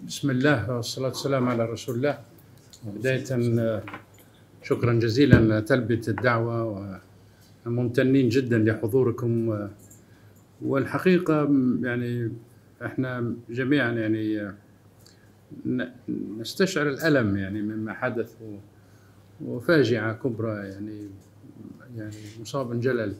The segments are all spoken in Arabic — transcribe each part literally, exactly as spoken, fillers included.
بسم الله والصلاة والسلام على رسول الله. بداية شكرا جزيلا تلبية الدعوة، وممتنين جدا لحضوركم. والحقيقة يعني احنا جميعا يعني نستشعر الألم يعني مما حدث، وفاجعة كبرى يعني يعني مصاب جلل.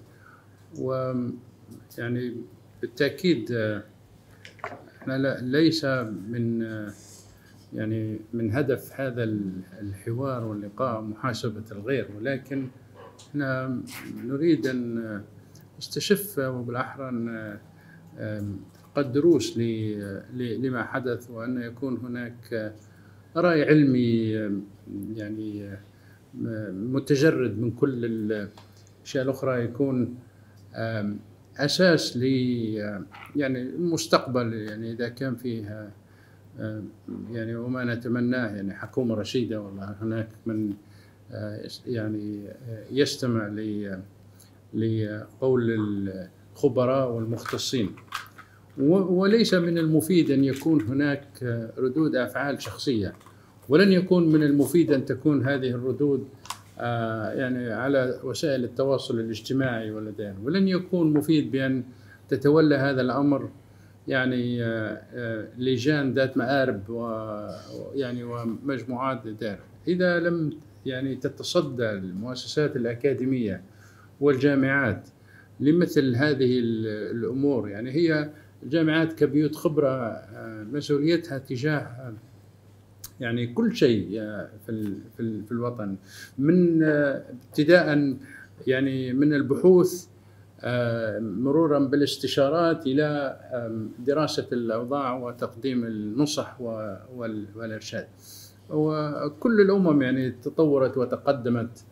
ويعني بالتأكيد احنا ليس من يعني من هدف هذا الحوار واللقاء محاسبة الغير، ولكن احنا نريد أن نستشف وبالأحرى قد دروس لما حدث، وأن يكون هناك رأي علمي يعني متجرد من كل الأشياء الأخرى، يكون أساس ل يعني المستقبل، يعني إذا كان فيها يعني وما نتمناه يعني حكومة رشيدة، والله هناك من يعني يستمع لقول الخبراء والمختصين. وليس من المفيد أن يكون هناك ردود أفعال شخصية، ولن يكون من المفيد أن تكون هذه الردود يعني على وسائل التواصل الاجتماعي واللدين، ولن يكون مفيد بأن تتولى هذا الأمر يعني لجان ذات مآرب ويعني ومجموعات دار. إذا لم يعني تتصدى المؤسسات الأكاديمية والجامعات لمثل هذه الأمور، يعني هي الجامعات كبيوت خبرة مسؤوليتها تجاه يعني كل شيء في في الوطن، من ابتداء يعني من البحوث مرورا بالاستشارات إلى دراسة الأوضاع وتقديم النصح والإرشاد. وكل الأمم يعني تطورت وتقدمت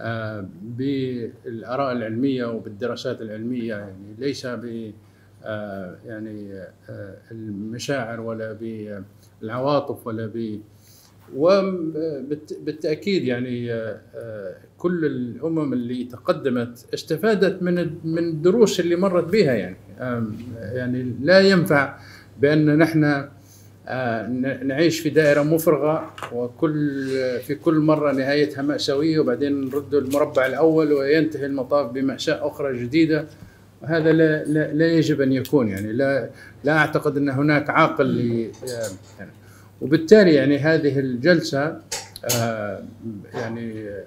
بالآراء العلمية وبالدراسات العلمية، يعني ليس ب يعني المشاعر ولا بالعواطف ولا ب وبالتأكيد يعني كل الأمم اللي تقدمت استفادت من من الدروس اللي مرت بها. يعني يعني لا ينفع بأن نحن نعيش في دائرة مفرغة، وكل في كل مرة نهايتها مأساوية، وبعدين نرد المربع الأول وينتهي المطاف بمأساة أخرى جديدة. هذا لا, لا, لا يجب أن يكون، يعني لا لا أعتقد أن هناك عاقل يعني. وبالتالي يعني هذه الجلسة يعني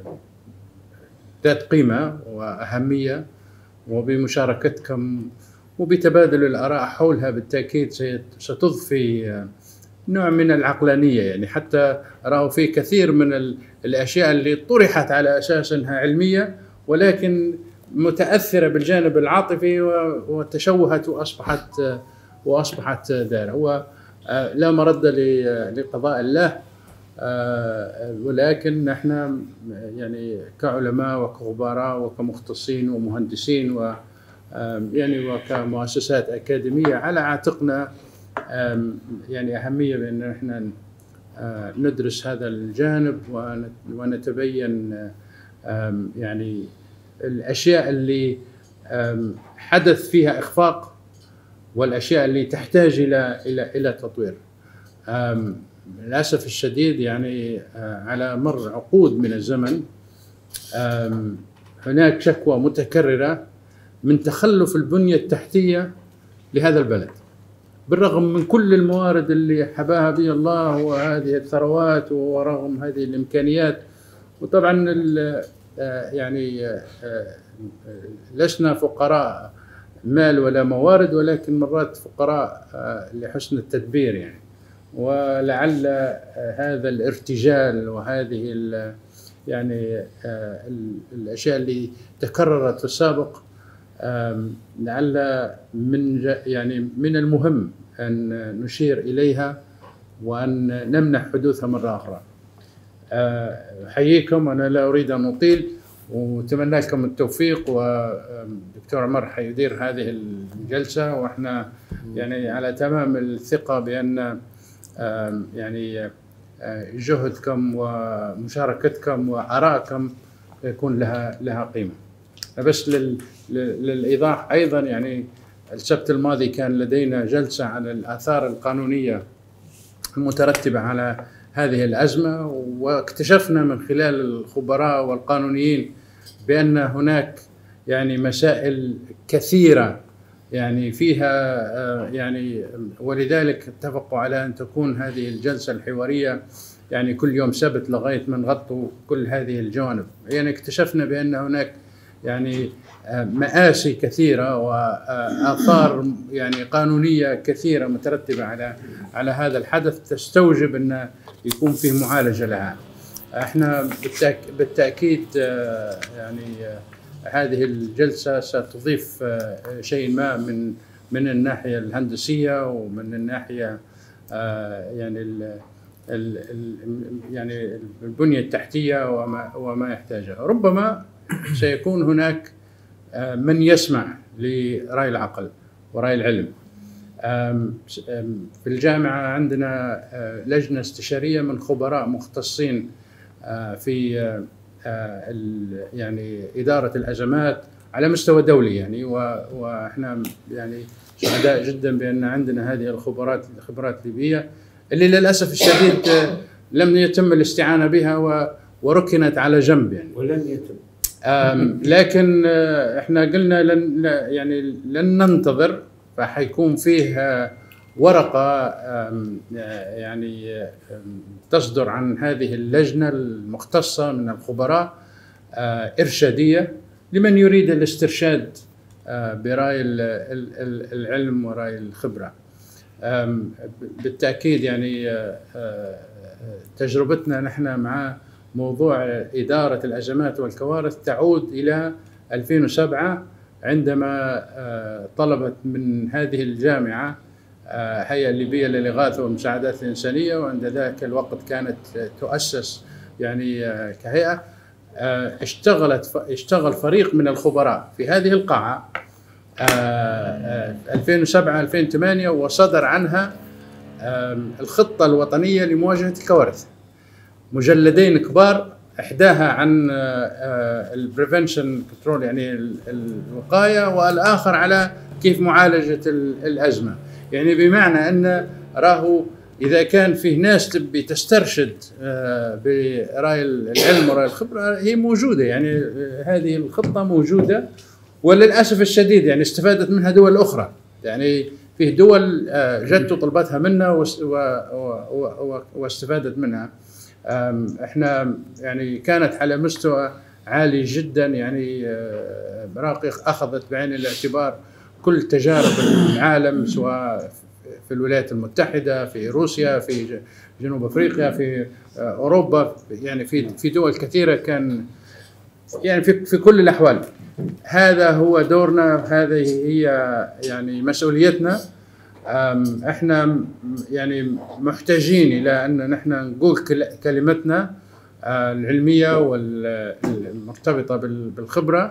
ذات قيمة وأهمية، وبمشاركتكم وبتبادل الآراء حولها بالتأكيد ستضفي نوع من العقلانية. يعني حتى أراه في كثير من الأشياء اللي طرحت على أساس أنها علمية، ولكن متأثرة بالجانب العاطفي وتشوهت وأصبحت وأصبحت دائرة. هو لا مرد لقضاء الله، ولكن نحن يعني كعلماء وكخبراء وكمختصين ومهندسين و يعني وكمؤسسات أكاديمية على عاتقنا يعني أهمية بأن نحن ندرس هذا الجانب ونتبين يعني الأشياء اللي حدث فيها إخفاق، والأشياء اللي تحتاج إلى إلى إلى تطوير. للأسف الشديد يعني على مر عقود من الزمن هناك شكوى متكررة من تخلف البنية التحتية لهذا البلد، بالرغم من كل الموارد اللي حباها بها الله وهذه الثروات ورغم هذه الإمكانيات. وطبعا يعني لسنا فقراء مال ولا موارد، ولكن مرات فقراء لحسن التدبير يعني. ولعل هذا الارتجال وهذه يعني الأشياء اللي تكررت في السابق لعل من يعني من المهم أن نشير إليها وأن نمنح حدوثها مرة أخرى. أحييكم، أنا لا أريد أن أطيل، وأتمنى لكم التوفيق. ودكتور عمر حيدير هذه الجلسة، وإحنا يعني على تمام الثقة بأن يعني جهدكم ومشاركتكم وآرائكم يكون لها لها قيمة. بس للإيضاح أيضا، يعني السبت الماضي كان لدينا جلسة عن الآثار القانونية المترتبة على هذه الأزمة. واكتشفنا من خلال الخبراء والقانونيين بأن هناك يعني مسائل كثيرة يعني فيها يعني، ولذلك اتفقوا على أن تكون هذه الجلسة الحوارية يعني كل يوم سبت لغاية ما نغطوا كل هذه الجوانب. يعني اكتشفنا بأن هناك يعني مآسي كثيرة وآثار يعني قانونية كثيرة مترتبة على على هذا الحدث تستوجب أن يكون فيه معالجة لها. احنا بالتأكيد يعني هذه الجلسة ستضيف شيء ما من من الناحية الهندسية ومن الناحية يعني ال يعني البنية التحتية وما وما يحتاجه. ربما سيكون هناك من يسمع لرأي العقل ورأي العلم. في الجامعة عندنا لجنة استشارية من خبراء مختصين في يعني إدارة الأزمات على مستوى دولي يعني، وإحنا يعني سعداء جدا بأن عندنا هذه الخبرات الخبرات الليبية اللي للأسف الشديد لم يتم الاستعانة بها وركنت على جنب يعني ولن يتم. لكن احنا قلنا لن يعني لن ننتظر، فحيكون فيه ورقة يعني تصدر عن هذه اللجنة المختصة من الخبراء إرشادية لمن يريد الاسترشاد برأي العلم ورأي الخبرة. بالتأكيد يعني تجربتنا نحن مع موضوع إدارة الأزمات والكوارث تعود إلى ألفين وسبعة عندما طلبت من هذه الجامعة هيئة الليبية للإغاثة والمساعدات الإنسانية، وعند ذاك الوقت كانت تؤسس يعني كهيئة، اشتغلت اشتغل فريق من الخبراء في هذه القاعة ألفين وسبعة ألفين وثمانية، وصدر عنها الخطة الوطنية لمواجهة الكوارث، مجلدين كبار، إحداها عن البريفنشن كنترول يعني الوقاية، والآخر على كيف معالجة الأزمة. يعني بمعنى أن راهو إذا كان فيه ناس تبي تسترشد برأي العلم ورأي الخبرة هي موجودة، يعني هذه الخطة موجودة، وللأسف الشديد يعني استفادت منها دول أخرى. يعني فيه دول جت طلبتها منا واستفادت منها. احنا يعني كانت على مستوى عالي جدا، يعني راقي أخذت بعين الاعتبار كل تجارب العالم، سواء في الولايات المتحدة، في روسيا، في جنوب أفريقيا، في أوروبا، يعني في في دول كثيرة، كان يعني في في كل الأحوال. هذا هو دورنا، هذه هي يعني مسؤوليتنا. احنا يعني محتاجين إلى أن نحن نقول كلمتنا العلمية والمرتبطة بالخبرة،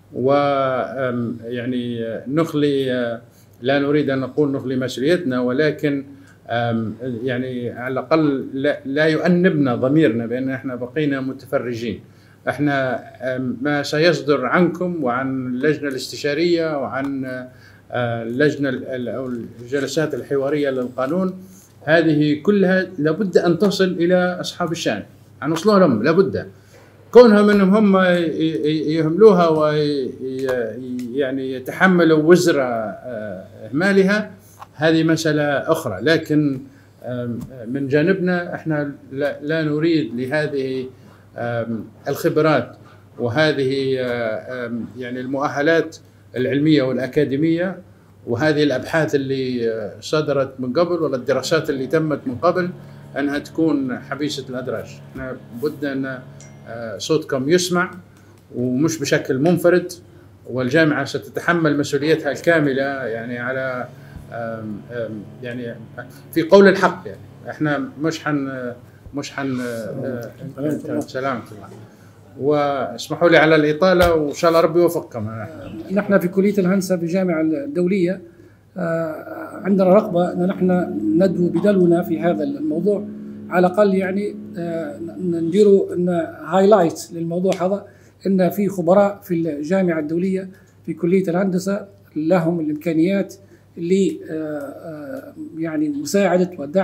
ويعني نخلي، لا نريد أن نقول نخلي مسؤوليتنا، ولكن يعني على الأقل لا يؤنبنا ضميرنا بأن احنا بقينا متفرجين. احنا ما سيصدر عنكم وعن اللجنة الاستشارية وعن اللجنة أو الجلسات الحوارية للقانون، هذه كلها لابد أن تصل إلى أصحاب الشأن، هنوصلها لهم لابد. كونها منهم هم يهملوها ويعني يتحملوا وزر إهمالها، هذه مسألة أخرى. لكن من جانبنا احنا لا نريد لهذه الخبرات وهذه يعني المؤهلات العلمية والأكاديمية وهذه الأبحاث اللي صدرت من قبل ولا الدراسات اللي تمت من قبل أنها تكون حبيسة الأدراج. احنا بدنا أن صوتكم يسمع ومش بشكل منفرد، والجامعة ستتحمل مسؤوليتها الكاملة يعني على يعني في قول الحق. يعني احنا مش حن مش حن سلامة الله، واسمحوا لي على الإطالة وإن شاء الله ربي يوفقكم. نحن في كلية الهندسة في الجامعة الدولية عندنا رغبة أن نحن ندعو بدلونا في هذا الموضوع، على الأقل يعني نديروا أن هايلايت للموضوع هذا، أن في خبراء في الجامعة الدولية في كلية الهندسة لهم الإمكانيات ل يعني مساعدة ودعم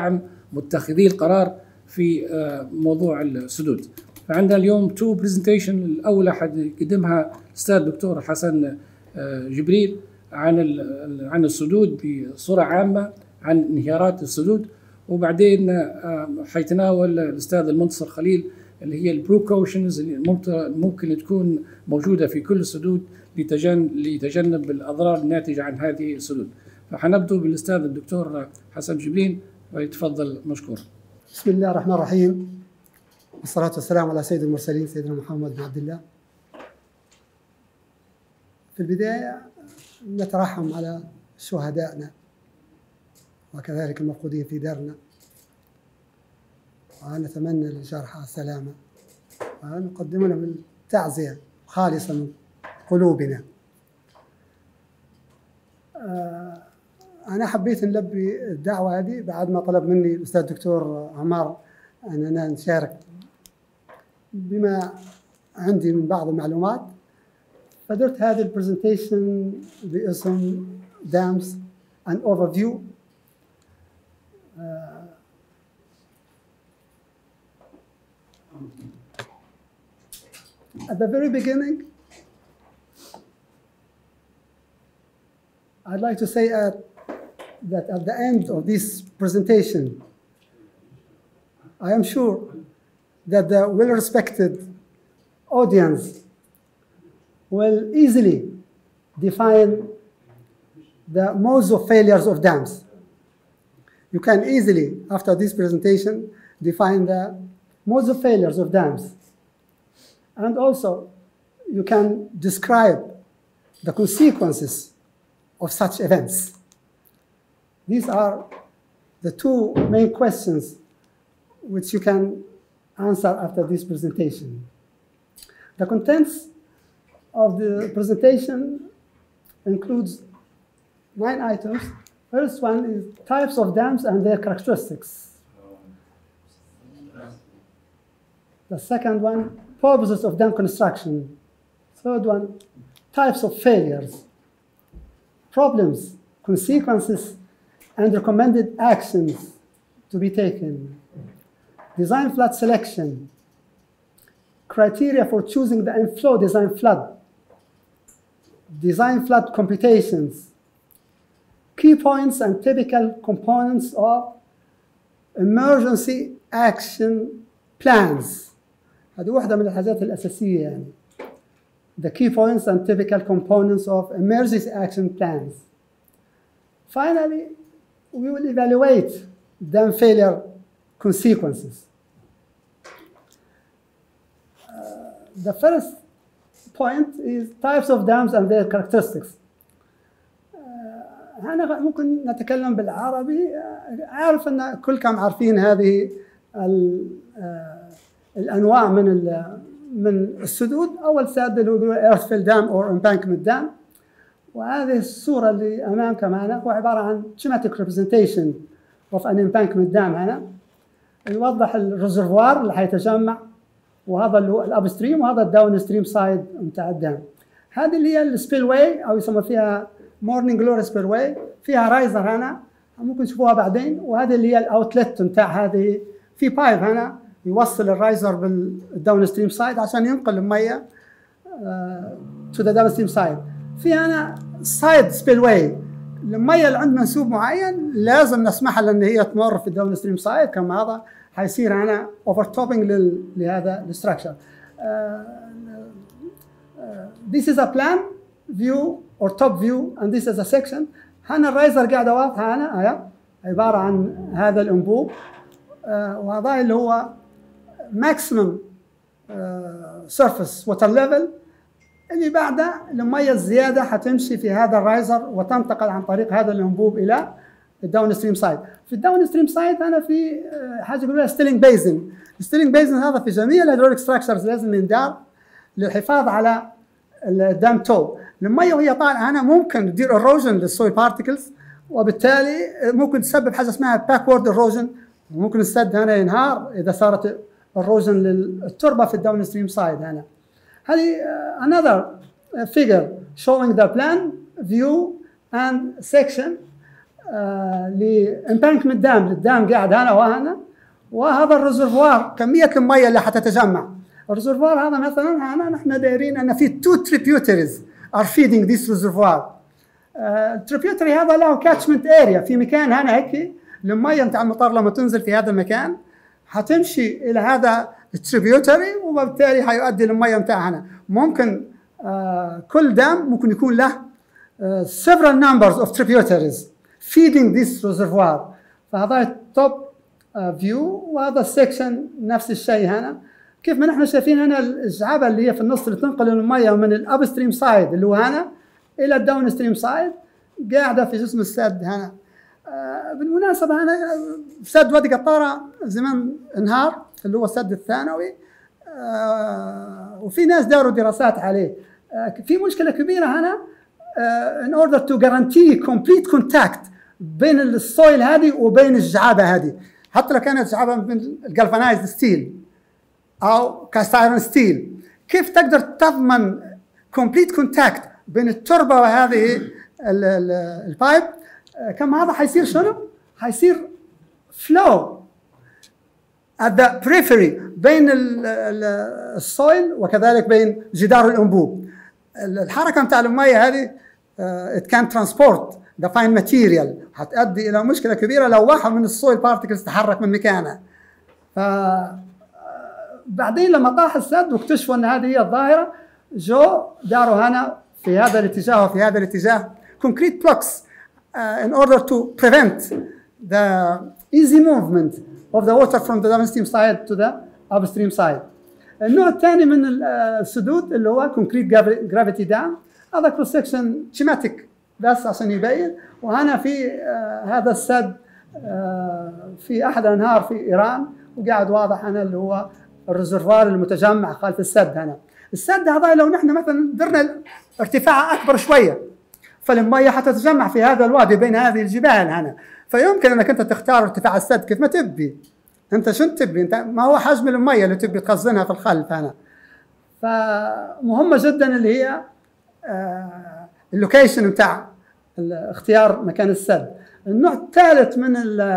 متخذي القرار في موضوع السدود. فعندنا اليوم تو برزنتيشن. الاولى حيقدمها الاستاذ الدكتور حسن جبريل عن عن السدود بصوره عامه، عن انهيارات السدود، وبعدين حيتناول الاستاذ المنتصر خليل اللي هي البروكوشنز اللي ممكن تكون موجوده في كل السدود لتجنب الاضرار الناتجه عن هذه السدود. فحنبدأ بالاستاذ الدكتور حسن جبريل، ويتفضل مشكورا. بسم الله الرحمن الرحيم، والصلاة والسلام على سيد المرسلين سيدنا محمد بن عبد الله. في البداية نترحم على شهدائنا وكذلك المفقودين في دارنا، ونتمنى للجرحى السلامة، ونقدم لهم التعزية خالصة من قلوبنا. أنا حبيت نلبي الدعوة هذه بعد ما طلب مني الأستاذ الدكتور عمار أننا نشارك بما عندي من بعض المعلومات، فدرت هذه البرزنتيشن باسم Dams an Overview. Uh, at the very beginning, I'd like to say at, that at the end of this presentation, I am sure that the well-respected audience will easily define the modes of failures of dams. You can easily, after this presentation, define the modes of failures of dams. And also, you can describe the consequences of such events. These are the two main questions which you can answer after this presentation. The contents of the presentation includes nine items. First one is types of dams and their characteristics. The second one, purposes of dam construction. Third one, types of failures, problems, consequences, and recommended actions to be taken. Design flood selection, criteria for choosing the inflow design flood, design flood computations, key points and typical components of emergency action plans. هذه واحدة من الحاجات الأساسية يعني. The key points and typical components of emergency action plans. Finally, we will evaluate dam failure consequences. Uh, the first point is types of dams and their characteristics. أنا ممكن نتكلم بالعربي. أعرف أن كلكم عارفين هذه الأنواع من من السدود. أول سد اللي هو earthfill dam or embankment dam، وهذه الصورة اللي أمامكم هنا هو عبارة عن schematic representation of an embankment dam. هنا يوضح الريزرفوار اللي حيتجمع، وهذا اللي هو الابستريم، وهذا الداون ستريم سايد بتاع الدام. هذه اللي هي السبيل واي أو يسمى فيها مورنينج جلوري سبيل واي، فيها رايزر هنا ممكن تشوفوها بعدين، وهذه اللي هي الاوتلت بتاع هذه، في بايب هنا يوصل الرايزر بالداون ستريم سايد عشان ينقل الميه تو ذا داون ستريم سايد. في هنا سايد سبيل واي، الميه اللي عند منسوب معين لازم نسمح لها ان هي تمر في الداون ستريم سايد، كما هذا حيصير هنا اوفر توبنج لهذا الستراكشر. This is a plan view or top view and this is a section. هنا الرايزر قاعدة واضحة هنا، هي عبارة عن هذا الأنبوب، آه وهذا اللي هو maximum آه surface water level، اللي بعده المية الزيادة حتمشي في هذا الرايزر وتنتقل عن طريق هذا الأنبوب إلى الداون ستريم سايد. في الداون ستريم سايد هنا في آه حاجة يقولوا لها ستيلينج بيزن. الستيلينج بيزن هذا في جميع الهيدروليك ستراكشرز لازم يندار للحفاظ على الدام تو. الميه وهي طالعه هنا ممكن تدير اروجن للسويل بارتكلز، وبالتالي ممكن تسبب حاجه اسمها باكورد اروجن، وممكن السد هنا ينهار اذا صارت اروجن للتربه في الداون ستريم سايد. هنا هذه another figure showing the plan view and section. لامبانكمنت دام، للدام قاعد هنا وهنا، وهذا الريزرفوار كميه الميه اللي حتتجمع. الريزرفوار هذا مثلا هنا نحن دايرين ان في تو تريبيوتريز ار فيدنج ذيس ريزرفوار. التريبيوتري هذا له كاتشمنت اريا في مكان هنا هيك، الميه نتاع المطر لما تنزل في هذا المكان حتمشي الى هذا التريبيوتري، وبالتالي حيؤدي للميه نتاع هنا. ممكن uh, كل دام ممكن يكون له uh, several numbers of tributaries feeding this reservoir. فهذا التوب فيو، وهذا السكشن نفس الشيء هنا. كيف ما نحن شايفين هنا الجعبه اللي هي في النص اللي تنقل الميه من الاب ستريم سايد اللي هو هنا الى الداون ستريم سايد قاعده في جسم السد هنا. آه بالمناسبه هنا سد وادي قطاره زمان انهار اللي هو السد الثانوي، آه وفي ناس داروا دراسات عليه. آه في مشكله كبيره هنا آه in order to guarantee complete contact بين السويل هذه وبين الجعابه هذه، حتى لو كانت جعابه من الجالفانايزد ستيل او كاست ايرون ستيل، كيف تقدر تضمن كومبليت كونتاكت بين التربه وهذه البايب؟ كم هذا حيصير شنو؟ حيصير فلو at the periphery بين السويل وكذلك بين جدار الانبوب. الحركه نتاع الميه هذه it can transport the fine material، حتؤدي الى مشكله كبيره لو واحد من السويل بارتكلز تحرك من مكانه. ف بعدين لما طاح السد واكتشفوا ان هذه هي الظاهره، جو داروا هنا في هذا الاتجاه وفي هذا الاتجاه concrete blocks uh, in order to prevent the easy movement of the water from the downstream side to the upstream side. النوع الثاني من السدود اللي هو concrete gravity dam، هذا كروس سكشن شيماتيك بس عشان يبين. وهنا في uh, هذا السد uh, في احد الانهار في ايران، وقاعد واضح هنا اللي هو الريزرفوار المتجمع خلف السد هنا. السد هذا لو نحن مثلا درنا ارتفاع اكبر شويه فالميه حتتجمع في هذا الوادي بين هذه الجبال هنا، فيمكن انك انت تختار ارتفاع السد كيف ما تبي. انت شو تبي؟ انت ما هو حجم الميه اللي تبي تخزنها في الخلف هنا. فمهمه جدا اللي هي آه اللوكيشن بتاع اختيار مكان السد. النوع الثالث من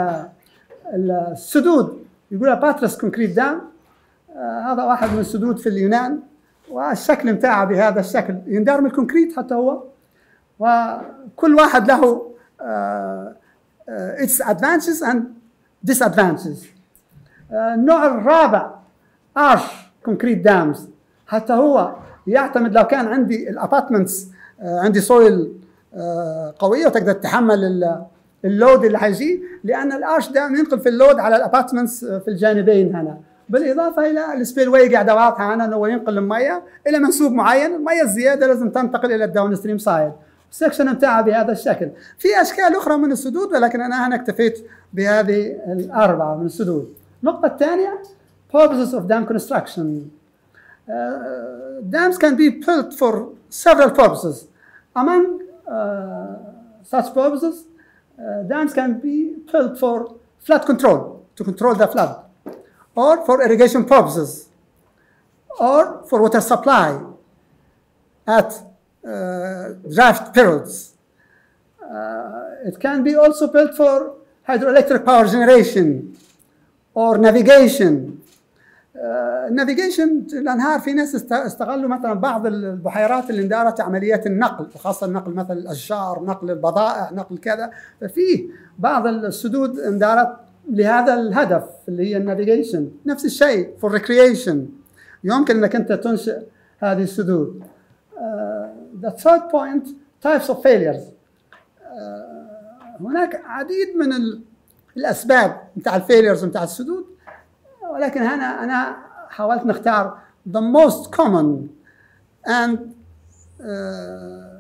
السدود يقولها باترس كونكريت دام. آه هذا واحد من السدود في اليونان، والشكل بتاعه بهذا الشكل، يندار من الكونكريت حتى هو، وكل واحد له آه آه its advantages and disadvantages. آه النوع الرابع ارش كونكريت دامز، حتى هو يعتمد لو كان عندي الابارتمنتس آه عندي سويل آه قويه وتقدر تتحمل اللود اللي حيجي، لان الارش دام ينقل في اللود على الابارتمنتس في الجانبين هنا، بالاضافه الى السبيل واي قاعده واضحه هنا انه ينقل الميه الى منسوب معين، الميه الزياده لازم تنتقل الى الداون ستريم سايد. السكشن بتاعها بهذا الشكل. في اشكال اخرى من السدود ولكن انا هنا اكتفيت بهذه الاربعه من السدود. النقطه الثانيه purposes of dam construction. Uh, dams can be built for several purposes. Among uh, such purposes, uh, dams can be built for flood control, to control the flood, or for irrigation purposes, or for water supply at uh, drought periods. Uh, it can be also built for hydroelectric power generation or navigation. النافيجيشن uh, الانهار، في ناس استغلوا مثلا بعض البحيرات اللي اندارت عمليات النقل، وخاصه النقل مثلا الاشجار، نقل البضائع، نقل كذا، ففي بعض السدود اندارت لهذا الهدف اللي هي النافيجيشن. نفس الشيء for recreation، يمكن انك انت تنشئ هذه السدود. uh, the third point types of failures. uh, هناك عديد من الاسباب بتاع الفيليرز بتاع السدود، ولكن هنا أنا حاولت نختار the most common and uh,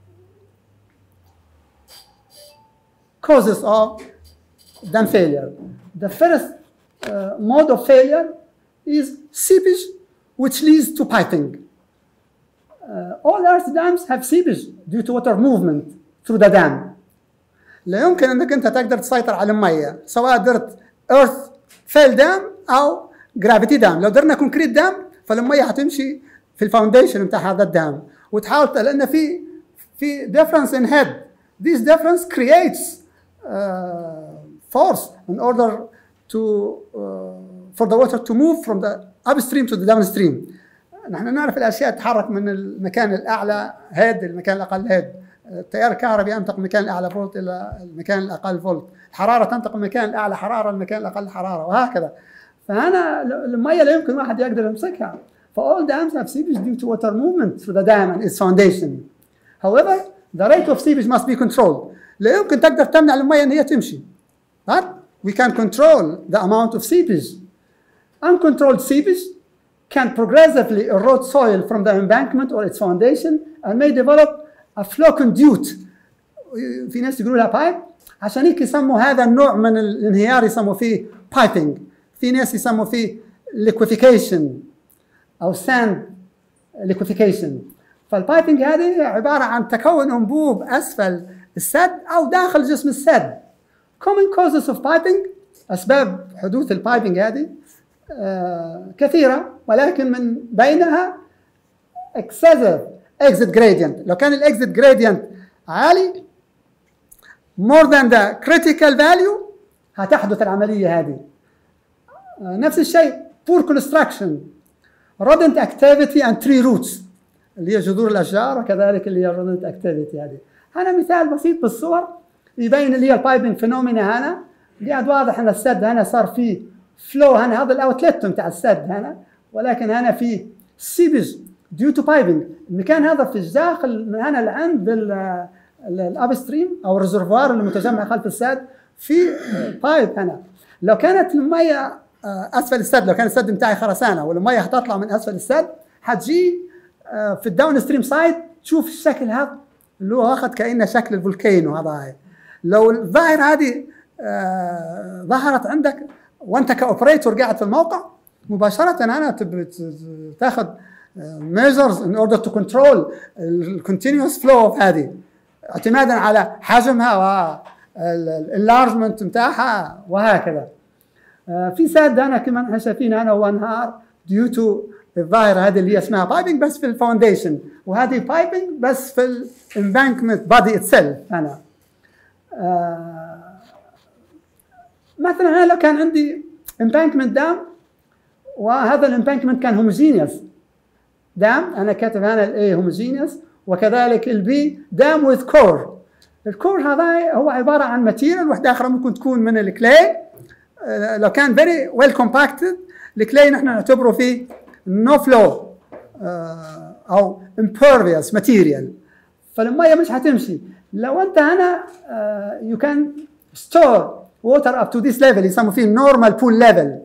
causes of dam failure. The first uh, mode of failure is seepage, which leads to piping. Uh, all earth dams have seepage due to water movement through the dam. لا يمكن أنك أنت تقدر تسيطر على المية سواء درت earth fail dam او جرافيتي دام. لو درنا كونكريت دام فالميه حتمشي في الفاونديشن بتاع هذا الدام، وتحاول، لان في في difference in head. This difference creates uh, force in order to uh, for the water to move from the upstream to the downstream. نحن نعرف الاشياء تتحرك من المكان الاعلى هيد المكان الاقل هيد. التيار الكهربي ينتقل من المكان الاعلى فولت الى المكان الاقل فولت. الحراره تنتقل من المكان الاعلى حراره للمكان الاقل حراره وهكذا. فهنا الميه لا يمكن واحد يقدر يمسكها. For all dams have seepage due to water movement through the dam and its foundation. However, the rate of seepage must be controlled. لا يمكن تقدر تمنع الميه ان هي تمشي. But we can control the amount of seepage. Uncontrolled seepage can progressively erode soil from the embankment or its foundation and may develop a flow conduit. في ناس يقولوا لها بايب عشان هيك يسموا هذا النوع من الانهيار يسموا فيه piping. في ناس يسموا فيه liquefaction أو sand liquefaction. فالبايبنج هذه عبارة عن تكون أنبوب أسفل السد أو داخل جسم السد. Common causes of piping أسباب حدوث البايبنج هذه آه كثيرة ولكن من بينها excessive exit gradient. لو كان الاكزيت gradient عالي more than the critical value هتحدث العملية هذه. آه نفس الشيء poor construction rodent activity and tree roots اللي هي جذور الأشجار وكذلك اللي هي rodent activity هذه. هنا مثال بسيط بالصور يبين اللي هي البايبنج فينومينا. هنا قاعد واضح ان السد هنا صار فيه فلو. هنا هذا الاوتلت بتاع السد هنا ولكن هنا في سيبج ديو تو بايبنج. المكان هذا في الداخل من هنا لعند الابستريم او الريزرفوار اللي متجمع خلف السد في بايب. هنا لو كانت الميه اسفل السد، لو كان السد بتاعي خرسانه والميه هتطلع من اسفل السد حتجي في الداون ستريم سايد تشوف الشكل هذا اللي هو اخذ كانه شكل الفولكانو هذا. هاي لو الظاهره هذه آه ظهرت عندك وانت كاوبريتور قاعد في الموقع مباشره انا تبي تاخذ ميجرز ان اوردر تو كنترول الكونتينوس فلو اوف هذه اعتمادا على حجمها والانلارجمنت بتاعها وهكذا. آه في سد انا كمان احنا شايفين انا هو انهار ديو تو الظاهره هذه اللي اسمها بايبنج بس في الفاونديشن وهذه بايبنج بس في الامبانكمنت بادي اتسلف. انا آه مثلا انا لو كان عندي امبانكمنت دام وهذا الامبانكمنت كان هوموجينيوس دام، انا كاتب هنا الاي هوموجينيوس وكذلك البي دام وذ كور. الكور هذا هو عباره عن ماتيريال وحده اخرى ممكن تكون من الكلاي. آه لو كان فيري ويل كومباكتد الكلاي نحن نعتبره فيه نو فلو او impervious ماتيريال فالميه مش هتمشي. لو انت هنا يو كان ستور ووتر اب تو ذيس ليفل يسموا فيه نورمال بول ليفل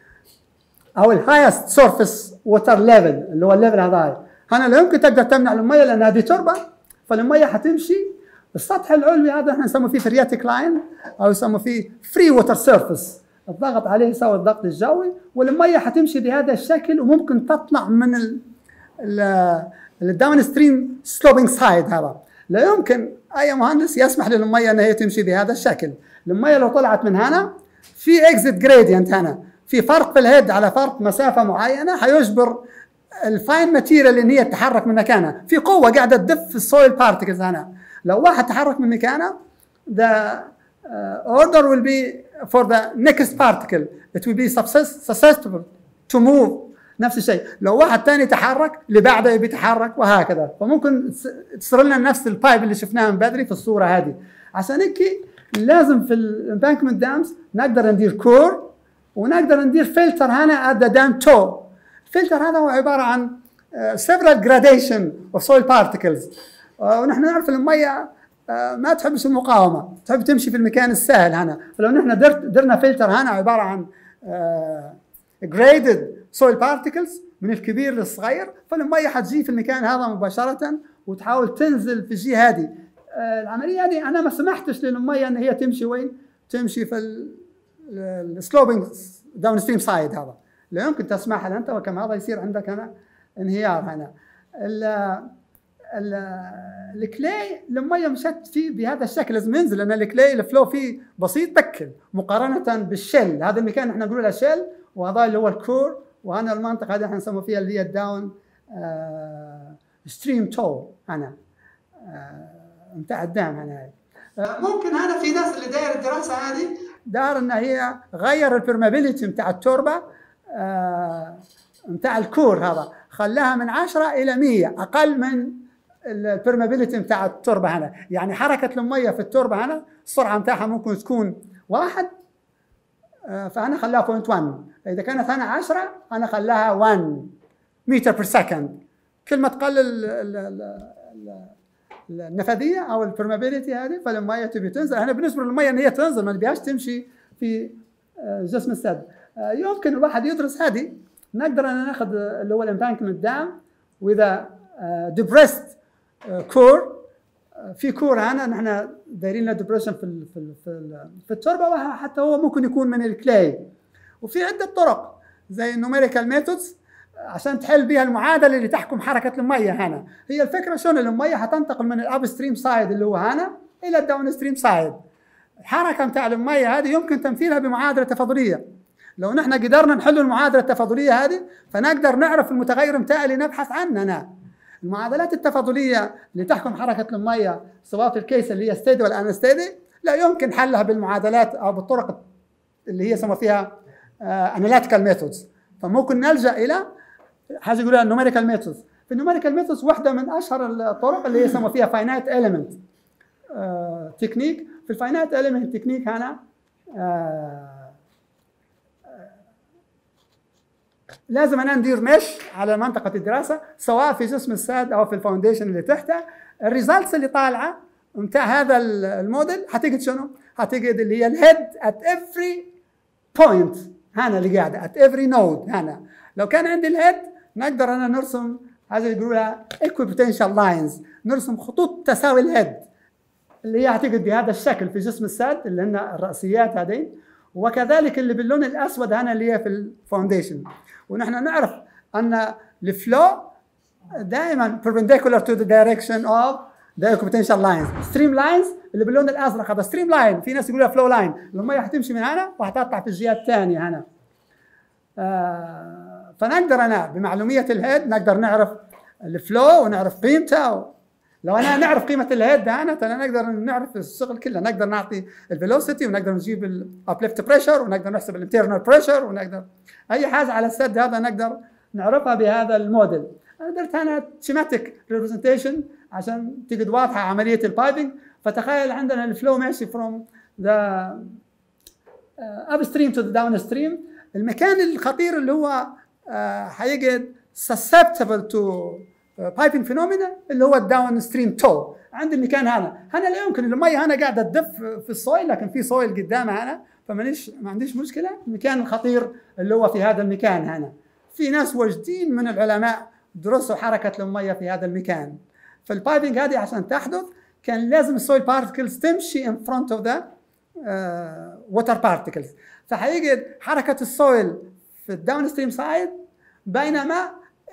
او الهايست سيرفيس ووتر ليفل اللي هو الليفل هذا. هنا لا يمكن تقدر تمنع الميه لان هذه تربه فالميه هتمشي. السطح العلوي هذا احنا نسميه فيه فرياتيك لاين او يسموا فيه فري ووتر سيرفيس. الضغط عليه يساوي الضغط الجوي والميه حتمشي بهذا الشكل وممكن تطلع من الداون ستريم سلوبينج سايد. هذا لا يمكن اي مهندس يسمح للميه ان هي تمشي بهذا الشكل. الميه لو طلعت من هنا في اكزيت جريدينت هنا في فرق في الهيد على فرق مسافه معينه حيجبر الفاين ماتيريال ان هي تتحرك من مكانها. في قوه قاعده تدف في السويل بارتكلز هنا. لو واحد تحرك من مكانه the uh, order will be for the next particle it will be susceptible to move. نفس الشيء لو واحد ثاني تحرك اللي بعده يبي يتحرك وهكذا. فممكن تصير لنا نفس البايب اللي شفناها من بدري في الصوره هذه. عشان هيك لازم في الامبانكمنت دامز نقدر ندير كور ونقدر ندير فلتر هنا at the dam toe. الفلتر هذا هو عباره عن uh, several gradation of soil particles. uh, ونحن نعرف الميه uh, ما تحبش المقاومه، تحب تمشي في المكان السهل هنا. فلو نحن درنا فلتر هنا عباره عن uh, graded soil particles من الكبير للصغير فالميه حتجي في المكان هذا مباشره وتحاول تنزل في الجهه هذه. uh, العمليه هذه انا ما سمحتش للميه ان هي تمشي وين؟ تمشي في السلوبينج داون ستريم سايد. هذا لا يمكن تسمح له انت وكم هذا يصير عندك هنا انهيار. هنا الكلاي الميه مشت فيه بهذا الشكل لازم ينزل لان الكلاي الفلو فيه بسيط بكل مقارنه بالشل. هذا المكان احنا نقول له شل وهذا اللي هو الكور. وهنا المنطقه هذه احنا نسموه فيها اللي هي الداون ستريم تو هنا نتاع الدام هنا. ممكن هذا في ناس اللي داير الدراسه هذه دار ان هي غير البرمابيلتي بتاع التربه بتاع الكور، هذا خلاها من عشرة الى مية، اقل من البرمابيلتي بتاع التربه هنا. يعني حركه الميه في التربه هنا السرعه بتاعها ممكن تكون واحد، فانا خلاها بوينت واحد. اذا كانت هنا عشرة انا خلاها واحد متر بير سكند. كل ما تقلل النفاذيه او البرمابيلتي هذه فالميه تبي تنزل. انا بالنسبه للميه ان هي تنزل ما نبيهاش تمشي في جسم السد. يمكن الواحد يدرس هذه. نقدر ان ناخذ اللي هو الامبانكمنت دام، واذا ديبريست كور، في كور هنا نحن دايرين له ديبريشن في ال في ال في, ال في التربه، وحتى هو ممكن يكون من الكلاي. وفي عده طرق زي النوميريكال ميثودز عشان تحل بها المعادله اللي تحكم حركه الميه هنا. هي الفكره شلون الميه حتنتقل من الاب ستريم سايد اللي هو هنا الى الداون ستريم سايد. الحركه بتاع الميه هذه يمكن تمثيلها بمعادله تفاضليه. لو نحن قدرنا نحل المعادله التفاضليه هذه فنقدر نعرف المتغير بتاعي اللي نبحث عنه. المعادلات التفاضليه اللي تحكم حركه الميه سواء في الكيس اللي هي ستيدي ولا انستيدي لا يمكن حلها بالمعادلات او بالطرق اللي هي يسمى فيها اناليتيكال ميثودز. فممكن نلجا الى حاجه يقولها النوميريكال ميثودز. في النوميريكال ميثودز واحده من اشهر الطرق اللي يسمى فيها فاينايت اليمنت تكنيك. في الفاينايت اليمنت تكنيك هنا آه لازم انا ندير مش على منطقه الدراسه سواء في جسم الساد او في الفاونديشن اللي تحته. الريزلتس اللي طالعه بتاع هذا الموديل هتجد شنو؟ هتجد اللي هي الهيد ات افري بوينت هنا اللي قاعده ات افري نود هنا. لو كان عندي الهيد نقدر انا نرسم هذا اللي يقولوا ايكوبوتنشال لاينز، نرسم خطوط تساوي الهيد اللي هي هتجد بهذا الشكل في جسم الساد اللي هن الراسيات هذين، وكذلك اللي باللون الاسود هنا اللي هي في الفاونديشن. ونحن نعرف ان الفلو دائما perpendicular to the direction of the equipotential lines. stream lines اللي باللون الازرق هذا ستريم لاين، في ناس يقولوا فلو لاين، الميه حتمشي من هنا وحتطلع في الجهه الثانيه هنا. آه فنقدر انا بمعلوميه الهيد نقدر نعرف الفلو ونعرف قيمته. لو انا نعرف قيمه الهيد هنا فانا نقدر نعرف الشغل كله، نقدر نعطي الفيلوسيتي ونقدر نجيب الابليفت بريشر ونقدر نحسب الانترنال بريشر ونقدر اي حاجه على السد هذا نقدر نعرفها بهذا الموديل. انا درت هنا سيماتيك ريبريزنتيشن عشان تجد واضحه عمليه البايبنج. فتخيل عندنا الفلو ماشي فروم ذا اب ستريم تو ذا داون ستريم. المكان الخطير اللي هو هيجد susceptible to بايبنج فينومينا اللي هو الداون ستريم تو. عندي المكان هنا هنا لا يمكن الميه هنا قاعده تدف في السويل، لكن في سويل قدامها هنا فمانيش ما عنديش مشكله. المكان الخطير اللي هو في هذا المكان هنا. في ناس واجدين من العلماء درسوا حركه الميه في هذا المكان. فالبايبنج هذه عشان تحدث كان لازم السويل بارتكلز تمشي in front of the uh, water particles. فهيجد حركه السويل في الداون ستريم سايد بينما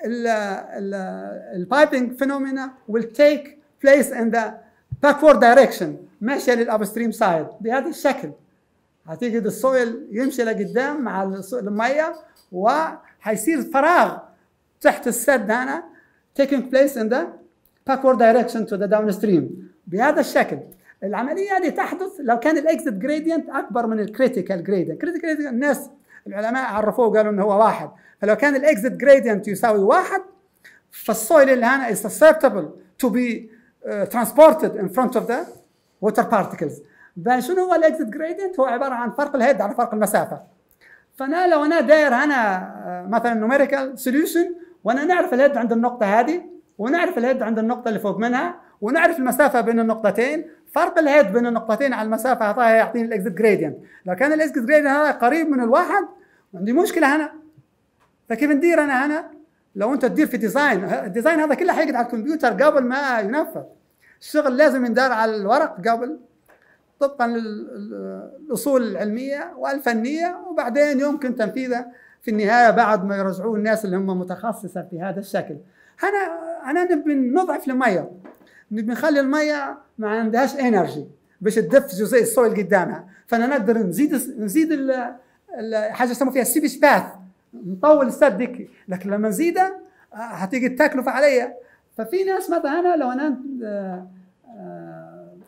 البايبنج فينومينا will take place in the backward direction ماشيه للابستريم سايد بهذا الشكل. هتجد السويل يمشي لقدام مع الميه وحيصير فراغ تحت السد هنا taking place in the backward direction to the downstream بهذا الشكل. العمليه هذه تحدث لو كان الاكزيت جريدينت اكبر من الكريتيكال جريدينت. كريتيكال جريدينت الناس العلماء عرفوه وقالوا انه هو واحد. فلو كان الاكزيت جريدينت يساوي واحد فالسويل اللي هنا is susceptible to be uh, transported in front of the water particles. شنو هو الاكزيت جريدينت؟ هو عباره عن فرق الهيد على فرق المسافه. فانا لو انا داير هنا مثلا نوميريكال سوليوشن وانا نعرف الهيد عند النقطه هذه ونعرف الهيد عند النقطه اللي فوق منها ونعرف المسافه بين النقطتين، فرق الهيد بين النقطتين على المسافه هذا يعطيني الاكزيت جريدينت. لو كان الاكزيت جريدينت هذا قريب من الواحد عندي مشكله هنا. فكيف ندير انا هنا؟ لو انت تدير في ديزاين، الديزاين هذا كله حيقعد على الكمبيوتر قبل ما ينفذ. الشغل لازم يندار على الورق قبل طبقا للاصول العلميه والفنيه، وبعدين يمكن تنفيذه في النهايه بعد ما يرجعوه الناس اللي هم متخصصه في هذا الشكل. هنا انا نبي نضعف الميه، نبي نخلي الميه ما عندهاش انرجي باش تدف جزيء السويل قدامها. فانا نقدر نزيد نزيد حاجه يسموها فيها السيبش باث، نطول السد ديك، لكن لما نزيدها هتيجي التكلفه عليا. ففي ناس مثلا انا لو انا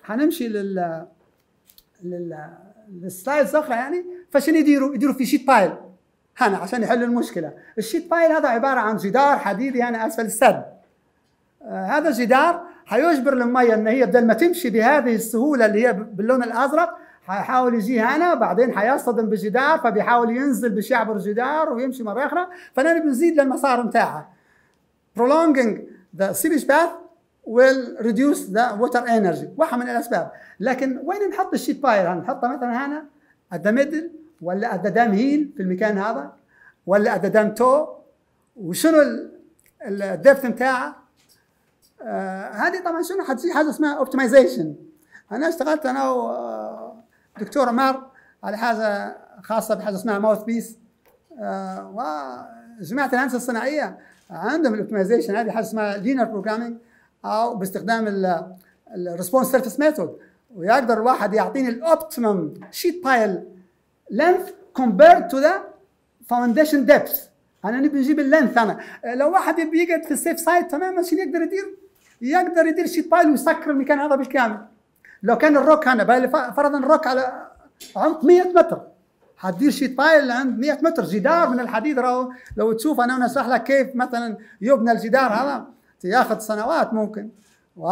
حنمشي لل لل للسلايدز الاخرى يعني. فشنو يديروا؟ يديروا في شيت بايل هنا عشان يحلوا المشكله. الشيت بايل هذا عباره عن جدار حديدي هنا اسفل السد. آه هذا الجدار حيجبر الميه ان هي بدل ما تمشي بهذه السهوله اللي هي باللون الازرق، حيحاول يجي هنا بعدين حيصطدم بالجدار، فبيحاول ينزل بيعبر الجدار ويمشي مره اخرى. فنحن بنزيد للمسار بتاعها. prolonging the seepage path will reduce the water energy، واحد من الاسباب. لكن وين نحط الشيت بايل؟ هنحطها مثلا هنا at the middle، ولا at the dam heel في المكان هذا، ولا at the dam toe، وشنو الدبث بتاعها؟ آه هذه طبعا شنو حتصير حاجه اسمها اوبتمايزيشن. انا اشتغلت انا ودكتور عمار على حاجه خاصه بحاجه اسمها ماوث بيس، آه وجماعه الهندسه الصناعيه عندهم الاوبتمايزيشن هذه حاجه اسمها لينير بروجرامينج، او باستخدام الريسبونس سيرفيس ميثود، ويقدر الواحد يعطيني الاوبتيمم شيت بايل لينث compared to the foundation depth. انا نبي نجيب اللينث. انا لو واحد يبي يقعد في السيف سايد تماما شنو يقدر يدير؟ يقدر يدير شيت بايل ويسكر المكان هذا بالكامل. لو كان الروك هنا فرضا الروك على عمق مئة متر، حتدير شيت بايل عند مئة متر جدار من الحديد. راهو لو تشوف انا ونشرح لك كيف مثلا يبنى الجدار هذا ياخذ سنوات ممكن، و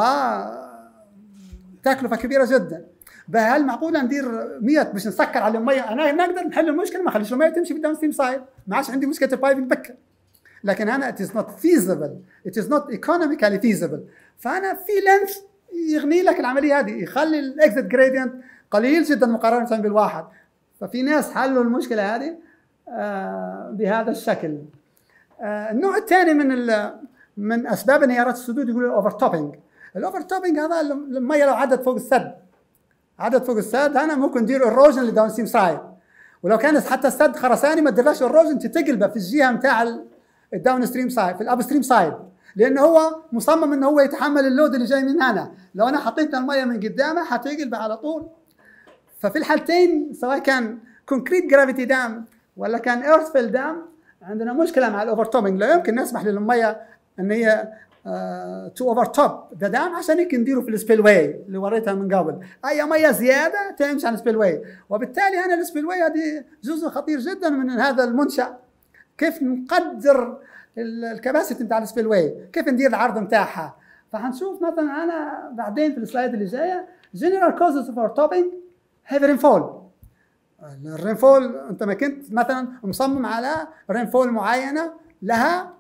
تكلفه كبيره جدا. هل معقوله ندير مئة باش نسكر على الميه؟ انا نقدر نحل المشكله، ما نخليش الميه تمشي بالداون ستريم سايد، ما عادش عندي مشكله البايبنج بكر. لكن انا it is not feasible، it is not economically feasible. فانا في لينث يغني لك العمليه هذه، يخلي الاكزيت جريدينت قليل جدا مقارنه بالواحد. ففي ناس حلوا المشكله هذه آه بهذا الشكل. آه النوع الثاني من من اسباب انهيارات السدود يقولوا الاوفر توبنج. الاوفر توبنج هذا الميه لو عدت فوق السد، عدد فوق السد هنا ممكن ندير اروجن للداون ستريم سايد. ولو كانت حتى السد خرساني ما تديرلاش اروجن، تتقلبه في الجهه نتاع الداون ستريم سايد، في الاب ستريم سايد، لانه هو مصمم انه هو يتحمل اللود اللي جاي من هنا. لو انا حطيت الميه من قدامه حتقلبه على طول. ففي الحالتين سواء كان كونكريت جرافيتي دام ولا كان ايرث فيل دام عندنا مشكله مع الاوفر توبنج. لا يمكن نسمح للميه ان هي تو اوفر توب ذا دام، عشان هيك نديروا في السبيل واي اللي وريتها من قبل. اي ميه زياده تمشي على السبيل واي، وبالتالي انا السبيل واي هذه جزء خطير جدا من هذا المنشا. كيف نقدر الكباسيتي بتاع السبيل واي، كيف ندير العرض بتاعها. فحنشوف مثلا انا بعدين في السلايد اللي جايه جنرال كوزز اوف توبنج هيفي رينفول. الرينفول انت ما كنت مثلا مصمم على رينفول معينه لها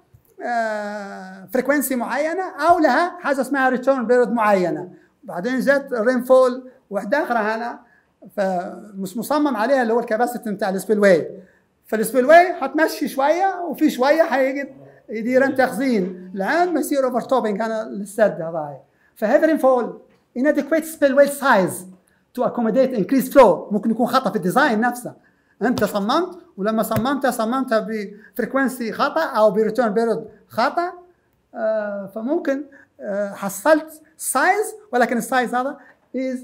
آه فريكونسي معينه، او لها حاجه اسمها ريتيرن بيريود معينه، بعدين جت رينفول واحده اخرى هنا فمش مصمم عليها اللي هو الكباسيتي بتاع السبيل واي. فالسبيل واي حتمشي شويه وفي شويه حيجي يدير تخزين لعند ما يصير اوفر توبنج هنا للسد هذا. فهيفي رينفول inadequate spillway size to accommodate increased flow ممكن يكون خطا في الديزاين نفسه. انت صممت ولما صممتها صممتها بفريكونسي خطا او بريتيرن بيريود خطا، آه فممكن آه حصلت سايز، ولكن السايز هذا is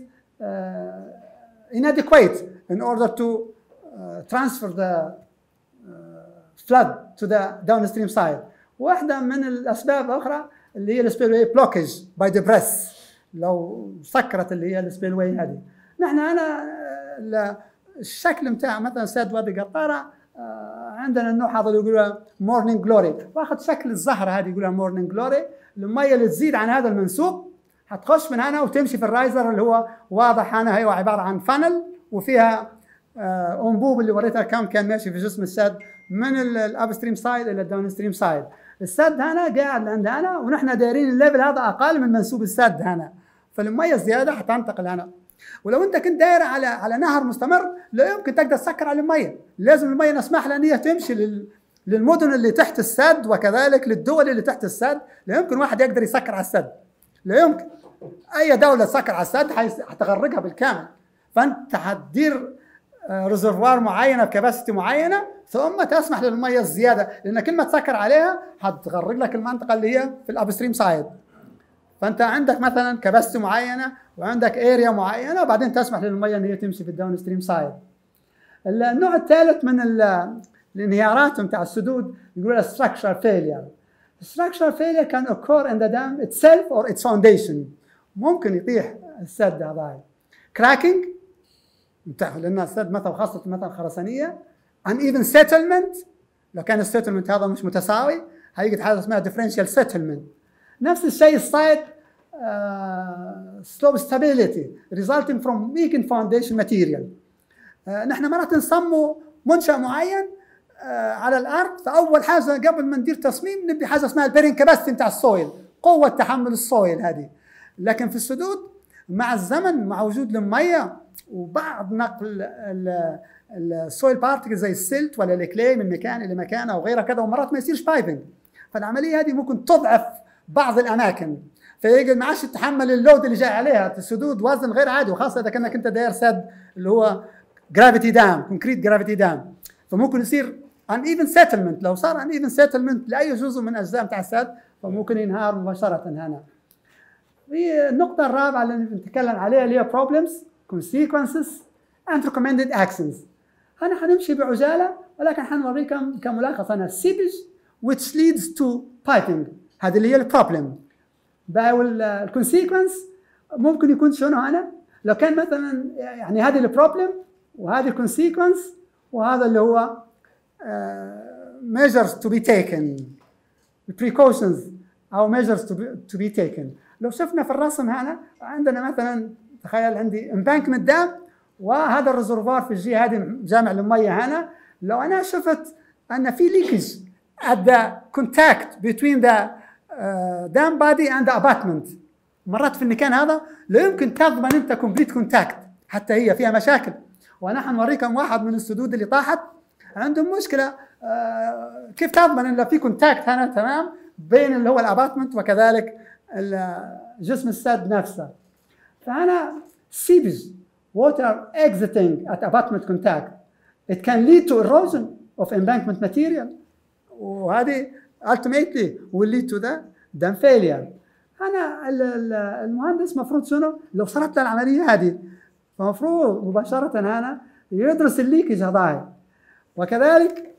uh, inadequate in order to uh, transfer the uh, flood to the downstream side. واحده من الاسباب الاخرى اللي هي السبيل واي بلوكج باي ذا بريس، لو سكرت اللي هي السبيل واي هذه. نحن انا الشكل بتاع مثلا سد وادي قطاره عندنا النوع هذا اللي يقولوا مورنينج جلوري، واخذ شكل الزهره هذه يقولها مورنينج جلوري. الميه اللي تزيد عن هذا المنسوب حتخش من هنا وتمشي في الرايزر اللي هو واضح هنا، هي عباره عن فانل وفيها انبوب اللي وريتها كم كان ماشي في جسم السد من الاب ستريم سايد الى الداون ستريم سايد. السد هنا قاعد عند هنا ونحن دايرين الليفل هذا اقل من منسوب السد هنا، فالميه الزياده حتنتقل هنا. ولو انت كنت داير على على نهر مستمر لا يمكن تقدر تسكر على الميه، لازم الميه نسمح لها ان هي تمشي لل للمدن اللي تحت السد وكذلك للدول اللي تحت السد. لا يمكن واحد يقدر يسكر على السد، لا يمكن. اي دوله تسكر على السد حتغرقها بالكامل. فانت حتدير ريزرفوار معينه بكباسيتي معينه ثم تسمح للميه الزياده، لان كل ما تسكر عليها حتغرق لك المنطقه اللي هي في الاب ستريم سايد. فانت عندك مثلا كباسيتي معينه وعندك اريا معينه وبعدين تسمح للميه ان هي تمشي في الداون ستريم سايد. النوع الثالث من الانهيارات بتاع السدود يقولوا structural failure. structural failure can occur in the dam itself or its foundation. ممكن يطيح السد هذا. كراكينج لان السد مثلا خاصه مثلا خرسانيه. uneven settlement لو كان السيتلمنت هذا مش متساوي هيجي حاجه اسمها differential settlement. نفس الشيء السايد slope stability resulting from weakened foundation material. آه نحن مرات نصمم منشأ معين آه على الارض، فاول حاجه قبل ما ندير تصميم نبي حاجه اسمها البيرنج كاباسيتي بتاع السويل، قوه تحمل السويل هذه. لكن في السدود مع الزمن مع وجود الميه وبعض نقل السويل بارتكل زي السلت ولا الكلي من مكان الى مكان او غيرها كذا، ومرات ما يصيرش بايبنج، فالعمليه هذه ممكن تضعف بعض الاماكن، فيجي ما عادش تتحمل اللود اللي جاي عليها. السدود وزن غير عادي، وخاصه اذا كانك انت داير سد اللي هو جرافيتي دام، كونكريت جرافيتي دام، فممكن يصير ان ايفن سيتلمنت. لو صار ان ايفن سيتلمنت لاي جزء من اجزاء بتاع السد فممكن ينهار مباشره هنا. في النقطه الرابعه اللي بنتكلم عليها اللي هي problems consequences and recommended actions. انا حنمشي بعجاله ولكن حنوريكم كملخص انا seepage which leads to piping، هذه اللي هي البروبلم. الكونسيكونس ممكن يكون شنو هنا؟ لو كان مثلا يعني هذه البروبلم وهذه الكونسيكونس وهذا اللي هو uh, measures to be taken precautions او measures to be, to be taken. لو شفنا في الرسم هنا عندنا مثلا تخيل عندي امبانكمنت دام وهذا الريزرفوار في الجهه هذه جامع الميه هنا. لو انا شفت ان في ليكج at the contact between the uh, dam body and the abutment، مرات في المكان هذا لا يمكن تضمن انت كومبليت كونتاكت، حتى هي فيها مشاكل. وانا حنوريكم واحد من السدود اللي طاحت عندهم مشكله uh, كيف تضمن ان في كونتاكت هنا تمام بين اللي هو الاباتمنت وكذلك جسم السد نفسه. فهنا seepage water exiting at abutment contact it can lead to erosion of embankment material، وهذه ultimately will lead to the dam failure. أنا المهندس مفروض شنو؟ لو صارت له العملية هذه فمفروض مباشرة هنا يدرس الليكج هذا، وكذلك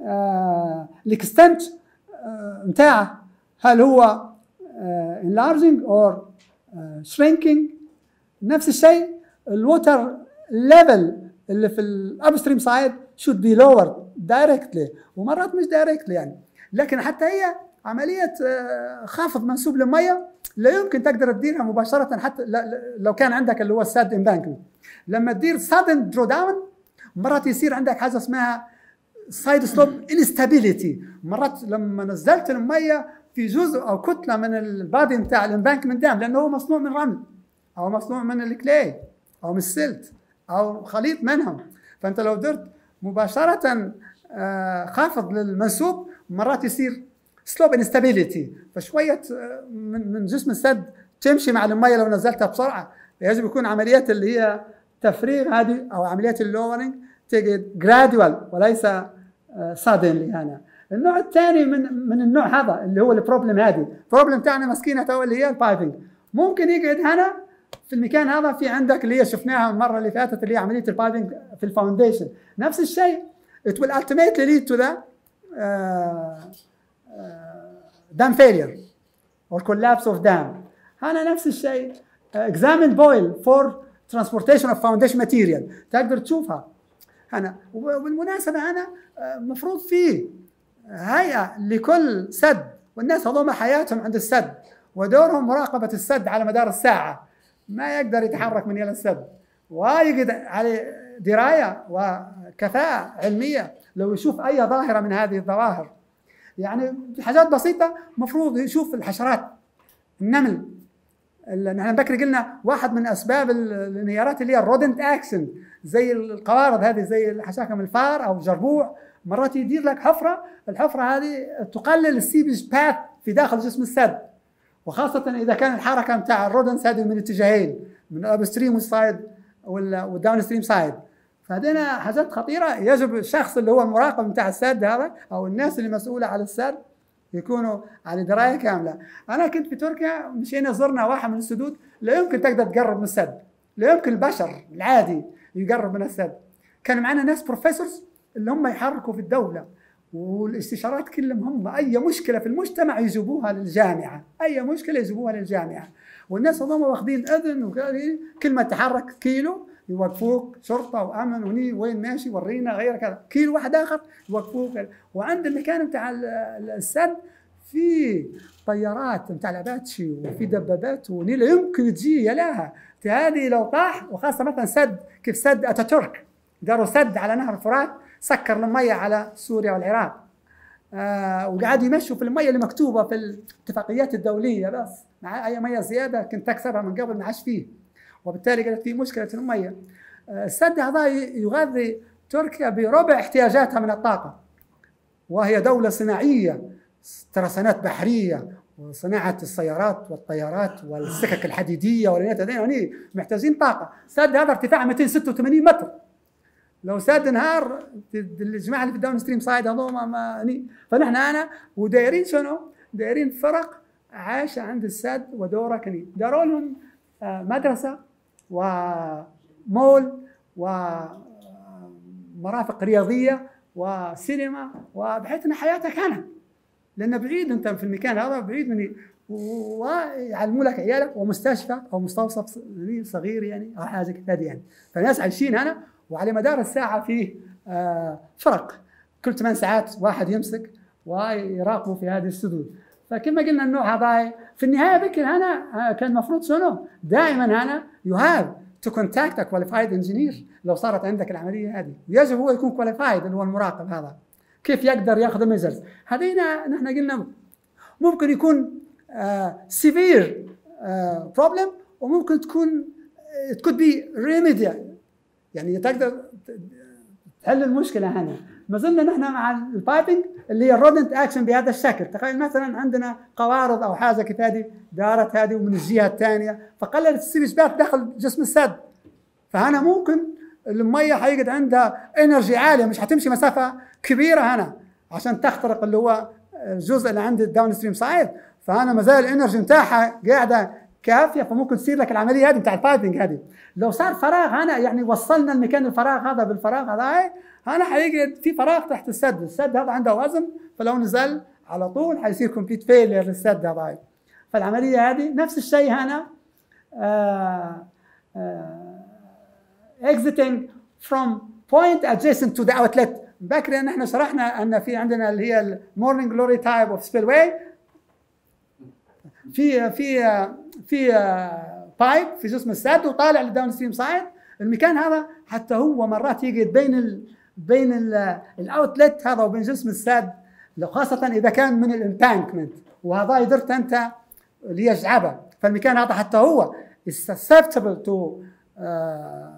الاكستنت متاعه هل هو enlarging or shrinking. نفس الشيء الووتر ليفل اللي في الابستريم سايد should be lowered directly ومرات مش directly يعني، لكن حتى هي عمليه خفض منسوب للميه لا يمكن تقدر تديرها مباشره حتى لو كان عندك اللي هو الساد امبانكمنت. لما تدير sudden draw down مرات يصير عندك حاجه اسمها سايد سلوب انستابيليتي، مرات لما نزلت الميه في جزء او كتله من البادي بتاع الامبانكمنت دام لانه هو مصنوع من رمل او مصنوع من الكلي او من السلت او خليط منهم، فانت لو درت مباشره خافض للمنسوب مرات يصير سلوب انستابيليتي، فشويه من من جسم السد تمشي مع الميه لو نزلتها بسرعه. يجب يكون عمليات اللي هي تفريغ هذه او عمليات اللورنج تيجي جرادوال وليس سادنلي. هنا النوع الثاني من من النوع هذا اللي هو البروبلم، هذه البروبلم تاعنا مسكينه تو اللي هي البايبنج، ممكن يقعد هنا في المكان هذا في عندك اللي هي شفناها المره اللي فاتت اللي هي عمليه البايبنج في الفاونديشن. نفس الشيء it will ultimately lead to the uh, uh, dam failure or collapse of dam. هنا نفس الشيء uh, examine boil for transportation of foundation material، تقدر تشوفها هنا. وبالمناسبه هنا المفروض uh, في هيئه لكل سد، والناس هذول حياتهم عند السد ودورهم مراقبه السد على مدار الساعه، ما يقدر يتحرك من يلا السد، ويقدر عليه درايه وكفاءه علميه لو يشوف اي ظاهره من هذه الظواهر. يعني في حاجات بسيطه مفروض يشوف الحشرات، النمل، نحن بكري قلنا واحد من اسباب الانهيارات اللي هي الرودنت اكشن زي القوارض هذه زي الحشاكم الفار او الجربوع، مرات يدير لك حفره، الحفره هذه تقلل السيبج باث في داخل جسم السد، وخاصه اذا كان الحركه بتاع الرودنس هذه من اتجاهين من الاب ستريم سايد والداون ستريم سايد، فهذينا حاجات خطيره. يجب الشخص اللي هو المراقب بتاع السد هذا او الناس اللي مسؤوله على السد يكونوا على درايه كامله. انا كنت في تركيا مشينا زرنا واحد من السدود لا يمكن تقدر تقرب من السد، لا يمكن البشر العادي يقرب من السد. كان معنا ناس بروفيسورز اللي هم يحركوا في الدوله والاستشارات كلهم هم اي مشكله في المجتمع يجيبوها للجامعه، اي مشكله يجيبوها للجامعه، والناس هذول واخذين اذن وكل ما تحرك كيلو يوقفوك شرطه وامن وني وين ماشي ورينا غير كذا، كيلو واحد اخر يوقفوك. وعند المكان بتاع السد في طيارات بتاع الاباتشي وفي دبابات وني لا يمكن تجي يلاها هذه لو طاح، وخاصه مثلا سد كيف سد اتاتورك داروا سد على نهر الفرات سكر المية على سوريا والعراق، آه وقعدوا يمشوا في المية اللي مكتوبة في الاتفاقيات الدولية، بس مع أي مية زيادة كنت تكسبها من قبل ما عاش فيه، وبالتالي قالت في مشكلة في المية. آه السد هذا يغذي تركيا بربع احتياجاتها من الطاقة، وهي دولة صناعية، ترسانات بحرية وصناعة السيارات والطيارات والسكك الحديدية والبنيات هذين محتاجين طاقة. السد هذا ارتفاعه مئتين وستة وثمانين متر، لو سد نهار الجماعه اللي في الداون ستريم سايد هذول ما ما فنحن انا ودايرين شنو؟ دايرين فرق عايشه عند السد ودورها كني، داروا لهم مدرسه ومول ومرافق رياضيه وسينما، وبحيث ان حياتك هنا، لان بعيد انت في المكان هذا بعيد مني، ويعلموا لك عيالك، ومستشفى او مستوصف صغير يعني او حاجه كذا يعني، فالناس عايشين هنا، وعلى مدار الساعة فيه آه فرق، كل ثمان ساعات واحد يمسك ويراقبوا في هذه السدود. فكما قلنا النوع هذا في النهاية بكر هنا آه كان المفروض شنو؟ دائما هنا you have to contact a qualified engineer لو صارت عندك العملية هذه، يجب هو يكون qualified اللي هو المراقب هذا، كيف يقدر ياخذ الميجرز. هذينا نحن قلنا ممكن يكون آه severe آه problem، وممكن تكون it could be remedial، يعني تقدر تحل المشكله هنا. ما زلنا نحن مع البايبنج اللي هي الرودنت اكشن بهذا الشكل. تخيل مثلا عندنا قوارض او حاجه كيف هذه دارت هذه ومن الجهه الثانيه فقللت السيبشبات داخل جسم السد، فهنا ممكن الميه حيقعد عندها انرجي عاليه، مش حتمشي مسافه كبيره هنا عشان تخترق اللي هو الجزء اللي عند الداون ستريم سايد، فهنا ما زال الانرجي بتاعها قاعده كافيه، فممكن تصير لك العمليه هذه بتاع البايبنج هذه. لو صار فراغ هنا يعني وصلنا المكان الفراغ هذا بالفراغ هذا، هنا حيقعد في فراغ تحت السد، السد هذا عنده وزن، فلو نزل على طول حيصير كومبليت فيلير للسد هذا. فالعمليه هذه نفس الشيء هنا آه آه exiting from point adjacent to the outlet. بكري ان احنا شرحنا ان في عندنا اللي هي المورنينج جلوري تايب اوف سبيل واي، في في في بايب في جسم السد وطالع للداون ستريم سايد. المكان هذا حتى هو مرات يقعد بين ال بين الاوتلت هذا وبين جسم السد، خاصه اذا كان من الامبانكمنت، وهذا قدرت انت اللي هي شعبه، فالمكان هذا حتى هو susceptible to uh,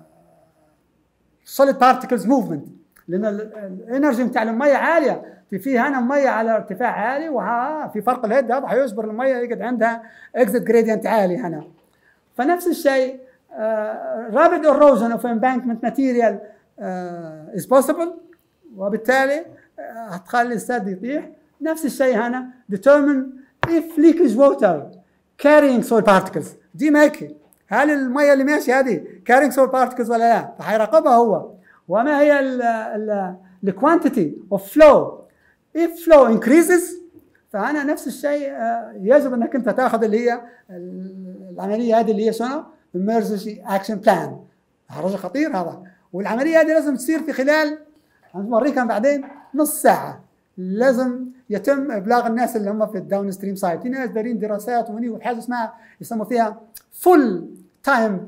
solid particles movement، لان الانرجي بتاع الميه عاليه، في هنا ميه على ارتفاع عالي، وها في فرق الهيد هذا حيجبر الميه يقعد عندها اكزيت جريدينت عالي هنا. فنفس الشيء رابيد ايروجن اوف امبانكمنت ماتيريال از بوسيبل، وبالتالي هتخلي السد يطيح. نفس الشيء هنا determine if leakage water carrying soil particles، دي ماكي هل الميه اللي ماشيه هذه carrying soil particles ولا لا، فحيراقبها هو. وما هي ال quantity of flow if flow increases، فهنا نفس الشيء يجب انك انت تاخذ اللي هي العمليه هذه اللي هي شنو؟ emergency action plan. هذا خطير هذا، والعمليه هذه لازم تصير في خلال هنوريكم بعدين نص ساعه، لازم يتم ابلاغ الناس اللي هم في الداون ستريم سايد. في ناس دارين دراسات وني وحاجه اسمها يسموا فيها فول تايم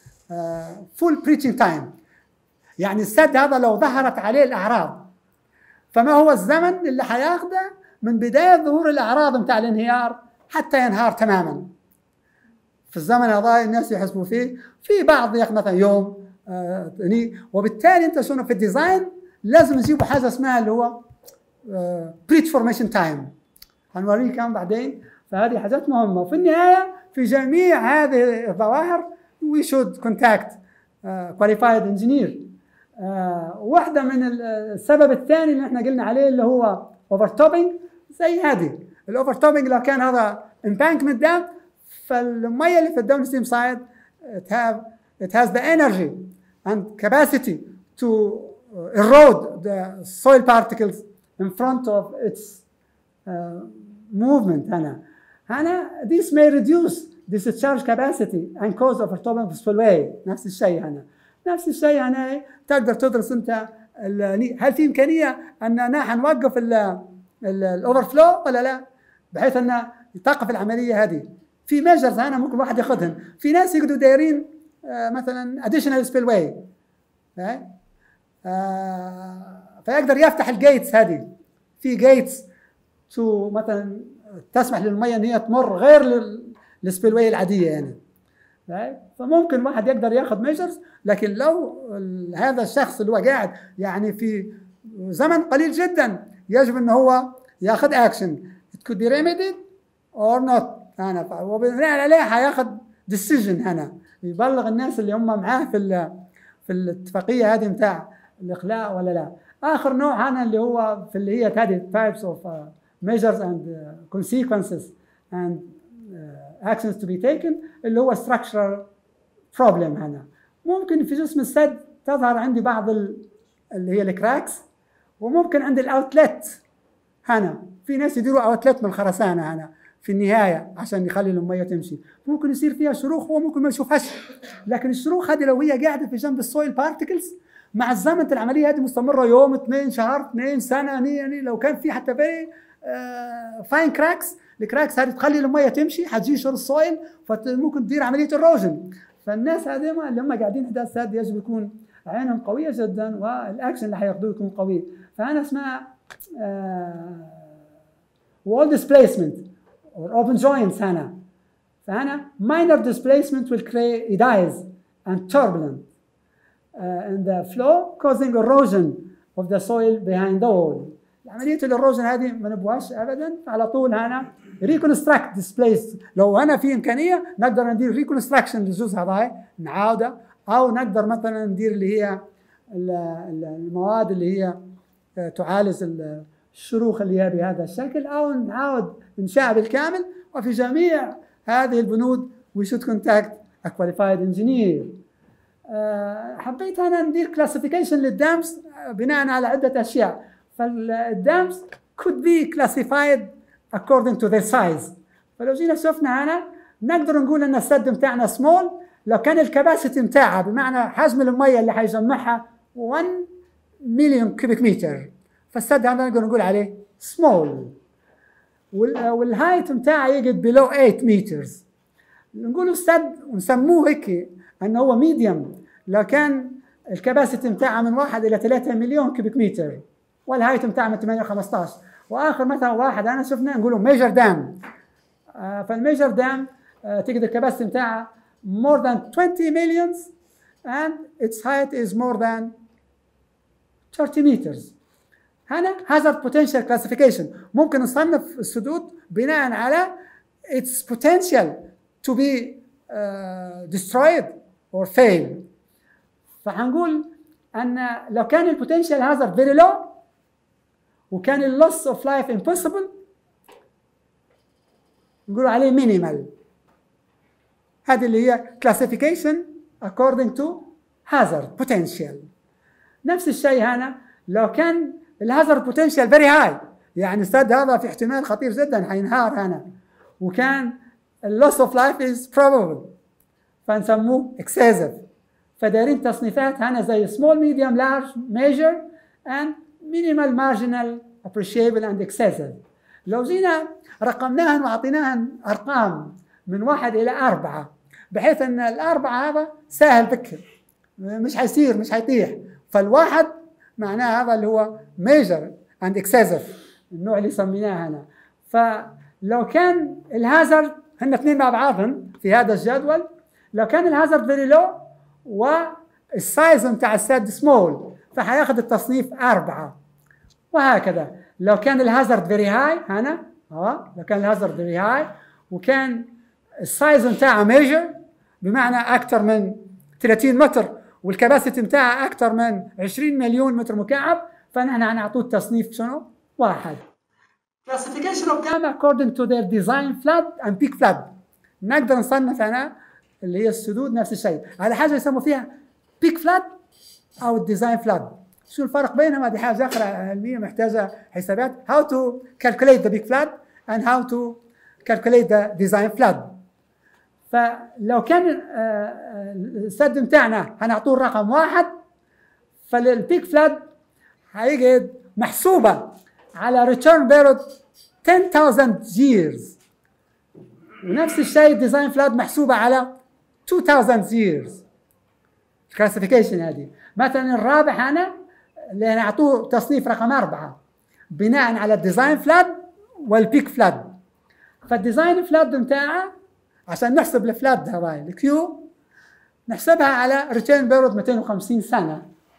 فول بريتشنج تايم، يعني السد هذا لو ظهرت عليه الاعراض فما هو الزمن اللي حياخده من بدايه ظهور الاعراض بتاع الانهيار حتى ينهار تماما. في الزمن هذا الناس يحسبوا فيه، في بعض ياخذ مثلا يوم آه وبالتالي انت شنو في الديزاين لازم يجيبوا حاجه اسمها اللي هو بريتش فورميشن تايم، هنوريكم بعدين. فهذه حاجات مهمه، وفي النهايه في جميع هذه الظواهر we should contact uh, qualified engineer. uh, واحده من السبب الثاني اللي احنا قلنا عليه اللي هو overtopping، زي هذه الاوفرتوبنج لو كان هذا embankment dam، فالميه اللي في الداون ستريم سايد it have it has the energy and capacity to erode the soil particles in front of its uh, movement هنا. هنا this may reduce discharge capacity and cause overtopping of spillway. نفس الشيء هنا. نفس الشيء هنا تقدر تدرس انت هل في امكانيه اننا حنوقف الاوفر فلو ولا لا، بحيث ان توقف العمليه هذه. في ميجرز هنا ممكن واحد ياخذهم. في ناس يقعدوا دايرين آه مثلا additional spillway آه فيقدر يفتح الجيتس هذه. في جيتس تو مثلا تسمح للميه ان هي تمر غير السبيلواي العاديه يعني. فممكن واحد يقدر ياخذ ميجرز، لكن لو هذا الشخص اللي هو قاعد يعني في زمن قليل جدا يجب ان هو ياخذ اكشن. it could be remedied or not هنا، وبناء عليه حياخذ decision هنا، يبلغ الناس اللي هم معاه في في الاتفاقيه هذه بتاع الاخلاء ولا لا. اخر نوع هنا اللي هو في اللي هي هذه types of uh, measures and uh, consequences and uh, actions to be taken اللي هو structural problem. هنا ممكن في جسم السد تظهر عندي بعض اللي هي الكراكس، وممكن عند الاوتلت هنا في ناس يديروا اوتلت من الخرسانه هنا في النهايه عشان يخلي الميه تمشي، ممكن يصير فيها شروخ وممكن ما يشوفهاش. لكن الشروخ هذه لو هي قاعده في جنب السويل بارتكلز مع الزمن العمليه هذه مستمره يوم اثنين شهر اثنين سنه، يعني لو كان في حتى فيري فاين كراكس، الكراكس هذه تخلي الميه تمشي حتجيشر السويل فممكن تدير عمليه اروجن. فالناس هذول اللي هم قاعدين حدا السد يجب يكون عينهم قويه جدا والاكشن اللي حياخذوه يكون قوي. فانا اسمها wall displacement or open joints هنا. فهنا minor displacement will create eddies and turbulence uh, in the flow causing erosion of the soil behind the wall. عملية الإروجن هذه ما نبغاش أبدا، على طول هنا reconstruct displaced. لو هنا في إمكانية نقدر ندير reconstruction للجزء هذا نعاوده، أو نقدر مثلا ندير اللي هي المواد اللي هي تعالج الشروخ اللي هي بهذا الشكل، أو نعاود إنشاء بالكامل. وفي جميع هذه البنود we should contact a qualified engineer. أه حبيت أنا ندير classification للدامز بناء على عدة أشياء. فالدامز could be classified according to their size. فلو جينا شفنا هنا نقدر نقول أن السد متاعنا small لو كان الكباسيتي متاعها بمعنى حجم المية اللي حيجمعها واحد مليون كيوبيك متر، فالسد هذا نقدر نقول عليه small. والهايت متاعه يقعد below ثمانية meters. نقول السد ونسموه هيك انه هو ميديوم لو كان الكباسيتي متاعه من واحد الى ثلاثة مليون كيوبيك متر، والهايت متاعه من ثمانية إلى خمسة عشر. واخر مثلا واحد انا شفنا نقوله ميجر دام. آه فالميجر دام آه تقدر الكباسيتي متاعه more than twenty millions and its height is more than thirty meters. هنا hazard potential classification ممكن نصنف السدود بناء على its potential to be uh, destroyed or fail. فهنقول أن لو كان البوتنشال hazard very low وكان ال loss of life impossible نقول عليه minimal. هذه اللي هي classification according to hazard potential. نفس الشيء هنا لو كان الهازارد بوتنشال فيري هاي، يعني السد هذا في احتمال خطير جدا حينهار هنا، وكان اللوس اوف لايف از بروبابل فنسموه اكسسيف. فدايرين تصنيفات هنا زي سمول ميديوم لارج ميجر اند مينيمال مارجنال ابريشيبل اند اكسسيف. لو جينا رقمناها واعطيناها ارقام من واحد الى اربعه بحيث ان الاربعه هذا سهل بكر مش حيصير مش حيطيح، فالواحد معناه هذا اللي هو ميجر اند اكسسيف النوع اللي سميناه هنا. فلو كان الهازارد هن اثنين مع بعضهم في هذا الجدول، لو كان الهازارد فيري لو والسايز بتاع السد سمول فحياخذ التصنيف أربعة، وهكذا. لو كان الهازارد فيري هاي هنا اه لو كان الهازارد فيري هاي وكان السايز بتاعه ميجر بمعنى اكثر من ثلاثين متر والكباسيتي بتاعها اكثر من عشرين مليون متر مكعب فنحن هنعطوه التصنيف شنو؟ واحد. Classification of dam according to their design flood and peak flood. نقدر نصنف هنا اللي هي السدود نفس الشيء على حاجه يسموا فيها peak flood او design flood. شو الفرق بينهم؟ هذه حاجه اخرى علميه محتاجه حسابات. how to calculate the big flood and how to calculate the design flood. فلو كان السد بتاعنا هنعطوه الرقم واحد، فالبيك فلاد هيجد محسوبه على return period ten thousand years، ونفس الشيء الديزاين فلاد محسوبه على two thousand years. الكلاسيفيكيشن هذه مثلا الرابع هنا اللي هنعطوه تصنيف رقم أربعة بناء على الديزاين فلاد والبيك فلاد. فالديزاين فلاد بتاعه عشان نحسب الفلاد هذا الكيو نحسبها على ريتيرن بيرود مئتين وخمسين سنه،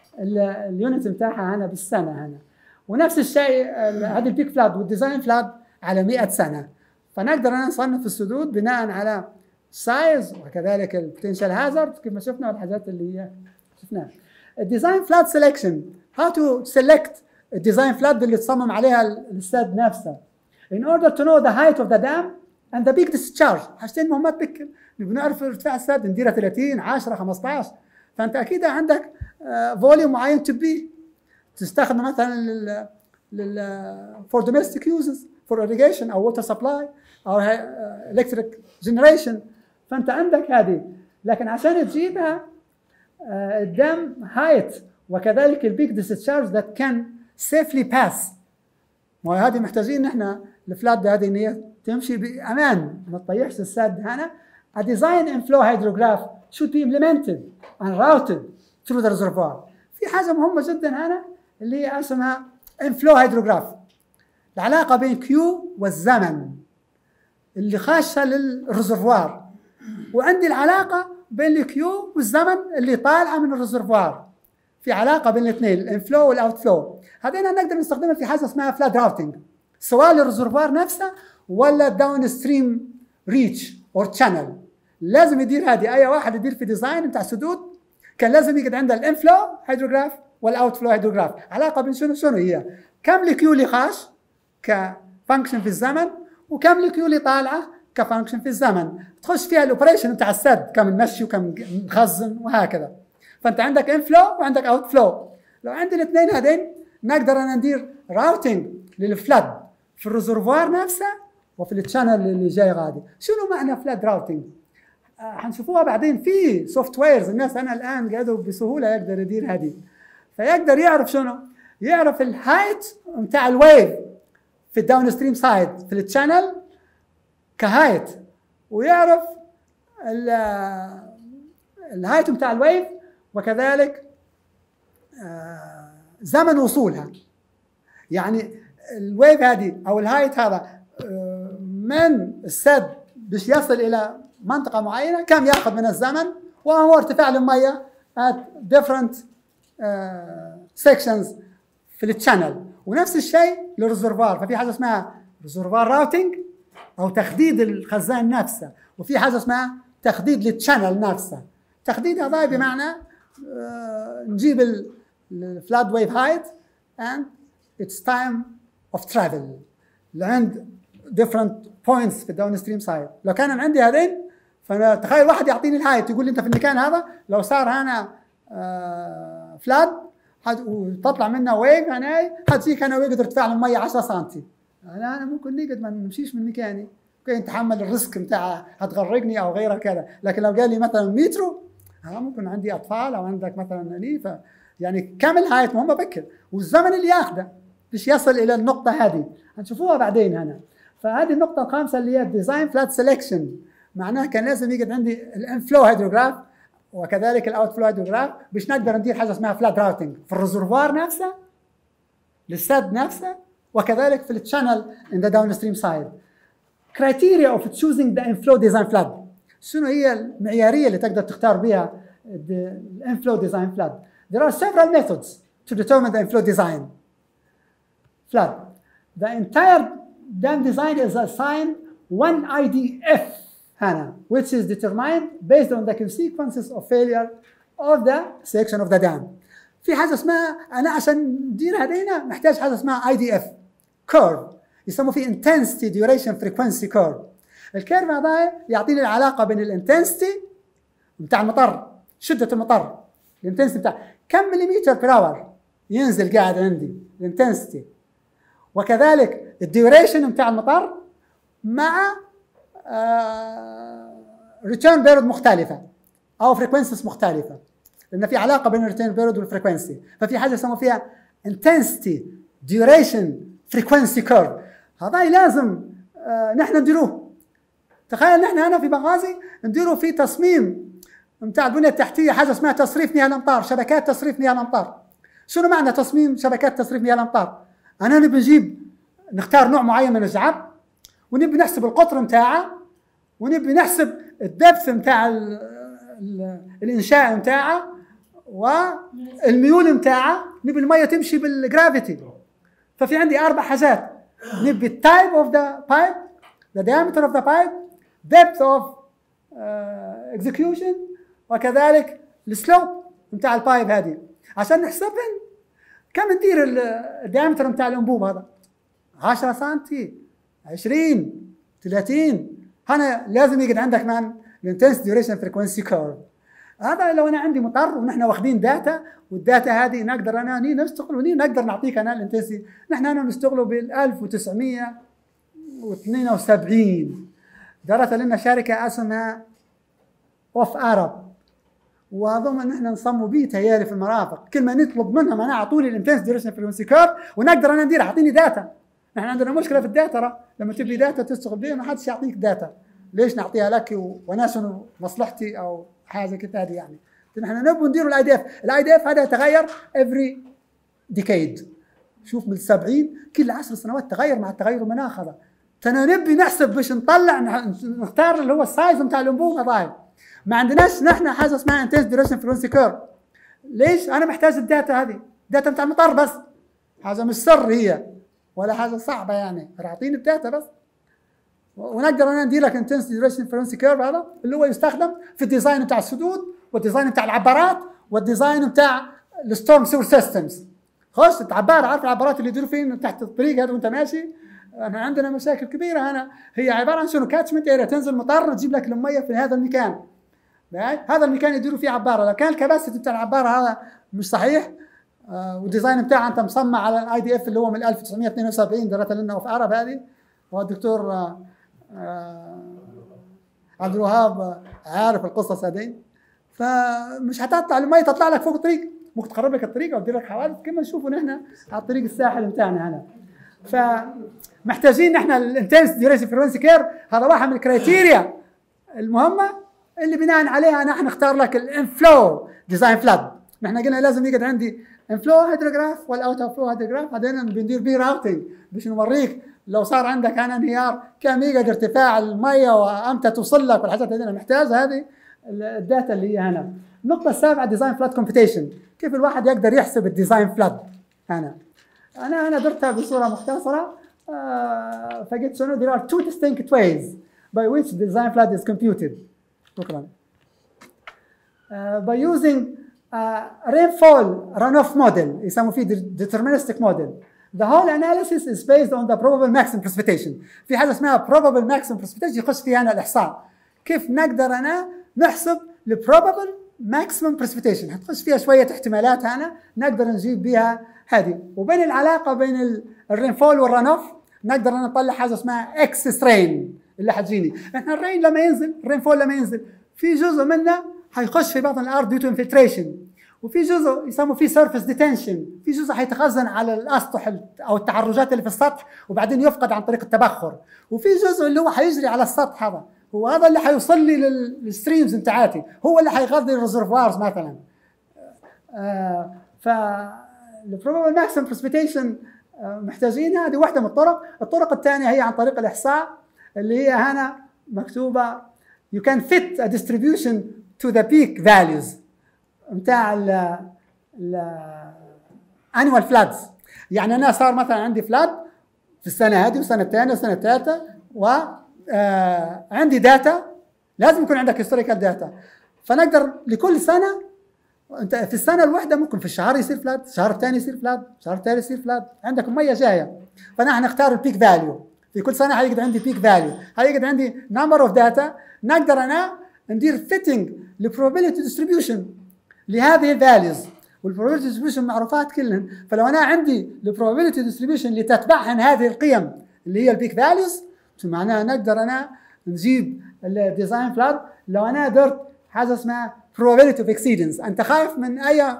اليونت بتاعها هنا بالسنه هنا، ونفس الشيء هذه البيك فلاد والديزاين فلاد على مئة سنه. فنقدر نصنف السدود بناء على سايز وكذلك البوتنشال هازارد كيف ما شفنا والحاجات اللي هي شفناها. الديزاين فلاد سelection، how to select الديزاين فلاد اللي تصمم عليها السد نفسه in order to know the height of the dam and the peak discharge. حاجتين مهمات بكل، نبغى نعرف ارتفاع السد نديرها ثلاثين عشرة خمسطعش، فانت اكيد عندك فوليوم معين تبي تستخدم مثلا لل لل for domestic uses for irrigation او water supply او electric generation، فانت عندك هذه. لكن عشان تجيبها الدام هايت وكذلك البيك discharge that can safely pass، وهذه محتاجين نحن الفلاد هذه ان هي تمشي بامان ما تطيحش السد هنا. A design and flow hydrograph should be implemented and routed through the reservoir. في حاجه مهمه جدا هنا اللي هي اسمها inflow hydrograph، العلاقه بين كيو والزمن اللي خاشه للريزرفوار، وعندي العلاقه بين الكيو والزمن اللي طالعه من الريزرفوار. في علاقه بين الاثنين الانفلو والاوت فلو. هذين نقدر نستخدمها في حاجه اسمها فلاد راوتنج، سواء للريزرفوار نفسه ولا داون ستريم ريتش اور تشانل. لازم يدير هذه، اي واحد يدير في ديزاين بتاع سدود كان لازم يقعد عنده الانفلو هيدروجراف والاوت فلو هيدروجراف. علاقه بين شنو شنو هي؟ كم الكيو اللي خاش كفانكشن في الزمن، وكم الكيو اللي طالعه كفانكشن في الزمن. تخش فيها الاوبريشن بتاع السد، كم نمشي وكم نخزن وهكذا. فانت عندك انفلو وعندك اوت فلو. لو عندي الاثنين هذين نقدر انا ندير راوتنج للفلاد في الريزرفوار نفسه وفي التشانل اللي جاي غادي. شنو معنى فلاد راوتنج؟ حنشوفوها بعدين في سوفت ويرز. الناس انا الان قاعدوا بسهوله يقدر يدير هذه، فيقدر يعرف شنو؟ يعرف الهايت بتاع الويف في الداون ستريم سايد في التشانل كهايت، ويعرف الهايت بتاع الويف وكذلك زمن وصولها. يعني الويف هذه او الهايت هذا من السد باش يصل الى منطقه معينه كم ياخذ من الزمن، وهو ارتفاع الميه at different uh, sections في التشانل. ونفس الشيء للريزرفوار. ففي حاجه اسمها ريزرفوار راوتنج او تخديد الخزان نفسه، وفي حاجه اسمها تخديد للتشانل نفسه. تخديد هذا بمعنى uh, نجيب الفلاد ويف هايت and its time of travel لعند different points في الداون ستريم سايد. لو كان عندي هذين فانا تخيل واحد يعطيني الهايت يقول لي انت في المكان هذا لو صار هنا آه فلاد وتطلع منه ويف هنا حتجيك انا ويقدر ارتفاع الميه عشرة سنتي. انا انا ممكن نقعد ما نمشيش من مكاني، ممكن نتحمل الريسك بتاع هتغرقني او غيرها كذا. لكن لو قال لي مثلا مترو ها ممكن عندي اطفال او عندك مثلا هني، ف يعني كم الهايت مهمه بكر، والزمن اللي ياخذه باش يصل الى النقطه هذه هنشوفوها بعدين هنا. فهذه النقطه الخامسه اللي هي الديزاين فلاد سelection، معناها كان لازم يقعد عندي الانفلو هيدروجراف وكذلك الاوت فلو هيدروجراف باش نقدر ندير حاجه اسمها فلاد راوتنج في الريزرفوار نفسه للسد نفسه وكذلك في التشانل ان ذا داون ستريم سايد. كرايتيريا اوف تشوزنج ذا انفلو ديزاين فلاد، شنو هي المعياريه اللي تقدر تختار بها الانفلو ديزاين فلاد؟ There are several methods to determine the inflow design flood. The entire dam design is assigned one I D F هنا, which is determined based on the consequences of failure of the section of the dam. في حاجة اسمها أنا عشان ندير هذينا محتاج حاجة اسمها I D F curve يسموه في intensity duration frequency curve. الكيرف هذا يعطيني العلاقة بين الانتنسيتي بتاع المطر، شدة المطر، الانتنسيتي بتاع كم مليمتر بير اور ينزل قاعد عندي الانتنسيتي، وكذلك الديوريشن بتاع المطر مع ريتيرن بيريود مختلفه او فريكونسيز مختلفه، لان في علاقه بين الريتيرن بيريود والفريكونسي. ففي حاجه يسموها فيها intensity duration frequency curve. هذا لازم آه نحن نديروه. تخيل نحن هنا في بنغازي نديروا في تصميم بتاع البنيه التحتيه حاجه اسمها تصريف مياه الامطار، شبكات تصريف مياه الامطار. شنو معنى تصميم شبكات تصريف مياه الامطار؟ انا نبي نجيب نختار نوع معين من الشعب، ونبي نحسب القطر نتاعه، ونبي نحسب الدبث نتاع الانشاء نتاعه والميول نتاعه، نبي الميه تمشي بالجرافيتي. ففي عندي اربع حاجات، نبي التايب اوف ذا بايب، the diameter of the pipe, depth of uh, execution، وكذلك السلوب نتاع البايب هذه. عشان نحسبهم كم ندير الديامتر نتاع الانبوب هذا؟ عشرة سنتي، عشرين، ثلاثين. هنا لازم يقعد عندك مان الانتنس ديوريشن فريكونسي كيرف. هذا لو انا عندي مطر ونحن واخدين داتا، والداتا هذه نقدر انا ني نشتغل وني نقدر نعطيك انا الانتنسي. نحن هنا نشتغلوا بال ألف وتسعمية واثنين وسبعين. درت لنا شركه اسمها اوف ارب، واظن ان احنا نصموا به تياري في المرافق. كل ما نطلب منهم انا اعطوني الانتنس ديوريشن فريكونسي كيرف ونقدر انا ندير، اعطيني داتا. نحن عندنا مشكله في الداتا، لما تبي داتا تشتغل بها ما حدش يعطيك داتا. ليش نعطيها لك وانا شنو مصلحتي او حاجه كذا هذه يعني. نحن نبغى نديروا الاي دي اف، الاي دي اف هذا يتغير افري ديكيد. شوف من سبعين كل عشر سنوات تغير مع التغير المناخ هذا. فانا نبي نحسب باش نطلع نختار اللي هو السايز نتاع الانبوبه. طيب ما عندناش نحن حاجه اسمها انتنس ديوريشن فريكونسي كيرف. ليش؟ انا محتاج الداتا هذه، الداتا نتاع المطر بس، حاجه مش سر هي ولا حاجه صعبه يعني، اعطيني الداتا بس ونقدر انا ندير لك انتنس ديوريشن فريكونسي كيرف. هذا اللي هو يستخدم في الديزاين بتاع السدود والديزاين بتاع العبارات والديزاين بتاع الستورم سيور سيستمز. خش العباره، عارف العبارات اللي يديروا فين تحت الطريق هذا وانت ماشي؟ احنا عندنا مشاكل كبيره هنا، هي عباره عن شنو؟ كاتشمنت اريا، تنزل مطر تجيب لك الميه في هذا المكان. هذا المكان يديروا فيه عباره، لو كان الكباسيتي بتاع العباره هذا مش صحيح آه والديزاين بتاعها انت مصمم على الاي دي اف اللي هو من ألف وتسعمية واثنين وسبعين درت لنا في عرب هذه، هو الدكتور آه آه عبد الوهاب عارف القصص هذه. فمش هتطلع الميه تطلع لك فوق الطريق، ممكن تخرب لك الطريق او تدير لك حوادث كما نشوفوا نحن على الطريق الساحل بتاعنا هنا. فمحتاجين نحن الانتنس ديوريشن فريكونسي كيرف، هذا واحد من الكرايتيريا المهمه اللي بناء عليها نحن نختار لك الانفلو ديزاين فلاد. نحن قلنا لازم يقعد عندي انفلو هيدروجراف والاوت اوف فلو هيدروجراف، هذين بندير بيه راوتنج باش نوريك لو صار عندك انا انهيار كم يقعد ارتفاع الميه وامتى توصل لك والحاجات هذه. محتاج هذه الداتا اللي هي هنا. النقطه السابعه ديزاين فلاد كومبيتيشن، كيف الواحد يقدر يحسب الديزاين فلاد. هنا انا انا درتها بصوره مختصره آه فقلت شنو there are two distinct ways by which design flood is computed. شكرا. uh, by using uh, rainfall runoff model يسموه فيه deterministic model. The whole analysis is based on the probable maximum precipitation. في حاجه اسمها probable maximum precipitation يخش فيها هنا الاحصاء. كيف نقدر انا نحسب ال probable maximum precipitation؟ هتخش فيها شويه احتمالات هنا نقدر نجيب بها هذه. وبين العلاقه بين الرينفول والرنوف نقدر نطلع حاجه اسمها اكسس رين اللي حتجيني. احنا الرين لما ينزل، الرينفول لما ينزل في جزء منه حيخش في بطن الارض ديو تو انفلتريشن، وفي جزء يسموا فيه سيرفيس ديتنشن، في جزء حيتخزن على الاسطح او التعرجات اللي في السطح وبعدين يفقد عن طريق التبخر، وفي جزء اللي هو حيجري علال السطح. هذا هو هذا اللي حيوصل لي للستريمز نتاعاتي، هو اللي حيغذي الريزرفوارز مثلا. آه ف البروبابل ماكسيمم بريسبيتيشن محتاجينها، هذه واحده من الطرق. الطرق الثانيه هي عن طريق الاحصاء اللي هي هنا مكتوبه you can fit a distribution to the peak values نتاع ال ال annual floods. يعني انا صار مثلا عندي فلاد في السنه هذه والسنه الثانيه والسنه الثالثه و آه عندي داتا، لازم يكون عندك هيستوريكال داتا، فنقدر لكل سنه انت في السنه الواحده ممكن في الشهر يصير فلاد، الشهر الثاني يصير فلاد، الشهر الثالث يصير فلاد، عندك ميه جايه. فنحن نختار البيك فاليو، في كل سنه هيقعد عندي بيك فاليو، هيقعد عندي نمبر اوف داتا، نقدر انا ندير فيتنج لبروبابيلتي ديستريبيوشن لهذه الفاليوز، والبروبابيلتي ديستريبيوشن معروفات كلهن. فلو انا عندي البروبابيلتي ديستريبيوشن اللي تتبعهن هذه القيم اللي هي البيك فاليوز، معناها نقدر انا نجيب الديزاين فلاد. لو انا قدرت حاجه اسمها probability of exceedance، انت خايف من اي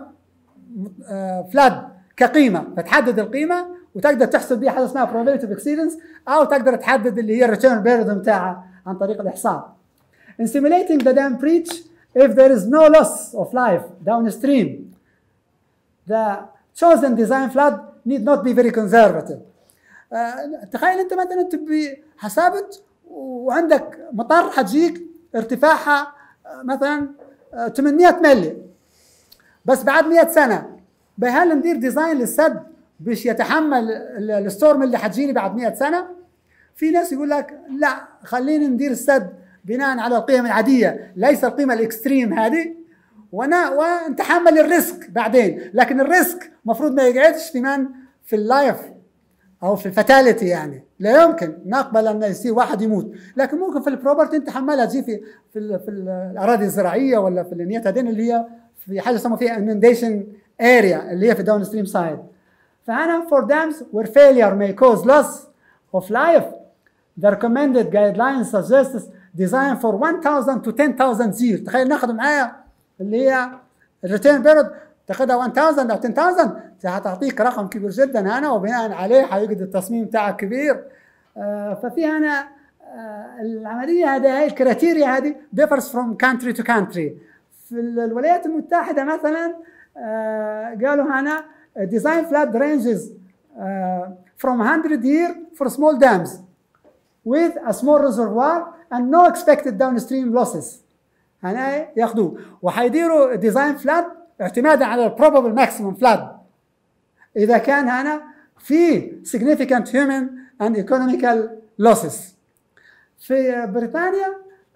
فلاد كقيمه فتحدد القيمه وتقدر تحسب بيها حاجه اسمها probability of exceedance، او تقدر تحدد اللي هي الريتيرن بيريود بتاعها عن طريق الاحصاء. In simulating the dam breach, if there is no loss of life downstream, the chosen design flood need not be very conservative. uh, تخيل انت مثلا تبي حسابت وعندك مطر حتجيك ارتفاعها مثلا ثمانمئة ملي، بس بعد مئة سنه بهل ندير ديزاين للسد باش يتحمل الستورم اللي حتجيني بعد مئة سنه؟ في ناس يقول لك لا، خلينا ندير السد بناء على القيم العاديه، ليس القيمه الاكستريم هذه، وانا ونتحمل الريسك بعدين. لكن الريسك المفروض ما يقعدش في من في اللايف او في الفتاليتي، يعني لا يمكن نقبل ان يصير واحد يموت. لكن ممكن في البروبرتي انت حملها تجي في في, ال في الاراضي الزراعيه ولا في النيات هذين اللي هي في حاجه يسموها فيها inundation area اللي هي في داون ستريم سايد. فانا for dams where failure may cause loss of life, the recommended guidelines suggests design for one thousand to ten thousand years. تخيل ناخذ معايا اللي هي الريتيرن بيريود تاخذها one thousand او ten thousand، هتعطيك رقم كبير جدا هنا، وبناء عليه حيقعد التصميم بتاعك كبير. آه ففي هنا آه العمليه هذه، هي الكريتيريا هذه differs from country to country. في الولايات المتحده مثلا آه قالوا هنا design flood ranges uh, from one hundred year for small dams with a small reservoir and no expected downstream losses. هنا ياخذوه وحيديروا ديزاين فلاد اعتمادا على البروبابل ماكسيموم فلاد اذا كان هنا في significant human and economical losses. في بريطانيا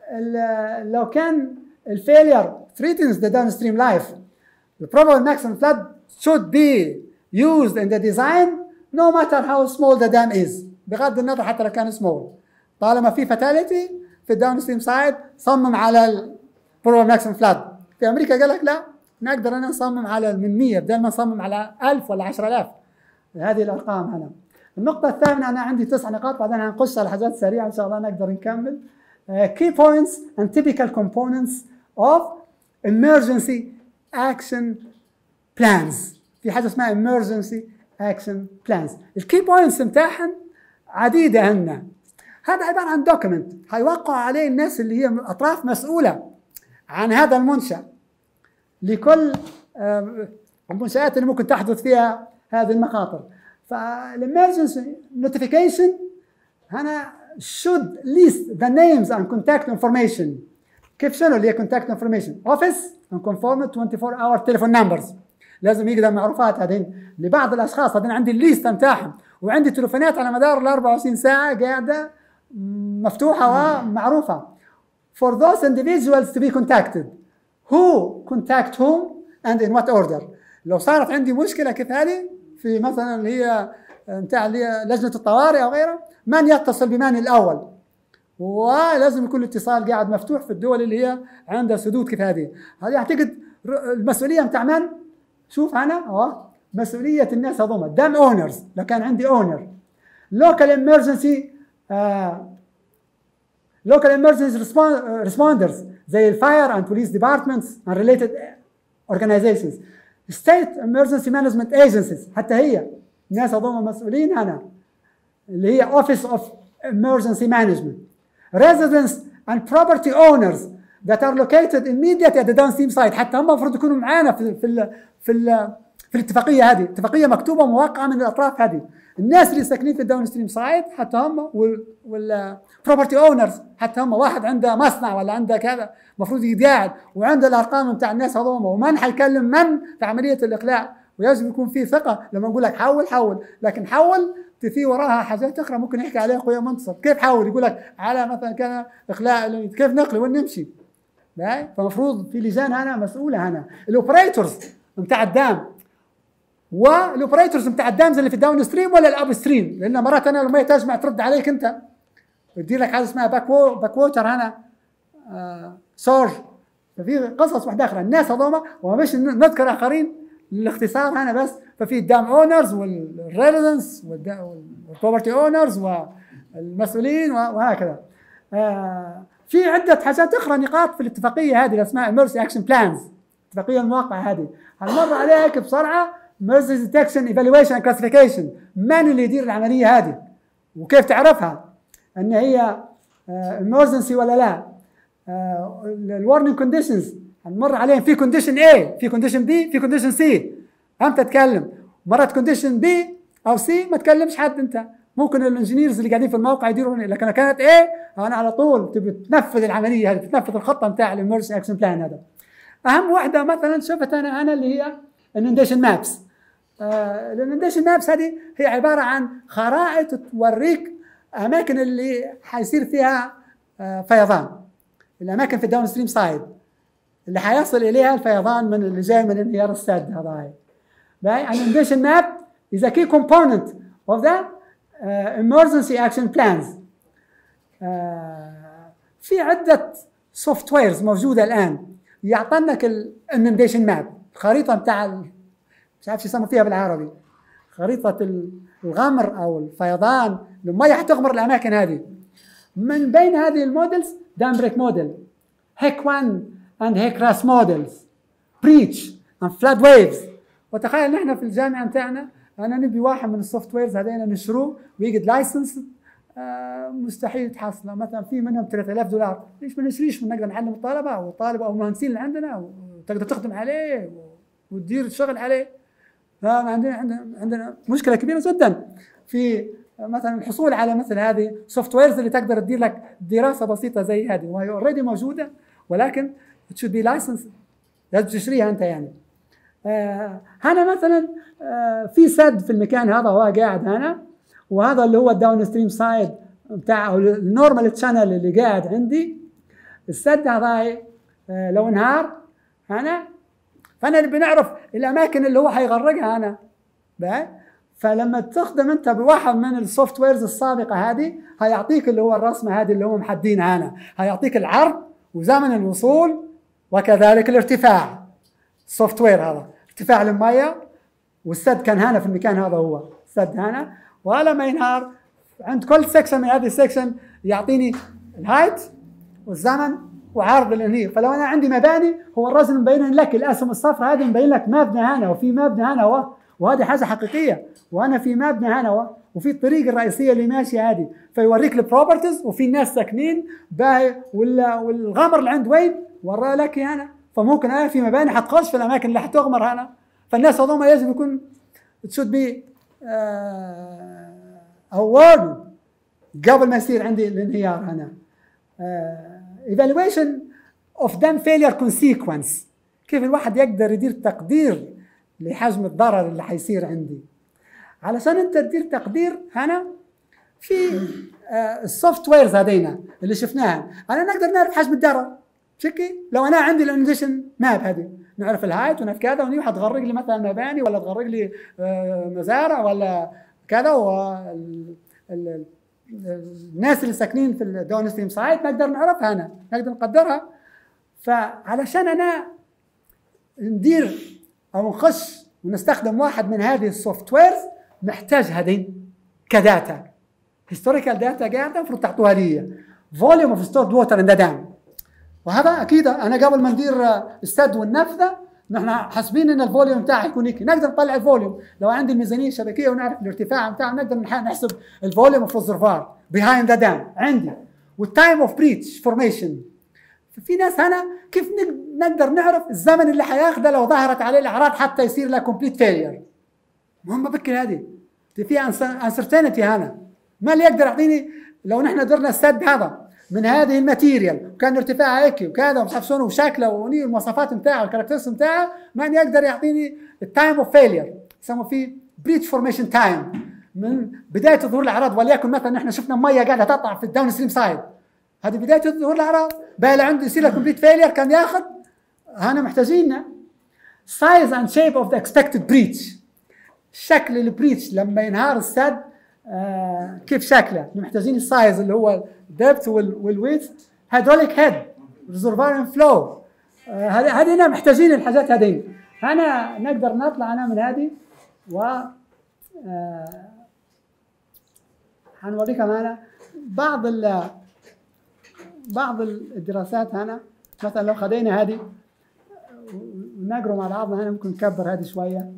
لو كان الفيلير threatens the downstream life, the probable maximum flood should be used in the design no matter how small the dam is. بغض النظر حتى لو كان small، طالما في fatality في الداون ستريم سايد صمم على ال probable maximum flood. في امريكا قال لك لا، نقدر انا نصمم على من مئة بدل ما نصمم على ألف ولا عشرة آلاف. هذه الارقام هنا. النقطة الثامنة، انا عندي تسع نقاط بعدين هنخش على حاجات سريعة ان شاء الله نقدر نكمل. uh, key points and typical components of emergency action plans. في حاجة اسمها emergency action plans. الكي بوينتس متاعهم عديدة هنا. هذا عبارة عن دوكيمنت هيوقع عليه الناس اللي هي أطراف مسؤولة عن هذا المنشأ لكل المنشآت اللي ممكن تحدث فيها هذه المخاطر. فالإمرجنسي نوتيفيكيشن هنا should list the names and contact information. كيف شنو اللي هي contact information؟ office and confirmed twenty-four hour telephone numbers. لازم يقدر معروفات هذين لبعض الاشخاص. هذين عندي الليست بتاعهم وعندي تليفونات على مدار ال أربعة وعشرين ساعه قاعده مفتوحه ومعروفه. For those individuals to be contacted, who contact whom and in what order. لو صارت عندي مشكله كيف هذه في مثلا اللي هي بتاع اللي هي لجنه الطوارئ او غيرها، من يتصل بمن الاول، ولازم يكون الاتصال قاعد مفتوح في الدول اللي هي عندها سدود كيف هذه. هذه اعتقد المسؤوليه بتاع من؟ شوف انا اه مسؤوليه الناس هذوما دام اونرز. لو كان عندي اونر لوكال امرجنسي لوكال امرجنسي ريسبوندرز زي الفاير اند بوليس ديبارتمنتس اند ريليتد اورجانيزيشنز، ستيت امرجنسي مانجمنت ايجنسيز، حتى هي الناس هذوما مسؤولين هنا اللي هي اوفيس اوف امرجنسي مانجمنت. residents and property owners that are located immediately at the downstream site، حتى هم المفروض يكونوا معانا في في ال في ال في الاتفاقيه هذه، اتفاقيه مكتوبه وموقعه من الاطراف هذه. الناس اللي ساكنين في الداون ستريم سايت حتى هم والبروبرتي اونرز حتى هم، واحد عنده مصنع ولا عنده كذا المفروض يقعد وعنده الارقام بتاع الناس هذوما، ومن حيكلم من في عمليه الاقلاع. ويجب يكون في ثقه لما نقول لك حول حول، لكن حول في وراها حاجات اخرى ممكن يحكي عليها اخويا منتصر. كيف حول؟ يقول لك على مثلا كذا اقلاع، كيف نقل وين نمشي. فمفروض في لجان هنا مسؤوله هنا. الاوبريتورز بتاع الدام والاوبريتورز بتاع الدامز اللي في الداون ستريم ولا الاب ستريم، لان مرات انا لما تجمع ترد عليك انت تدير لك حاجه اسمها باك وو باك ووتر هنا آه سورج. ففي قصص واحده اخرى. الناس هذوما ومش نذكر اخرين للاختصار هنا بس، ففي الدام اونرز والريزيدنس والبروبرتي اونرز والمسؤولين وهكذا. آه في عده حاجات اخرى، نقاط في الاتفاقيه هذه اللي اسمها ايمرجنسي اكشن بلانز، الاتفاقيه الموقعه هذه هنمر عليها هيك بسرعه. emergency detection evaluation and classification، من اللي يدير العمليه هذه وكيف تعرفها ان هي emergency ولا لا. الورنينج كونديشنز هنمر عليهم، في كونديشن A، في كونديشن B، في كونديشن C، امتى تتكلم؟ مرات كونديشن B او C ما تكلمش حد انت، ممكن الانجينيرز اللي قاعدين في الموقع يديروا، لكن كانت A انا على طول تبي تنفذ العمليه هذه، تنفذ الخطه بتاع الامرجنسي اكشن بلان. هذا اهم واحده مثلا شفت انا انا اللي هي الاننديشن مابس. الاننديشن مابس هذه هي عباره عن خرائط توريك اماكن اللي حيصير فيها آه فيضان، الاماكن في الداون ستريم سايد اللي حيصل اليها الفيضان من اللي جاي من انهيار السد. هذا هاي الاننديشن ماب is a key component of the uh, emergency action plans. uh, في عده سوفت ويرز موجوده الان يعطنك الاننديشن ماب، الخريطه بتاع مش عارف شو يسموا فيها بالعربي، خريطه الغمر او الفيضان، المية حتغمر الاماكن هذه. من بين هذه المودلز دام بريك موديل، هيك واحد اند هيك راس مودلز، بريتش اند فلاد ويفز. وتخيل نحن في الجامعه بتاعنا انا نبي واحد من السوفت ويرز هذين نشروه ويجد لايسنس، آه مستحيل تحصله، مثلا في منهم ثلاثة آلاف دولار، ليش ما نشريش ونقدر نعلم الطلبه والطالب او المهندسين اللي عندنا وتقدر تخدم عليه وتدير الشغل عليه. عندنا عندنا عندنا مشكله كبيره جدا في مثلا الحصول على مثل هذه سوفت ويرز اللي تقدر تدير لك دراسه بسيطه زي هذه، وهي اوريدي موجوده ولكن تشود بي لايسنس، لازم تشتريها انت يعني. آه هنا مثلا آه في سد في المكان هذا، هو قاعد هنا، وهذا اللي هو الداون ستريم سايد بتاع او النورمال تشانل اللي قاعد عندي. السد هذا آه لو انهار هنا، فانا بنعرف الاماكن اللي هو حيغرقها انا بقى. فلما تخدم انت بواحد من السوفت ويرز السابقه هذه، هيعطيك اللي هو الرسمه هذه اللي هم محددينها هنا، هيعطيك العرض وزمن الوصول وكذلك الارتفاع. السوفت وير هذا ارتفاع الميه، والسد كان هنا في المكان هذا، هو السد هنا، ولما ينهار عند كل سكشن من هذه السكشن يعطيني الهايت والزمن وعرض الانهيار. فلو انا عندي مباني، هو الرسم مبين لك الاسهم الصفراء هذه مبين لك مبنى هنا وفي مبنى هنا، وهذه حاجه حقيقيه، وانا في مبنى هنا وفي الطريق الرئيسيه اللي ماشيه هذه، فيوريك البروبرتيز وفي ناس ساكنين باهي، والغمر اللي عند وين وراه لك هنا. فممكن انا في مباني حتخش في الاماكن اللي حتغمر هنا، فالناس هذول لازم يكون تشود بي اوورد قبل ما يصير عندي الانهيار هنا. آه evaluation of dam failure consequence، كيف الواحد يقدر يدير تقدير لحجم الضرر اللي حيصير عندي. علشان انت تدير تقدير هنا في آه السوفت ويرز هذينا اللي شفناها، انا نقدر نعرف حجم الضرر شكي. لو انا عندي الانجيشن ماب هذه، نعرف الهايت ونعرف كذا، وني حتغرق لي مثلا مباني ولا تغرق لي آه مزارع ولا كذا، وال الناس اللي ساكنين في الداون ستريم سايد نقدر نعرفها هنا، نقدر نقدرها. فعلشان انا ندير او نخش ونستخدم واحد من هذه السوفت ويرز، محتاج هذه كداتا، هيستوريكال داتا قاعده المفروض تعطوها لي، فوليوم اوف ستورد ووتر ان ذا دام. وهذا اكيد انا قبل ما ندير السد والنفذه نحن حاسبين ان الفوليوم بتاعه يكون هيك، نقدر نطلع الفوليوم. لو عندي الميزانيه الشبكيه ونعرف الارتفاع بتاعه، نقدر نحسب الفوليوم اوف ريزرفوار بيهايند ذا دام عندي، والتايم اوف بريتش فورميشن. في ناس هنا كيف نقدر نعرف الزمن اللي حياخذه لو ظهرت عليه الاعراض حتى يصير له كومبليت فيلير. مهمه بكل هذه، في انسرتينتي هنا، ما اللي يقدر يعطيني لو نحن درنا السد هذا من هذه الماتيريال وكان ارتفاعها هيك وكذا ومش عارف شلون وشكله وني المواصفات نتاعها والكاركترستكس نتاعها، ما يقدر يعطيني التايم اوف فيلير، يسموه فيه بريتش فورميشن تايم، من بدايه ظهور الاعراض. وليكن مثلا نحن شفنا ميه قاعده تقطع في الداون ستريم سايد، هذه بدايه ظهور الاعراض، بقى لعندي يصير له كومبليت فيلير كان ياخذ. هنا محتاجين سايز اند شيب اوف ذا اكسبكتد بريتش، شكل البريتش لما ينهار السد آه كيف شكله، محتاجين السايز اللي هو الدبث والويدث، هيدروليك هيد، ريزرفوار فلو، هذه هنا محتاجين الحاجات هذين. هنا نقدر نطلع أنا من هذه و آه هنوريكم أنا بعض ال بعض الدراسات هنا. مثلا لو خدينا هذه ونقرأ مع بعضنا هنا، ممكن نكبر هذه شوية.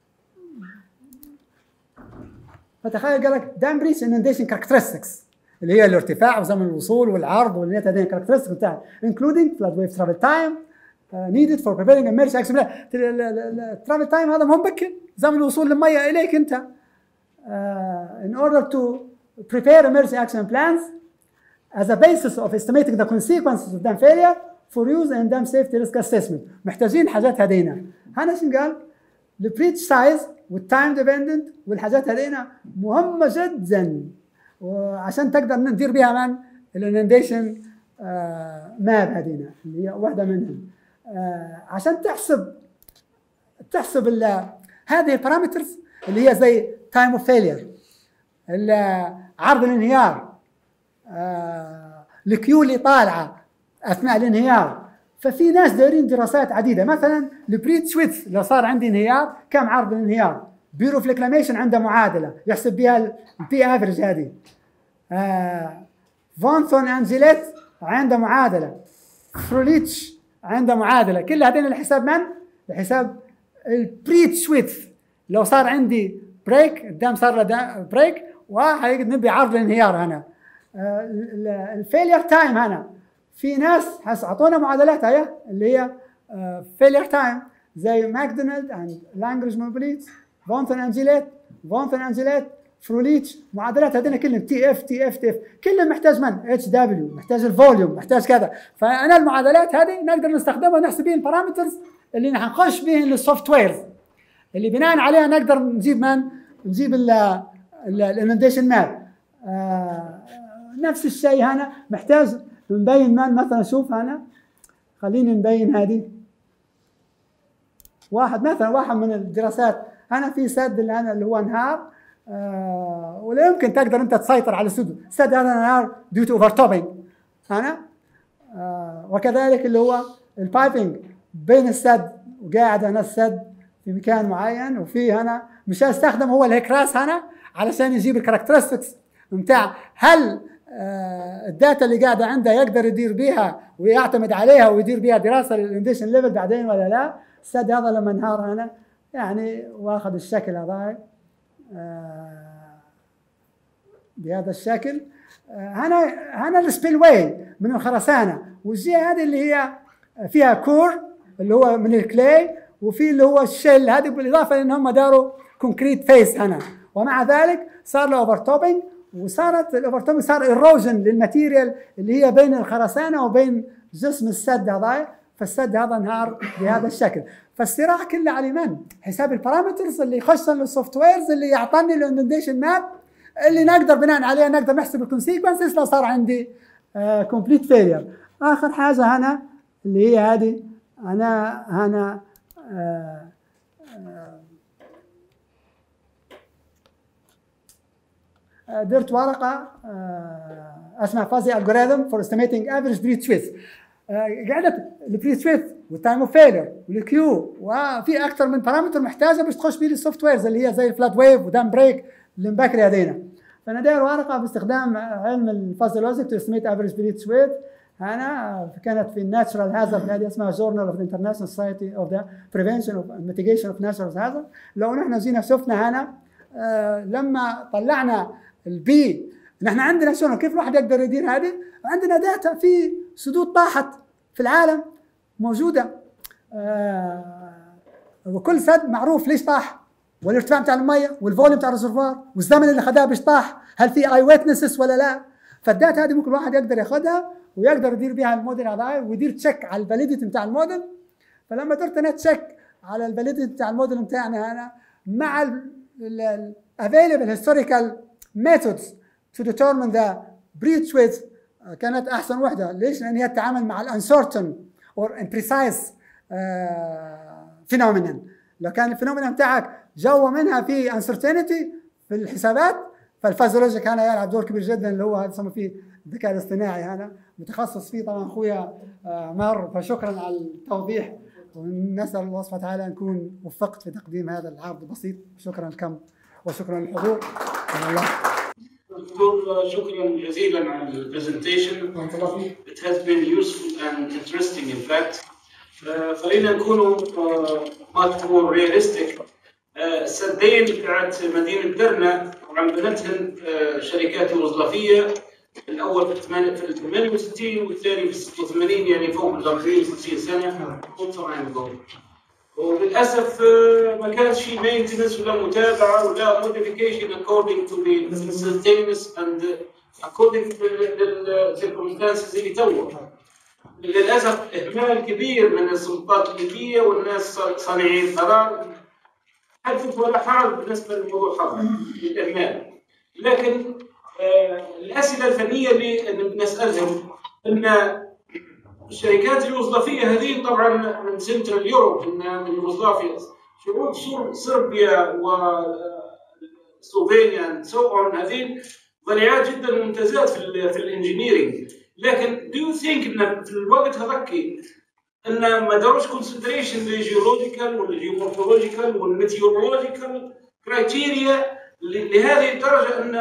فتخيل قال لك دام بريتش inundation characteristics اللي هي الارتفاع وزمن الوصول والعرض والنت، هذين characteristics بتاعها including flood wave travel time uh, needed for preparing emergency action plan. الترافل تايم هذا مهم بكر، زمن الوصول للمية إليك أنت uh, in order to prepare emergency action plans as a basis of estimating the consequences of dam failure for use in dam safety risk assessment. محتاجين حاجات هذينا. هنا شنو قال؟ البريتش سايز والتايم ديبندنت والحاجات هذينا مهمة جدا، وعشان تقدر ندير بها من الاننديشن ماب هذينا اللي هي واحدة منهم. آه عشان تحسب تحسب هذه البارامترز اللي هي زي تايم اوف فيلير، عرض الانهيار، آه الكيو اللي طالعه اثناء الانهيار. ففي ناس دايرين دراسات عديده. مثلا البريتش ويدث لو صار عندي انهيار كم عرض الانهيار؟ بيرو اوف ريكلاميشن عنده معادله يحسب بها البي افريج هذه. آه فونثون انجيليت عنده معادله، فروليتش عنده معادله، كل هذين لحساب من؟ لحساب البريتش ويدث. لو صار عندي بريك الدم صار له بريك وهيقدر نبي عرض الانهيار هنا. آه الفيلير تايم هنا في ناس حس اعطونا معادلات هي اللي هي فيلير تايم زي ماكدونالد اند لانجريج موبليت، فونثون انجيليت، فونثون انجيليت، فروليتش. معادلات هذين كلهم تي اف تي اف تي اف، كلهم محتاج من؟ اتش دبليو، محتاج الفوليوم، محتاج كذا. فانا المعادلات هذه نقدر نستخدمها ونحسب بها البارامترز اللي نخش بهم للسوفت ويرز اللي بناء عليها نقدر نجيب من؟ نجيب الاننديشن ماب. آه نفس الشيء هنا محتاج نبين من. مثلا شوف هنا، خليني نبين هذه واحد مثلا واحد من الدراسات. هنا في سد اللي هنا اللي هو انهار، آه ولا يمكن تقدر انت تسيطر على السد. سد هذا انهار ديو تو اوفر توبينج هنا، آه وكذلك اللي هو البايبنج بين السد وقاعد هنا السد في مكان معين، وفي هنا مش هستخدم هو الهكراس هنا علشان يجيب الكاركترستكس بتاع هل آه الداتا اللي قاعده عنده يقدر يدير بيها ويعتمد عليها ويدير بيها دراسه للانديشن ليفل بعدين ولا لا. السد هذا لما انهار هنا يعني واخذ الشكل هذا آه بهذا الشكل. آه هنا هنا السبيل واي من الخرسانه، والجهه هذه اللي هي فيها كور اللي هو من الكلاي، وفي اللي هو الشيل هذه، بالاضافه لان هم داروا كونكريت فيس هنا. ومع ذلك صار له اوفر توبنج، وصارت الاوفر توبنج صار ايروجن للماتيريال اللي هي بين الخرسانه وبين جسم السد هذا، فالسد هذا انهار بهذا الشكل. فالصراع كله على من؟ حساب البارامترز اللي يخش للسوفت ويرز اللي يعطيني الاننديشن ماب اللي نقدر بناء عليها نقدر نحسب الكونسيكونسز لو صار عندي كومبليت uh, فيلير. اخر حاجه هنا اللي هي هذه، انا هنا آه آه درت ورقه آه اسمها فازي الجوريثم فور استيميتنج افريج بريتش ويدث. قعدت البريتش ويدث والتايم اوف فيلير والكيو، وفي اكثر من بارامتر محتاجه باش تخش بيه للسوفت ويرز اللي هي زي الفلاد ويف ودام بريك اللي مبكري هذينا. فانا داير ورقه باستخدام علم الفازي لوجيك تو استيميت افريج بريتش ويدث. هنا كانت في الناتشرال هازارد هذه اسمها جورنال اوف ذا انترناشونال سوسايتي اوف ذا بريفنشن اوف ميتيجيشن اوف ناتشرال هازارد. لو نحن جينا شفنا هنا آه لما طلعنا البي، نحن عندنا شنو كيف الواحد يقدر يدير هذه؟ عندنا داتا في سدود طاحت في العالم موجوده، آه وكل سد معروف ليش طاح، والارتفاع بتاع الميه والفوليوم بتاع الريزرفوار والزمن اللي خداه باش طاح، هل في اي ويتنسز ولا لا. فالداتا هذه ممكن الواحد يقدر ياخذها ويقدر يدير بها الموديل هذا ويدير تشيك على الفاليديتي بتاع الموديل. فلما درت انا تشيك على الفاليديتي بتاع الموديل بتاعنا هنا مع ال available historical methods to determine the breach width كانت احسن وحده. ليش؟ لان هي تتعامل مع ال uncertain or imprecise phenomenon. لو كان الفينومينا بتاعك جو منها في uncertainty في الحسابات، فالفازي لوجيك هنا يلعب دور كبير جدا اللي هو هذا يسمى فيه الذكاء الاصطناعي. هنا متخصص فيه طبعا اخويا مار، فشكرا على التوضيح ونسال الله سبحانه وتعالى ان نكون وفقت في تقديم هذا العرض البسيط. شكرا لكم وشكرا للحضور. الله. دكتور شكرا جزيلا على البرزنتيشن. It has been useful and interesting in fact. خلينا نكونوا much more realistic. السدين بتاعت مدينة درنا طبعا بنتهن شركات يوغوسلافية، الأول في ثمانية وستين والثاني في ستة وثمانين، يعني فوق ال أربعين خمسين سنة وللأسف ما كانش في maintenance ولا متابعة ولا modification according to the circumstances and according to the circumstances اللي توا. للأسف إهمال كبير من السلطات الليبية والناس صانعين القرار، حدث ولا حرج بالنسبة للموضوع حرج للإهمال. لكن آه الأسئلة الفنية اللي بنسألهم أن الشركات اليوغوسلافية هذه طبعا من سنترال يوروب، من يوغوسلافيا، شعوب صربيا وسلوفينيا سو اون، هذه ضليعات جدا ممتازات في في الانجينيرينج. لكن do you think ان في الوقت هذاك ان ما داروش كونسيدريشن للجيولوجيكال والجيومورفولوجيكال والميتيورولوجيكال كرايتيريا لهذه الدرجه ان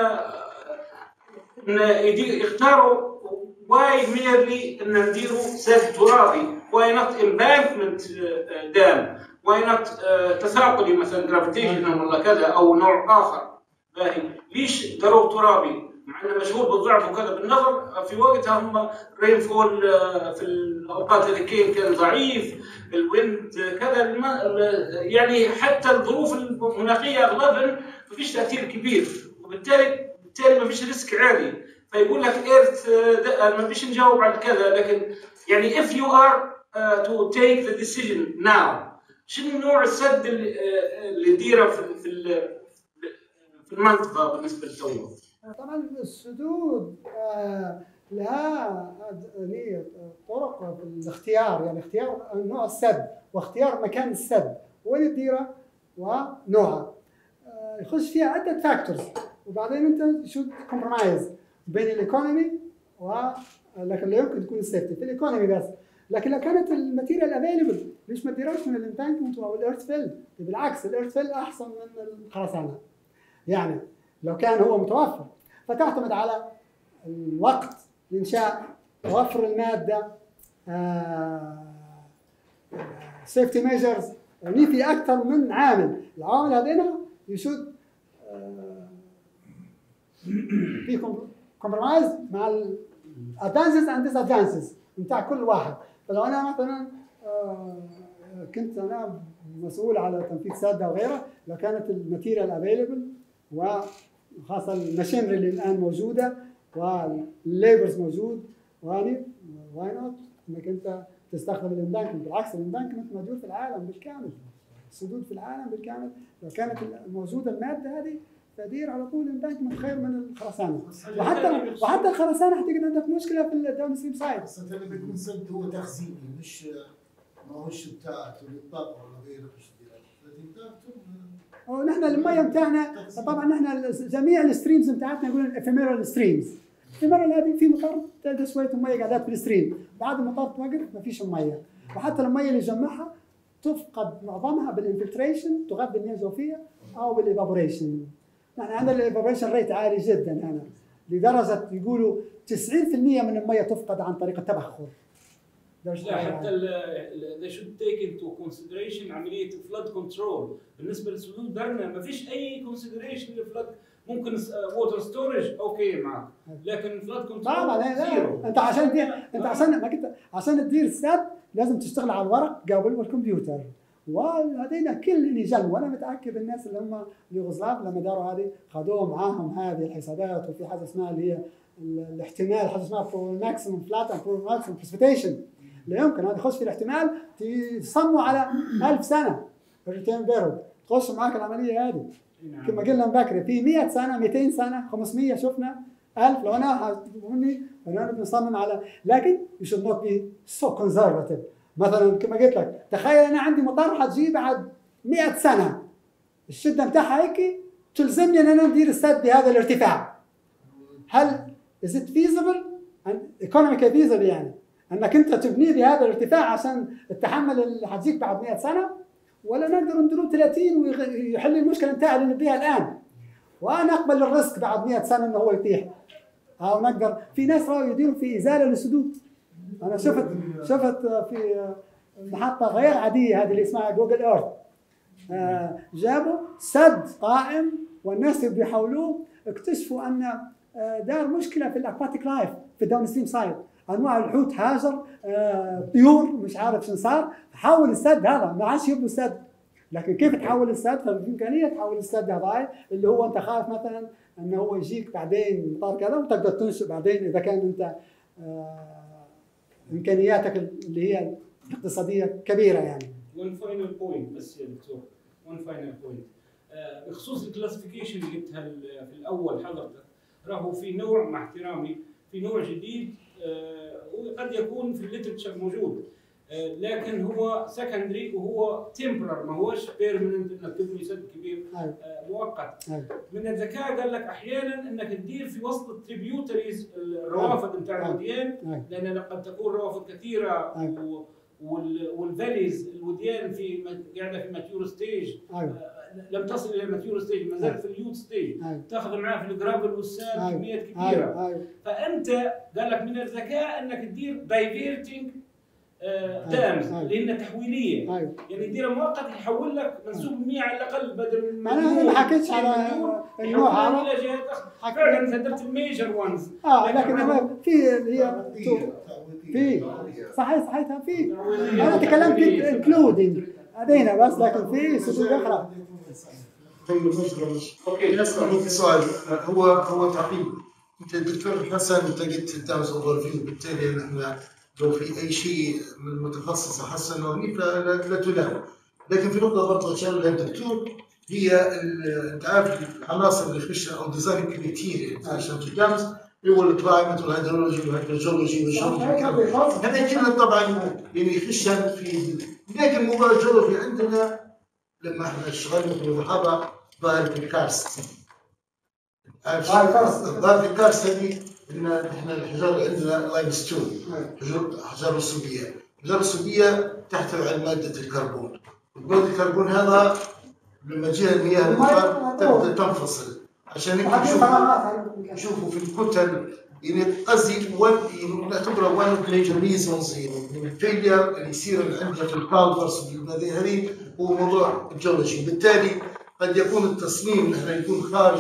ان يختاروا واي ميرلي ان نديروا سد ترابي، واي نوت امبانكمنت دام، واي نوت تثاقلي مثلا جرافيتيشن ولا كذا او نوع اخر. باهي ليش داروا ترابي مع انه مشهور بالضعف وكذا؟ بالنظر في وقتها هم رين فول في الاوقات اللي كان كان ضعيف، الويند كذا، يعني حتى الظروف المناخيه اغلبها ما فيش تاثير كبير، وبالتالي بالتالي ما فيش ريسك عالي. فيقول لك ايرث ما فيش نجاوب على كذا، لكن يعني if you are uh, to take the decision now شنو نوع السد اللي نديره في في في المنطقه بالنسبه للتو؟ طبعا السدود لها طرق في الاختيار، يعني اختيار نوع السد واختيار مكان السد وين تديره ونوعها، يخش فيها عده فاكتورز، وبعدين انت شو كومبرومايز بين الايكونومي و لكن لا يمكن تكون السيفتي في الايكونومي بس. لكن لو كانت الماتيريال افيلبل ليش ما تديرهاش من الامبانكمنت او الارث فيل؟ بالعكس الارث فيل احسن من الخرسانه، يعني لو كان هو متوفر. فتعتمد على الوقت لإنشاء، توفر المادة، سيفتي ميجرز، يعني في أكثر من عامل. العوامل هذين يشود في كومبرومايز مع الادفانسز اند ديس ادفانسز بتاع كل واحد. فلو أنا مثلا كنت أنا مسؤول على تنفيذ سادة وغيره، لو كانت الماتيريال افيلبل وخاصة الماشينري اللي الآن موجودة والليبرز موجود، واني واي نوت انك انت تستخدم الامبانكمنت. بالعكس الامبانكمنت موجود في العالم بالكامل، السدود في العالم بالكامل. لو كانت موجودة المادة هذه فدير على طول الامبانكمنت خير من الخرسانة. وحتى وحتى الخرسانة حتجد عندك مشكلة في الداون ستريم سايد. بس انت اللي بيكون سد هو تخزيني، مش ما هوش بتاع الطاقة ولا غيره. ونحن المية بتاعنا طبعا نحن جميع الستريمز بتاعتنا نقول الافيميرال ستريمز. الافيميرال هذه في مطر تلقى شوية المية قاعدات في الستريم، بعد المطر توقف ما فيش المية، وحتى المية اللي جمعها تفقد معظمها بالانفلتريشن تغذي المياه الجوفية أو بالايفابوريشن. نحن عندنا الايفابوريشن ريت عالي جدا هنا، لدرجة يقولوا تسعين بالمئة من المية تفقد عن طريق التبخر. لا حتى they should take into consideration عملية flood control. بالنسبة للسدود درنا ما فيش أي consideration للفلاد. ممكن water storage أوكي معك، لكن flood control زيرو. أنت عشان دي أنت عشان ما كنت عشان تدير السد لازم تشتغل على الورق قبل والكمبيوتر، وهذينا كل اللي جن. وأنا متأكد الناس اللي هم اليوغوسلاف لما داروا هذه خذوهم معاهم هذه الحسابات، وفي حاجة اسمها اللي هي الاحتمال، حاجة اسمها maximum flat and maximum precipitation. لا يمكن هذا يخش في الاحتمال تصموا على ألف سنة الريتين بيرود تخش معاك العملية هذه. كما قلنا بكري في مئة سنة مئتين سنة خمسمئة شفنا ألف. لو أنا مني أنا بنصمم على، لكن you should not be so conservative. مثلا كما قلت لك تخيل أنا عندي مطر حتجي بعد مئة سنة، الشدة بتاعها هيك تلزمني أن أنا ندير السد بهذا الارتفاع. هل is it feasible and economically feasible يعني انك انت تبنيه بهذا الارتفاع عشان تتحمل اللي حتجيك بعد مئة سنه، ولا نقدر نديروه ثلاثين ويحل المشكله نتاعي اللي نبيها الان، وانا اقبل الريسك بعد مئة سنه انه هو يطيح. او نقدر في ناس راهوا يديروا في ازاله للسدود. انا شفت شفت في محطه غير عاديه هذه اللي اسمها جوجل ايرث، جابوا سد قائم والناس بيحاولوه، اكتشفوا ان دار مشكله في الاكواتيك لايف في الداون ستريم سايد، انواع الحوت هاجر، طيور مش عارف شنو صار، حول السد هذا ما عادش يبنوا السد. لكن كيف تحول السد؟ فبامكانيه تحول السد هذا اللي هو انت خايف مثلا انه هو يجيك بعدين مطار كذا وتقدر تنشئ بعدين اذا كان انت امكانياتك اللي هي الاقتصاديه كبيره يعني. وان فاينل بوينت بس يا دكتور، وان فاينل بوينت بخصوص الكلاسيفيكيشن اللي جبتها في الاول حضرتك، راهو في نوع مع احترامي في نوع جديد وقد يكون في الليترشر موجود، لكن هو سكندري وهو تمبرر، ما هوش بيرمننت انك تبني سد كبير مؤقت. من الذكاء قال لك احيانا انك تدير في وسط التريبيوتريز الروافد نتاع الوديان، لان قد تكون روافد كثيره والفاليز الوديان في قاعده في ماتيور ستيج، لم تصل الى الماتيور ستيج، ما زالت في اليوت ستيج، تاخذ معاه في الجرافل والسال كميات كبيره. فانت قال لك من الذكاء انك تدير دايفيرتنج دامز لانها تحويليه، يعني تديرها مؤقت يحول لك منسوب المياه على الاقل بدل من انا ما حكيتش على النوع هذا الى جهات اخرى، فعلا انت درت الميجر وانز. اه لكن هو في هي في صحيح صحيح في انا تكلمت انكلودينج هذينا بس، لكن في سدود اخرى. اوكي نسال سؤال، هو هو تعقيب. انت الدكتور حسن انت قلت دامز اوفر فيو، بالتالي نحن لو في اي شيء من المتخصص حسن وهنيك لا تلام، لكن في نقطه برضه اشار لها الدكتور، هي انت عارف العناصر اللي يخش او ديزاين كريتيريا عشان الدامز اللي هو الكلايمت والهيدرولوجي والهيدروجيولوجي والجيولوجي، هذا كله طبعا يعني يخش في، لكن موضوع الجيولوجي عندنا لما احنا اشتغلنا في المحاضره ظاهر في الكارست. ظاهر في الكارست هذه ان احنا الحجار عندنا لايم ستون، حجار رسوبيه، الحجار الرسوبيه تحتوي على ماده الكربون، ماده الكربون هذا لما جاء المياه البحر تبدا تنفصل، عشان هيك نشوفوا نشوفوا في الكتل يعني قصدي نعتبره وان اوف ميجر ريزونز من الفيلير اللي يصير عندنا في الكالفرس هذه هو موضوع الجيولوجي، بالتالي قد يكون التصميم نحن يكون خارج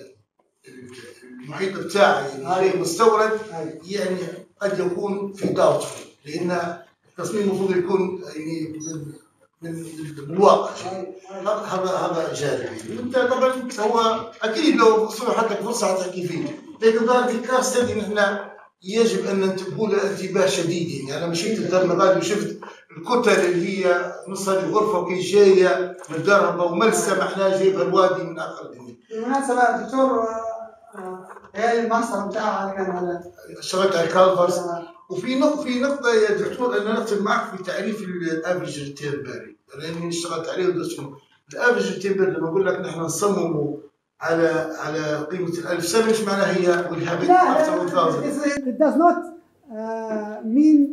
المحيط بتاعي يعني غير مستورد، يعني قد يكون في داوت، لان التصميم المفروض يكون يعني من الواقع. هذا هذا جانبي. انت طبعا هو اكيد لو صلحت لك فرصه حتحكي فيه، لكن ظاهر في الكارثه دي نحن يجب ان ننتبه لها انتباه شديد. يعني انا مشيت الدار المغادي وشفت الكتل اللي هي نص هذه الغرفه وكي جايه من دارها وملسه معناها جايبها الوادي من اخر الدنيا. بالمناسبه دكتور هي الماستر بتاعها كان على اشتغلت على الكالفرز، وفي نقطه في نقطه يا دكتور انا نختلف معك في تعريف الافريج ريتيرباري، لاني اشتغلت عليه ودرسته. الافريج ريتيرباري لما اقول لك نحن نصممه على على قيمه الألف سنه مش معناها هي والهابت لا it does not mean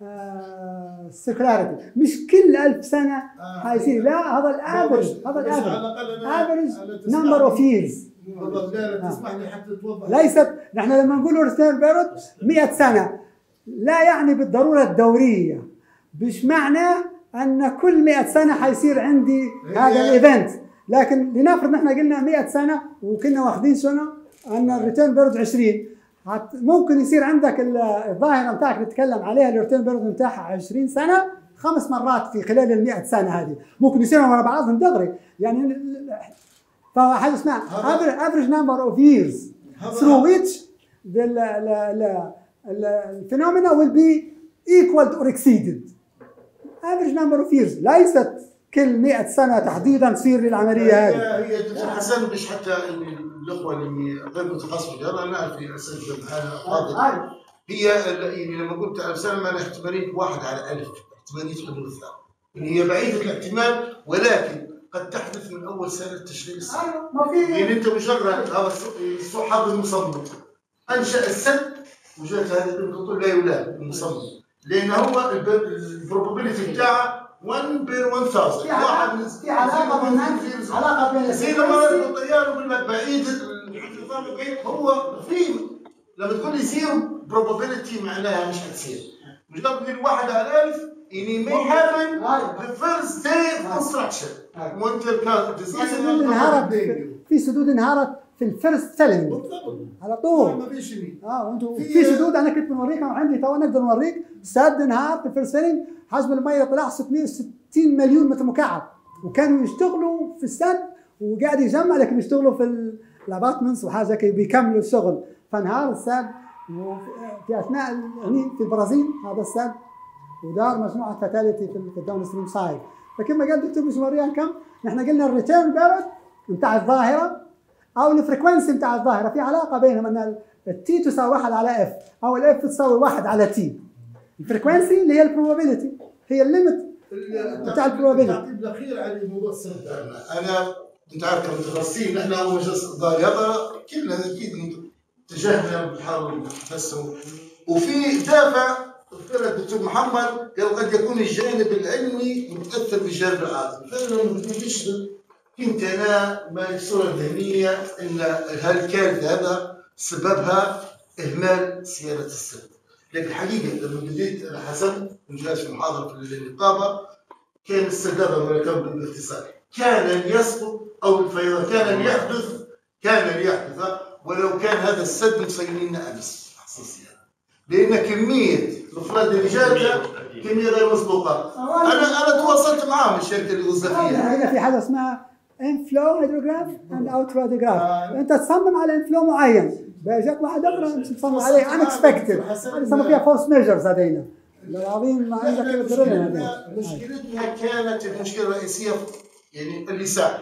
سيكولاريتي، مش كل ألف سنة حيصير، لا هذا الافرج، هذا الافرج افرج نمبر اوف ييرز. تسمح لي حتى توضح. ليست نحن لما نقول ريتيرن بيريود مئة سنة لا يعني بالضرورة الدورية، مش معنى أن كل مئة سنة حيصير عندي هذا الايفنت، لكن لنفرض نحن قلنا مئة سنة وكنا واخدين سنة أن الريتيرن بيريود عشرين، ممكن يصير عندك الظاهرة بتاعك اللي نتكلم عليها الريتيرن بيريود بتاعها عشرين سنة خمس مرات في خلال ال مئة سنة هذه، ممكن يصيروا ورا بعضهم دغري يعني. فحاجة اسمها average number of years through which the, the, the, the phenomena will be equal or exceeded. average number of years ليست كل مئة سنة تحديدا تصير للعملية هذه. هي دكتور حسن مش حتى الأخوة اللي غير متخصص في الرياضة أنا أعرف في أسئلة الحاضر هي يعني لما قلت ألف سنة معناها احتمالية واحد على ألف احتمالية حدوثها، يعني هي بعيدة الاحتمال ولكن قد تحدث من اول سنه تشغيل السد. يعني انت مجرد هذا صحاب المصمم انشا السد وجدت هذه الخطوط لا يلام المصمم، لان هو البروبابيلتي بتاعه واحد بير ألف. في علاقه في علاقه بين علاقه بين زي لما الطيار يقول لك بعيد النظام بعيد، هو في لما تقول لي زيرو بروبابيلتي معناها مش هتصير. مجرد ان واحد على ألف يعني may happen the first day of construction. وانت في سدود انهارت في سدود انهارت في الفيرست سيلينج على طول. ما فيش شيء. اه وانتم في سدود انا كنت بوريكم عندي تو نقدر نوريك سد انهار في الفيرست سيلينج حجم الميه طلع ستمئة وستين مليون متر مكعب، وكانوا يشتغلوا في السد وقاعد يجمع لكن يشتغلوا في الابارتمنتس وحاجه كي بيكملوا الشغل، فانهار السد في اثناء هني في البرازيل هذا السد ودار مجموعه فاتاليتي في الداون ستريم سايد. فكما قال الدكتور مش موريها كم نحن قلنا الريتيرن بيرت بتاع الظاهره او الفريكونسي بتاع الظاهره في علاقه بينهم ان التي تساوي واحد على اف او الاف تساوي واحد على تي. الفريكونسي اللي هي البروبابيلتي هي الليمت بتاع البروبابيلتي. التعقيب الاخير على موضوع السد انا انت عارف كمتخصصين نحن اول مجلس ظاهره كلنا اكيد اتجهنا بنحاول نحسن، وفي دافع ذكر الدكتور محمد قال قد يكون الجانب العلمي متاثر بالجانب العاطفي، فعلا ما فيش كنت انا ما الصوره الذهنيه ان هالكارثه هذا سببها اهمال سياده السد. لكن الحقيقه لما بديت انا حسبت وجلست في محاضره في النقابه كان السد هذا مركب بالاختصار كان يسقط او الفيضان كان يحدث كان يحدث ولو كان هذا السد مصينين امس حساسيه، لان كميه الافراد اللي جاتها كميه غير مسبوقه. انا انا تواصلت معاهم الشركه اللي وظف فيها. هنا في حاجه اسمها انفلو هيدروجراف اند اوت هيدروجراف، انت تصمم على انفلو معين جاك واحد اخرى انت تصمم عليه انكسبكتد، هذه يسمى فيها فورس ميجرز. هذينا العظيم ما عندك كذا. مشكلتنا كانت المشكله الرئيسيه يعني اللسان.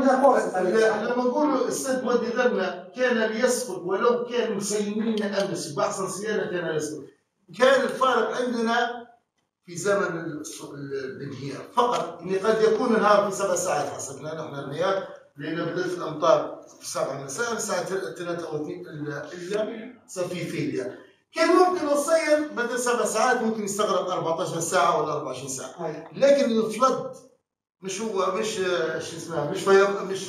لما نقول السد ودي ذلنا كان ليسقط ولو كان مسيمين امس باحسن صيانه كان يسقط. كان الفارق عندنا في زمن الانهيار فقط، يعني قد يكون انهار في سبع ساعات حسبنا نحن الانهيار لان بدات الامطار في سبعة مساء الساعه ثلاثة او اثنين الا صار في فيليا. كان ممكن الصين بدل سبع ساعات ممكن يستغرق أربعة عشر ساعه ولا أربعة وعشرين ساعه، لكن الفلد مش هو مش شو اسمه مش فيض مش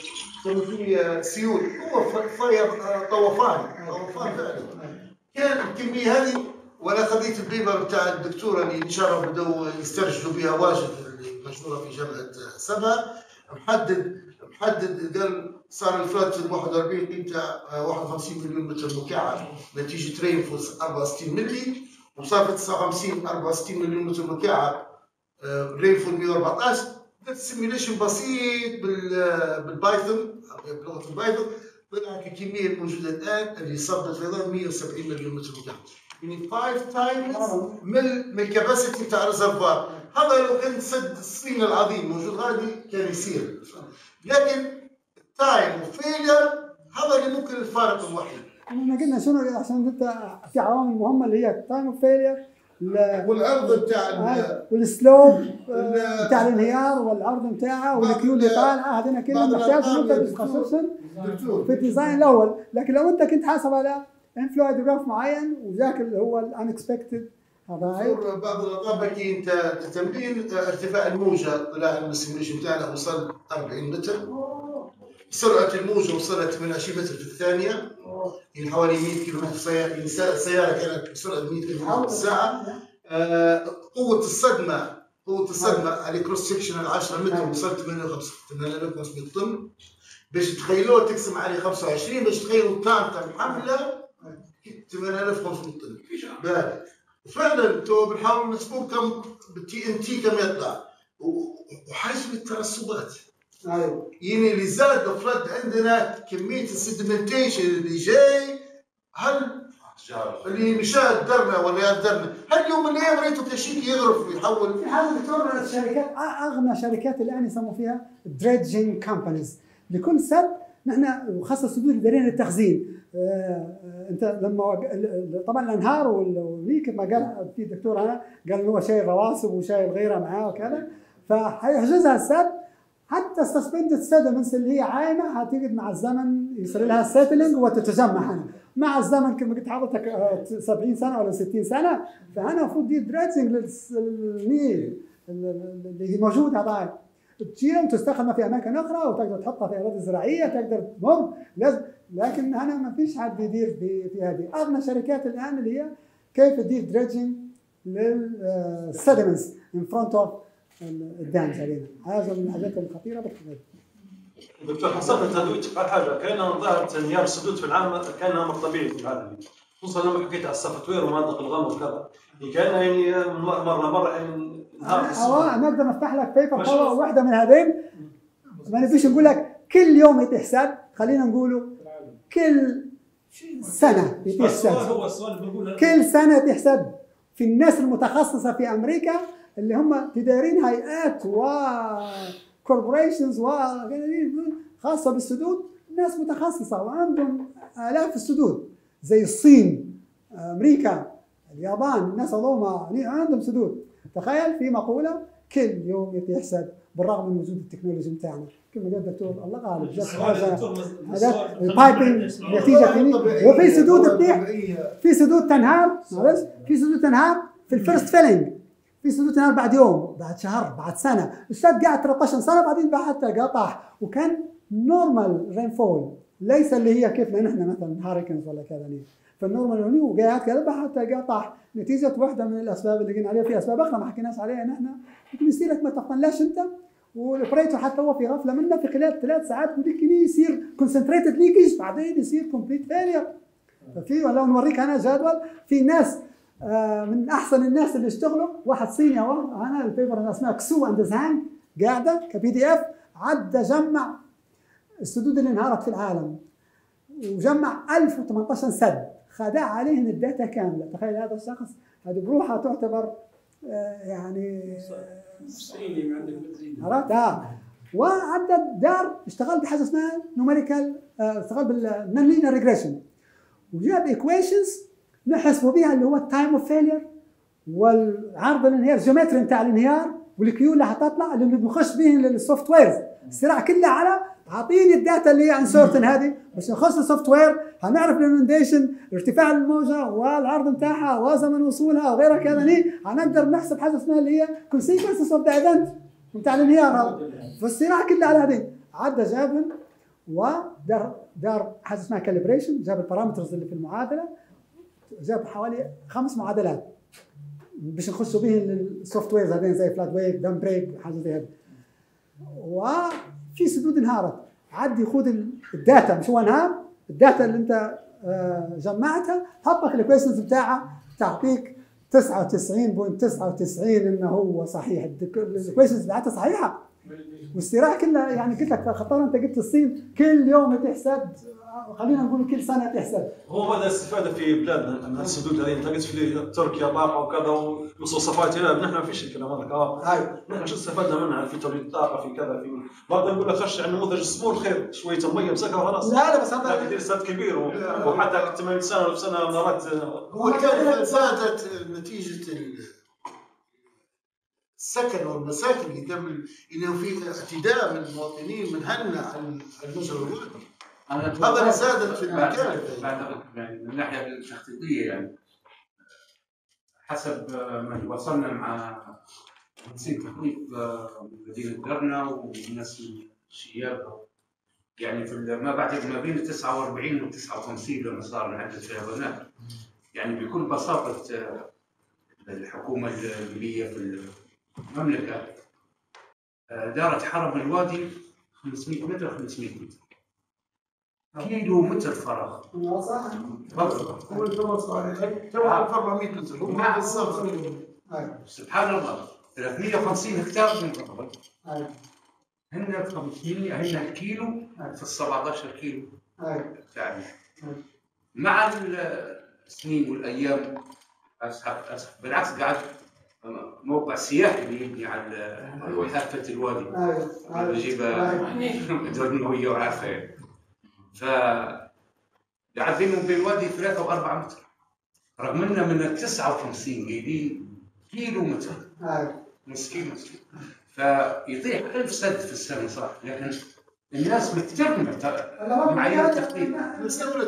في سيول، هو فيض طوفان طوفان فعلا. كان الكميه هذه ولا قضيه البيبر بتاع الدكتوره اللي ان شاء الله بدأوا يسترجلوا بها واجد اللي مشهوره في جامعه سبا، محدد محدد قال صار الفلات في واحد وأربعين قيمته واحد وخمسين مليون متر مكعب نتيجه رينفورس أربعة وستين ملي، وصار في تسعة وخمسين أربعة وستين مليون متر مكعب رينفورس مئة وأربعة عشر. درت سيميليشن بسيط بالبايثون بلغه البايثون طلعت الكميه الموجوده الان اللي صارت الفيضان مئة وسبعين مليون متر مكعب، يعني خمسة تايمز من من الكباسيتي بتاع الريزرفوار. هذا لو كان سد الصين العظيم موجود غادي كان يصير، لكن التايم وفيلير هذا اللي ممكن الفارق الوحيد. احنا قلنا شنو عشان انت في عوامل مهمه اللي هي التايم وفيلير والعرض بتاع والسلوب بتاع الانهيار والعرض بتاعه والكيو اللي طالعه، هذول كلهم محتاج انت تتخصصهم في الديزاين الاول. لكن لو انت كنت حاسب على انفلو هيدروجراف معين وذاك اللي هو الانكسبكتد هذا بعض الاطباء انت تمرين ارتفاع الموجه طلع السيميوليشن بتاعنا وصل أربعين متر، سرعه الموجه وصلت من عشرين متر في الثانيه، يعني حوالي مئة كيلو متر سياره، يعني السياره كانت بسرعه مئة كيلو متر في الساعه. آه قوه الصدمه قوه الصدمه على كروس سكشن عشرة متر وصلت ثمانية آلاف وخمسمئة طن. باش تخيلوه تقسم عليه خمسة وعشرين باش تخيلوا طاقه الحمله ثمانية آلاف وخمسمئة طن. فعلا تو بنحاول نحسبوا كم بالتي ان تي كم يطلع وحجم الترسبات. ايوه يعني اللي زاد الفلد عندنا كميه السيدمنتيشن اللي جاي، هل اللي مشاهد درنا ولا درنا هل يوم من الايام ريته كشيك يغرف ويحول؟ في حال دكتور الشركات اغنى شركات الان يسموا فيها دريدجينج كومبانيز لكل سد نحن وخاصه السدود الاداريه للتخزين. آه انت لما طبعا الانهار والليك ما قال في دكتور انا قال انه هو شايل رواسب وشايل غيرها معاه وكذا، فحيحجزها السد حتى السسبندد سيدمنتس اللي هي عايمه هتيجي مع الزمن يصير لها سيتلينج وتتجمع هنا، مع الزمن كما قلت حضرتك سبعين سنه ولا ستين سنه، فانا المفروض دي دريتشنج للنيل اللي موجود هذا تشيله وتستخدمه في اماكن اخرى وتقدر تحطها في اراضي زراعيه تقدر تمر لازم، لكن انا ما فيش حد يدير في في هذه. اغنى شركات الان اللي هي كيف تدير دريتشنج للسيدمنتس ان فرونت اوف الدامز علينا. هذا من الحاجات الخطيره بالتدريج. دكتور حسن التدويج قال حاجه كان ظاهره انهيار السدود في العام كان امر طبيعي في العالم، خصوصا لما حكيت على السوفت وير ومناطق الغمر وكذا، كان يعني مره مره يعني اه نقدر نفتح لك بيبر باور واحده من هذين، ما نبيش نقول لك كل يوم يتحسب، خلينا نقوله كل سنه يتحسب، كل سنه تحسب في الناس المتخصصه في امريكا اللي هم تدارين هيئات و كوربوريشنز و خاصه بالسدود، ناس متخصصه وعندهم الاف السدود زي الصين، امريكا، اليابان، الناس هذوما عندهم سدود. تخيل في مقوله كل يوم يتحسب بالرغم من وجود التكنولوجيا بتاعنا كما قال الدكتور الله غالب هذا البايبنج نتيجه كلينيك. وفي سدود تطيح، في سدود تنهار، معلش في سدود تنهار في الفيرست فيلينج، في سدود تنهار بعد يوم بعد شهر بعد سنه، السد قاعد ثلاثة عشر سنه بعدين حتى قطع، وكان نورمال رين فول ليس اللي هي كيف نحن مثلا هاريكنز ولا كذا، فالنورمال هوني وقاعد كذا حتى قطع نتيجه واحده من الاسباب اللي قلنا عليها. في اسباب اخرى ما حكيناش عليها نحن، ممكن يصير لك ما تقنلاش انت والاوبريتور حتى هو في غفله منه في خلال ثلاث ساعات وديك يصير كونسنتريتد ليكج بعدين يصير كومبليت فيلير. ففي لو نوريك انا جدول في ناس آه من احسن الناس اللي اشتغلوا، واحد صيني اهو انا البيبر اللي اسمها كسو اند زهانج قاعده كبي دي اف، عدى جمع السدود اللي انهارت في العالم وجمع ألف وثمانية عشر سد، خدع عليهن الداتا كامله. تخيل هذا الشخص هذه بروحها تعتبر آه يعني صيني ما عندك بتزيد عرفت اه. وعدد دار اشتغل بحاجه اسمها نوميريكال آه اشتغل بالنون لينير ريجريشن وجاب ايكويشنز نحسبوا بها اللي هو التايم اوف فيلير والعرض الانهيار الجيومتري بتاع الانهيار والكيو اللي حتطلع اللي بنخش به للسوفت ويرز. الصراع كله على اعطيني الداتا اللي هي انسورتن هذه باش نخش السوفت وير، هنعرف الانونديشن ارتفاع الموجه والعرض بتاعها وزمن وصولها وغيرها كذا، هنقدر نحسب حاجه اسمها اللي هي كونسيكونسز اوف ذا ايفنت بتاع الانهيار. فالصراع كله على هذه عدى جابهم ودار دار حاجه اسمها كاليبريشن، جاب البارامترز اللي في المعادله، جاب حوالي خمس معادلات باش نخشوا به للسوفت ويرز هذين زي فلات ويف دام بريك حاجه زي هذه. وفي سدود انهارت، عدي خذ الداتا مش هو انهار، الداتا اللي انت جمعتها حطها في الايكويشنز بتاعها تعطيك تسعة وتسعين فاصلة تسعة وتسعين انه هو صحيح، الايكويشنز بتاعتها صحيحه. والصراع كله يعني قلت لك خطر انت جبت الصين كل يوم تحسب، خلينا نقول كل سنه تحسب. هو مدى الاستفاده في بلادنا من السدود هذه؟ انت قلت في تركيا طاقه وكذا ومصطفات هنا، نحن ما فيش الكلام هذا كلام. نحن شو استفدنا منها في توليد الطاقه في كذا في برضه نقول لك خش على نموذج سمول خير شويه ميه مسكها خلاص. لا لا بس هذا لكن استاذ كبير وحتى ثمانين سنه ولا سنه مرات هو كان زادت نتيجه السكن والمساكن اللي قبل انه في اعتداء من المواطنين من هنا على المجرى الوطني. هذا اللي زادت في المكان. بعتقد يعني من الناحيه التخطيطيه يعني حسب ما وصلنا مع مهندسين تخطيط مدينه درنا والناس الشياب يعني في ما بعد ما بين تسعة وأربعين و تسعة وخمسين لما صار عده فيضانات. يعني بكل بساطه الحكومه الليبيه في المملكه دارت حرم الوادي خمسمئة متر خمسمئة متر كيلو متر فراغ. صح. هو الجو صحيح. تو أربعمئة متر. هو بالضبط. سبحان الله ثلاثمئة وخمسين هكتار من الأرض. هن خمسمئة هن الكيلو في السبعة عشر كيلو. يعني مع السنين والأيام أسحب أسحب بالعكس قاعد موقع سياحي اللي يبني على حافة الوادي. أنا بجيبها درنوية وعارفة. ف قاعد بينهم وبين الوادي ثلاثة وأربعة متر رغم أننا من التسعة وخمسين جايبين كيلو متر نص كيلو متر. فيطيح ألف سد في السنة صح، لكن الناس محترمه معايير التخطيط. نستغل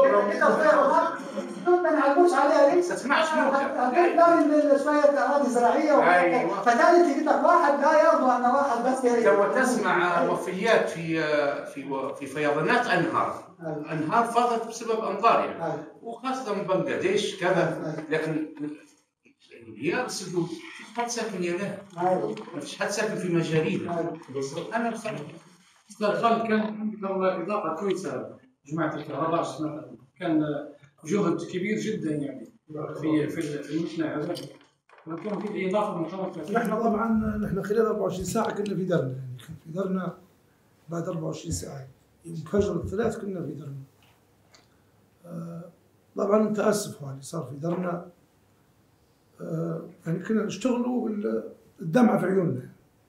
ما نعلموش عليها ليش؟ تسمعش موجة لا شويه اراضي زراعيه فثالث يقول لك واحد لا يرضى ان واحد بس تو تسمع وفيات في في في فيضانات انهار، انهار فاضت بسبب امطار يعني، وخاصه من بنغلاديش كذا، لكن هي السدود ما حد ساكن يا ما فيش حد ساكن في مجاريد. انا الخل كان عندي اضافه كويسه جماعه الكهرباء، كان جهد كبير جدا يعني في في المجتمع هذا، وكان في اضافه متوقعه. نحن طبعا نحن خلال أربعة وعشرين ساعه كنا في درنا، يعني في درنا بعد أربعة وعشرين ساعه يوم فجر الثلاث كنا في درنا. آه طبعا متاسف على اللي صار في درنا، آه يعني كنا نشتغلوا الدمعه في عيوننا.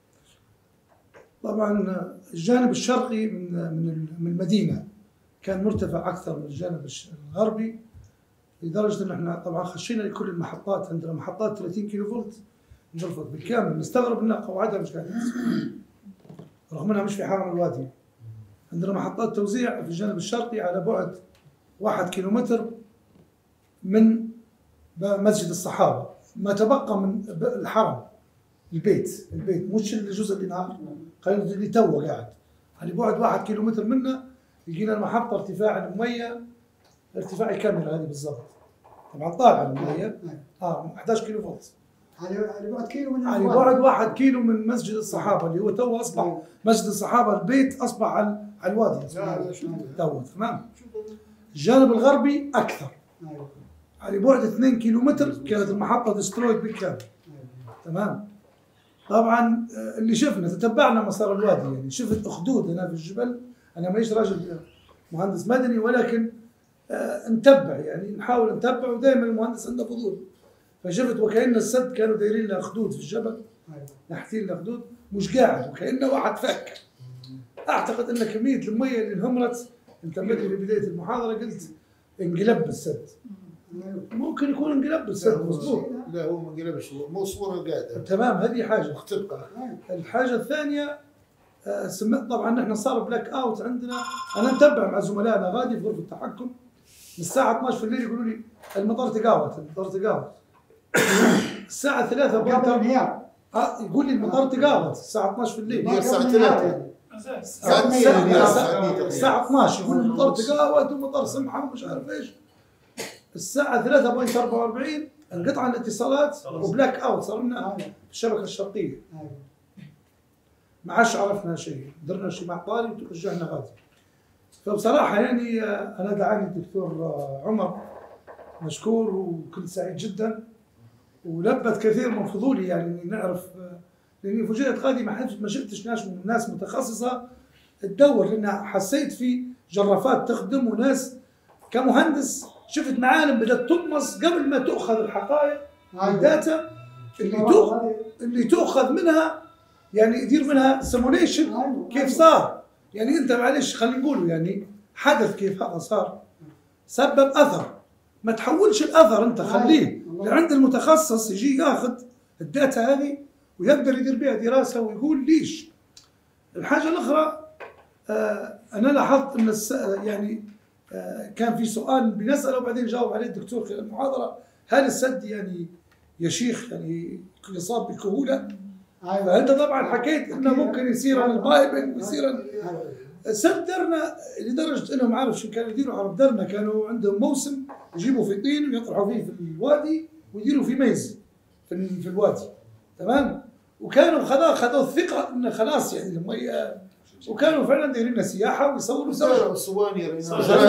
طبعا الجانب الشرقي من من من المدينه كان مرتفع اكثر من الجانب الغربي، لدرجه ان احنا طبعا خشينا لكل المحطات، عندنا محطات ثلاثين كيلو فولت نرفض بالكامل، نستغرب ان قواعدها مش قاعده رغم انها مش في حرم الوادي. عندنا محطات توزيع في الجانب الشرقي على بعد واحد كيلو متر من مسجد الصحابه، ما تبقى من الحرم البيت البيت مش الجزء اللي نهار خلينا اللي تو قاعد على بعد واحد كيلو متر منا لقينا المحطه ارتفاع الميه ارتفاع الكاميرا هذه بالضبط، طبعا طالعه الميه اه أحد عشر كيلو فولت على بعد كيلو من على بعد واحد كيلو من مسجد الصحابه اللي هو تو اصبح مسجد الصحابه، البيت اصبح على الوادي تو. تمام. الجانب الغربي اكثر على بعد اثنين كيلو متر كانت المحطه دسترويد بالكامل. تمام. طبعا اللي شفنا تتبعنا مسار الوادي، يعني شفت اخدود هنا في الجبل، انا مانيش راجل مهندس مدني ولكن آه نتبع، يعني نحاول نتبع، ودائما المهندس عنده فضول، فشفت وكأن السد كانوا دايرين له اخدود في الجبل، ناحتين له اخدود مش قاعد وكأنه واحد فك. اعتقد ان كميه الميه اللي انهمرت، انت مدري في بدايه المحاضره قلت انقلب السد، ممكن يكون انقلب السد مضبوط. لا هو ما انقلبش، مو صوره قاعده. تمام. هذه حاجه مختلقه. الحاجه الثانيه آه طبعا نحن صار بلاك اوت عندنا، انا متابع مع زملائنا غادي في غرفه التحكم من الساعه اثنعش في الليل يقولوا لي المطار تقاوت المطار تقاوت الساعه ثلاثة قبل الانهيار اه يقول لي المطار تقاوت الساعه اثنعش في الليل، هي الساعه ثلاثة الساعه اثنعش يقول المطار تقاوت ومطار سمحه ومش عارف ايش. الساعه ثلاثة وأربعة وأربعين انقطع الاتصالات وبلاك اوت صار لنا في الشبكه الشرقيه، ما عادش عرفنا شيء، درنا شيء مع طالب ورجعنا غادي. فبصراحه يعني انا دعاني الدكتور عمر مشكور وكنت سعيد جدا، ولبت كثير من فضولي يعني نعرف، لاني فوجئت غادي ما شفتش ناس ناس متخصصه تدور، لان حسيت في جرافات تخدم وناس كمهندس شفت معالم بدات تطمس قبل ما تؤخذ الحقائق الداتا اللي تؤخذ اللي تؤخذ منها، يعني يدير منها سيموليشن كيف صار. يعني انت معلش خلينا نقول يعني حدث كيف هذا صار سبب اثر، ما تحولش الاثر انت خليه لعند المتخصص يجي ياخذ الداتا هذه ويقدر يدير بها دراسه ويقول ليش. الحاجه الاخرى آه انا لاحظت ان يعني آه كان في سؤال بنساله وبعدين جاوب عليه الدكتور خلال المحاضره، هل السد يعني يا شيخ يعني يصاب بكهوله؟ فانت طبعا حكيت انه ممكن يصير البايبنج ويصير سد درنا لدرجه انهم عارف شو كانوا يديروا عرب درنا، كانوا عندهم موسم يجيبوا في طين ويطرحوا فيه في الوادي ويديروا في ميز في, في الوادي. تمام. وكانوا خلاص خذوا الثقه انه خلاص يعني الميه، وكانوا فعلا دايرين سياحه ويصوروا زرع الصواني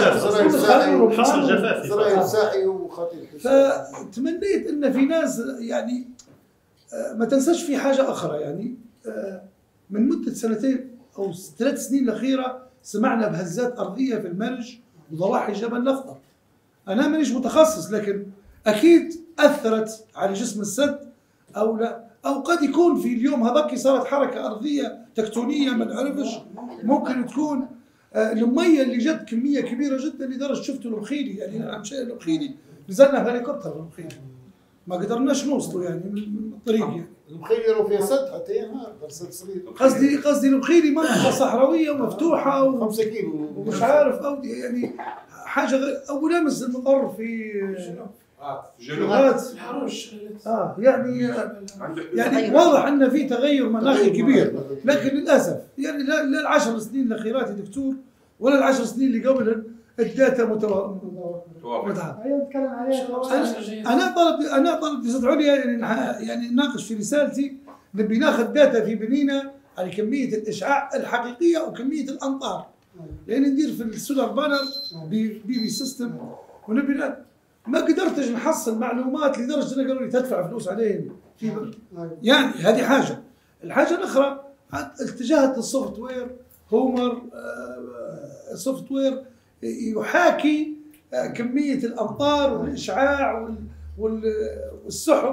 زراير ساحي وخطير. فتمنيت ان في ناس يعني ما تنساش في حاجه اخرى، يعني من مده سنتين او ثلاث سنين الاخيره سمعنا بهزات ارضيه في المرج وضواحي جبل نفطه. انا مانيش متخصص لكن اكيد اثرت على جسم السد او لا، او قد يكون في اليوم هذاك صارت حركه ارضيه تكتونيه ما نعرفش، ممكن تكون الميه اللي جت كميه كبيره جدا لدرجه شفتوا المخيلي، يعني انا مشينا المخيلي نزلنا هليكوبتر المخيلي ما قدرناش نوصلوا يعني من الطريق يعني. المخير وفيها سد حتى ينهار سد صغير. قصدي قصدي المخيري منطقه صحراويه ومفتوحه و... خمسة كيلو ومش عارف او يعني حاجه غير او لامس المطر في جنوبات اه يعني يعني واضح ان في تغير مناخي كبير، لكن للاسف يعني لا لا العشر سنين الاخيرات يا دكتور ولا العشر سنين اللي قبلها الداتا متوافقه. انا طلب انا طلب دراسات عليا يعني يعني نناقش في رسالتي نبي ناخذ داتا في بنينا على كميه الاشعاع الحقيقيه وكميه الامطار، يعني ندير في السولار بانر بي بي سيستم ونبي ما قدرتش نحصل معلومات لدرجه انه قالوا لي تدفع فلوس عليهم في يعني هذه حاجه. الحاجه الاخرى اتجاهت للسوفت وير هومر سوفت وير يحاكي كميه الامطار والاشعاع والسحب.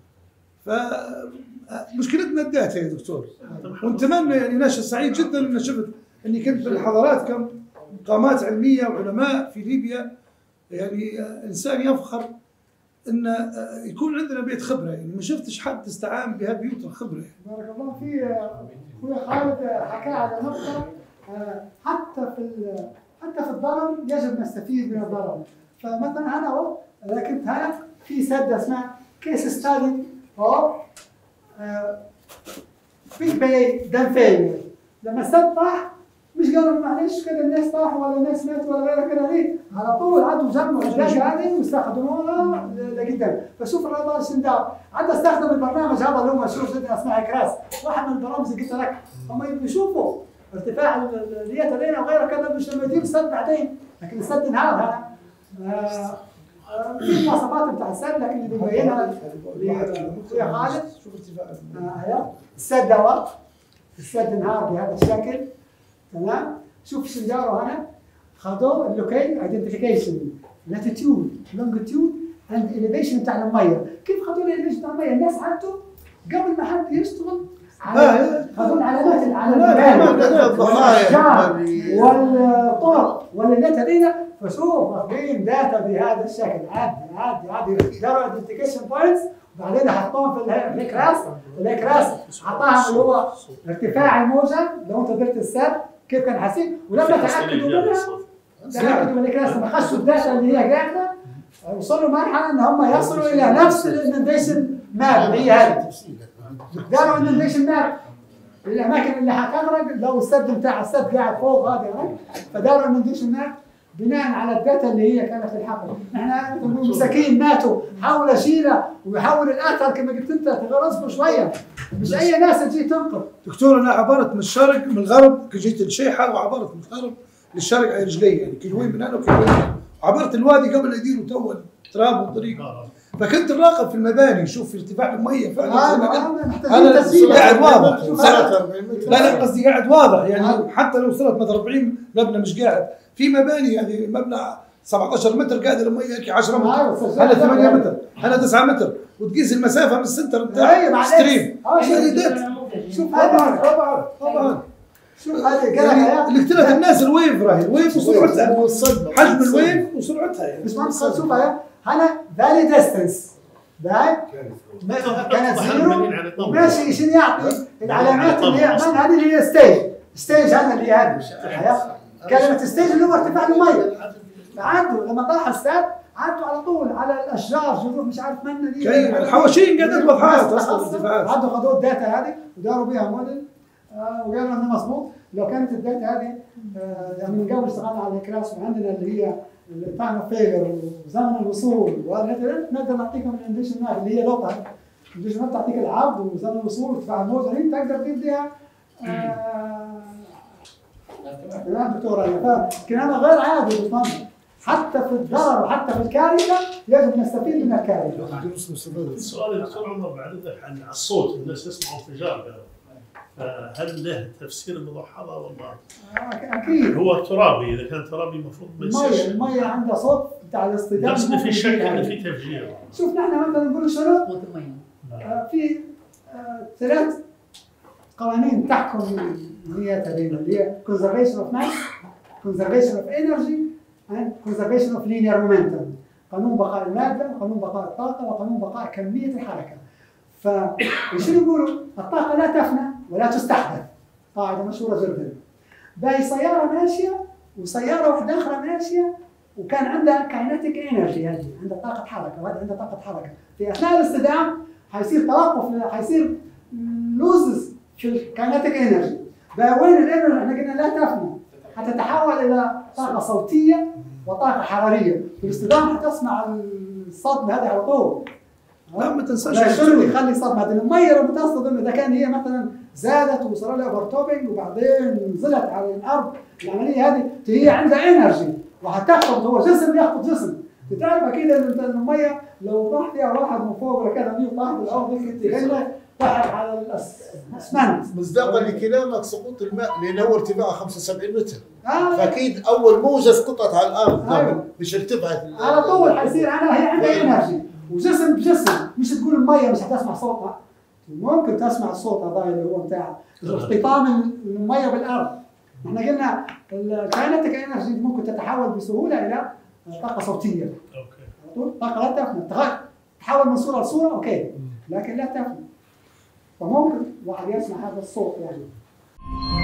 فمشكلتنا الداتا يا دكتور، ونتمنى يعني ناشئ سعيد جدا اني شفت اني كنت في الحضارات كم قامات علميه وعلماء في ليبيا، يعني انسان يفخر ان يكون عندنا بيت خبره، يعني ما شفتش حد استعان بهالبيوت الخبره. بارك الله في اخوي خالد حكى على نقطه حتى في حتى في الضرر يجب نستفيد من الضرر. فمثلا انا اهو كنت هنا في سده اسمها كيس ستادي او بيج باي دام فيلير. لما السد طاح مش قالوا معلش كده الناس طاحوا ولا الناس ماتوا ولا غيره كده، ليه؟ على طول عدوا جمعوا الداتا هذه واستخدموها لقدام. فشوف الرادار شندار عدى استخدم البرنامج هذا اللي هو مشهور جدا اسمه كراس، واحد من البرامج اللي قلت لك هم يشوفوا ارتفاع اليات علينا وغيره كذا مش لما يدير السد بعدين، لكن السد انهار هذا. آه في المواصفات بتاع السد لكن اللي بيبينها لاخويا خالد شوف ارتفاع السد دوت السد انهار بهذا الشكل تمام. شوف شو داروا هنا خذوا اللوكيشن ايدنتيفيكيشن لاتيتيود لونجيتيود اند اليفيشن بتاع الميه. كيف خذوا الاليفيشن بتاع الميه؟ الناس عدوا قبل ما حد يشتغل على خذوا العلامات على الضحايا والطرق والليلات هذينا. فشوف واخدين داتا بهذا الشكل عادي عادي عادي داروا ايدنتيفيكيشن بوينتس وبعدين حطوهم في الاكراس. الاكراس حطاها اللي هو ارتفاع الموجه لو انت درت السد كيف كان حاسين، ولما تاكدوا منها تاكدوا من الاكراس لما خشوا الداتا اللي هي قاعده وصلوا مرحله ان هم يصلوا الى نفس الاننديشن ماب اللي هي هذه. داروا اننديشن ماب الاماكن اللي حتغرق لو السد بتاع السد قاعد فوق هذا، فداروا اننديشن ماب بناء على الداتا اللي هي كانت في الحقل. احنا مساكين ماتوا حاول اشيله ويحول الاثر كما قلت انت تغرزوا شويه، مش اي ناس تجي تنقذ. دكتور انا عبرت من الشرق من الغرب جيت الشيحه وعبرت من الغرب للشرق على رجلي يعني كيلوين من هنا وكيلوين من هنا، وعبرت الوادي قبل يديروا تو تراب وطريق. فكنت نراقب في المباني شوف في ارتفاع الميه فعلا انا قاعد واضح. لا لا قصدي قاعد واضح يعني حتى لو وصلت مثلا أربعين مبنى مش قاعد في مباني يعني مبنى سبعة عشر متر قاعد الميه هيك عشرة متر انا ثمانية متر انا تسعة متر وتقيس المسافه من السنتر بتاع ستريم. شوف هذا طبعا طبعا شوف هذه يعني اللي اختلف الناس الويف راهي الويف وسرعتها حجم الويف وسرعتها يعني مش منطقه. شوف هنا فالي ديستنس ده كانت زيرو ماشي شنو يعطي العلامات اللي هي هذه اللي هي ستيج ستيج هذا اللي هي هذه كلمه ستيج اللي هو ارتفاع الميه. عدوا لما طاح السد عدوا على طول على الاشجار جذوع مش عارف من دي الحواشين قاعده توضحات اصلا. عدوا خذوا الداتا هذه وداروا بها موديل آه وقالوا انه مضبوط. لو كانت الداتا هذه آه يعني من قبل اشتغلنا على الكراس وعندنا اللي هي التايم اوف فيلر وزمن الوصول وهذا نقدر نعطيكم الانديشن ماب اللي هي لوطه الانديشن ماب تعطيك العرض وزمن الوصول وارتفاع الموجه اللي تقدر تديها تمام دكتور. فكلامه غير عادي بالفضل حتى في الضرر وحتى في الكارثه يجب نستفيد من الكارثه. السؤال يا دكتور عمر بعد اذنك عن الصوت الناس يسمعوا انفجار هل له تفسير مضحضه ولا؟ اكيد هو ترابي اذا كان ترابي المفروض ما يصيرش. الميه الميه عندها صوت بتاع الاصطدام بس في شك ان في تفجير. شوف نحن مثلا نقول شنو؟ آه في آه ثلاث قوانين تحكم المياه تقريبا اللي هي conservation of mass, conservation of energy and conservation of linear momentum. قانون بقاء الماده وقانون بقاء الطاقه وقانون بقاء كميه الحركه. فشنو يقولوا؟ الطاقه لا تفنى ولا تستحدث، قاعده مشهوره جدا. باقي سياره ماشيه وسياره واحده اخرى ماشيه وكان عندها كاينتيك انرجي، هذه عندها طاقه حركه وهذه عندها طاقه حركه، في اثناء الاصطدام حيصير توقف، حيصير لوزز في الكاينتيك انرجي. بقى وين الانرجي؟ احنا قلنا لا تفنى، حتتحول الى طاقه صوتيه وطاقه حراريه، في الاصطدام حتسمع الصدمه هذه على طول. لا ما تنساش لا شنو اللي يخلي صدمه؟ الميه لما تصطدم اذا كان هي مثلا زادت وصار لها اوفرتوبنج وبعدين نزلت على الارض، العمليه هذه هي عندها انرجي وهتخبط، هو جسم يخبط جسم. تعرف اكيد ان الميه لو طاح فيها واحد من فوق ولا كذا مية طاح بالارض انت هنا طاحت على الاسمنت. مصداقا لكلامك سقوط الماء لانه هو ارتفاعه خمسة وسبعين متر، آه. فاكيد اول موجه سقطت على الارض أيوة. مش ارتفعت على طول حيصير عنها، هي عندها انرجي وجسم بجسم، مش تقول الميه مش حتسمع صوتها، ممكن تسمع الصوت هذا اللي هو بتاع اختطام الميه بالارض. احنا قلنا الكاينتيك انرجي ممكن تتحول بسهوله الى طاقه صوتيه. اوكي. طاقه لا تفنى، تحول من صوره لصوره اوكي، لكن لا تفنى. فممكن واحد يسمع هذا الصوت يعني.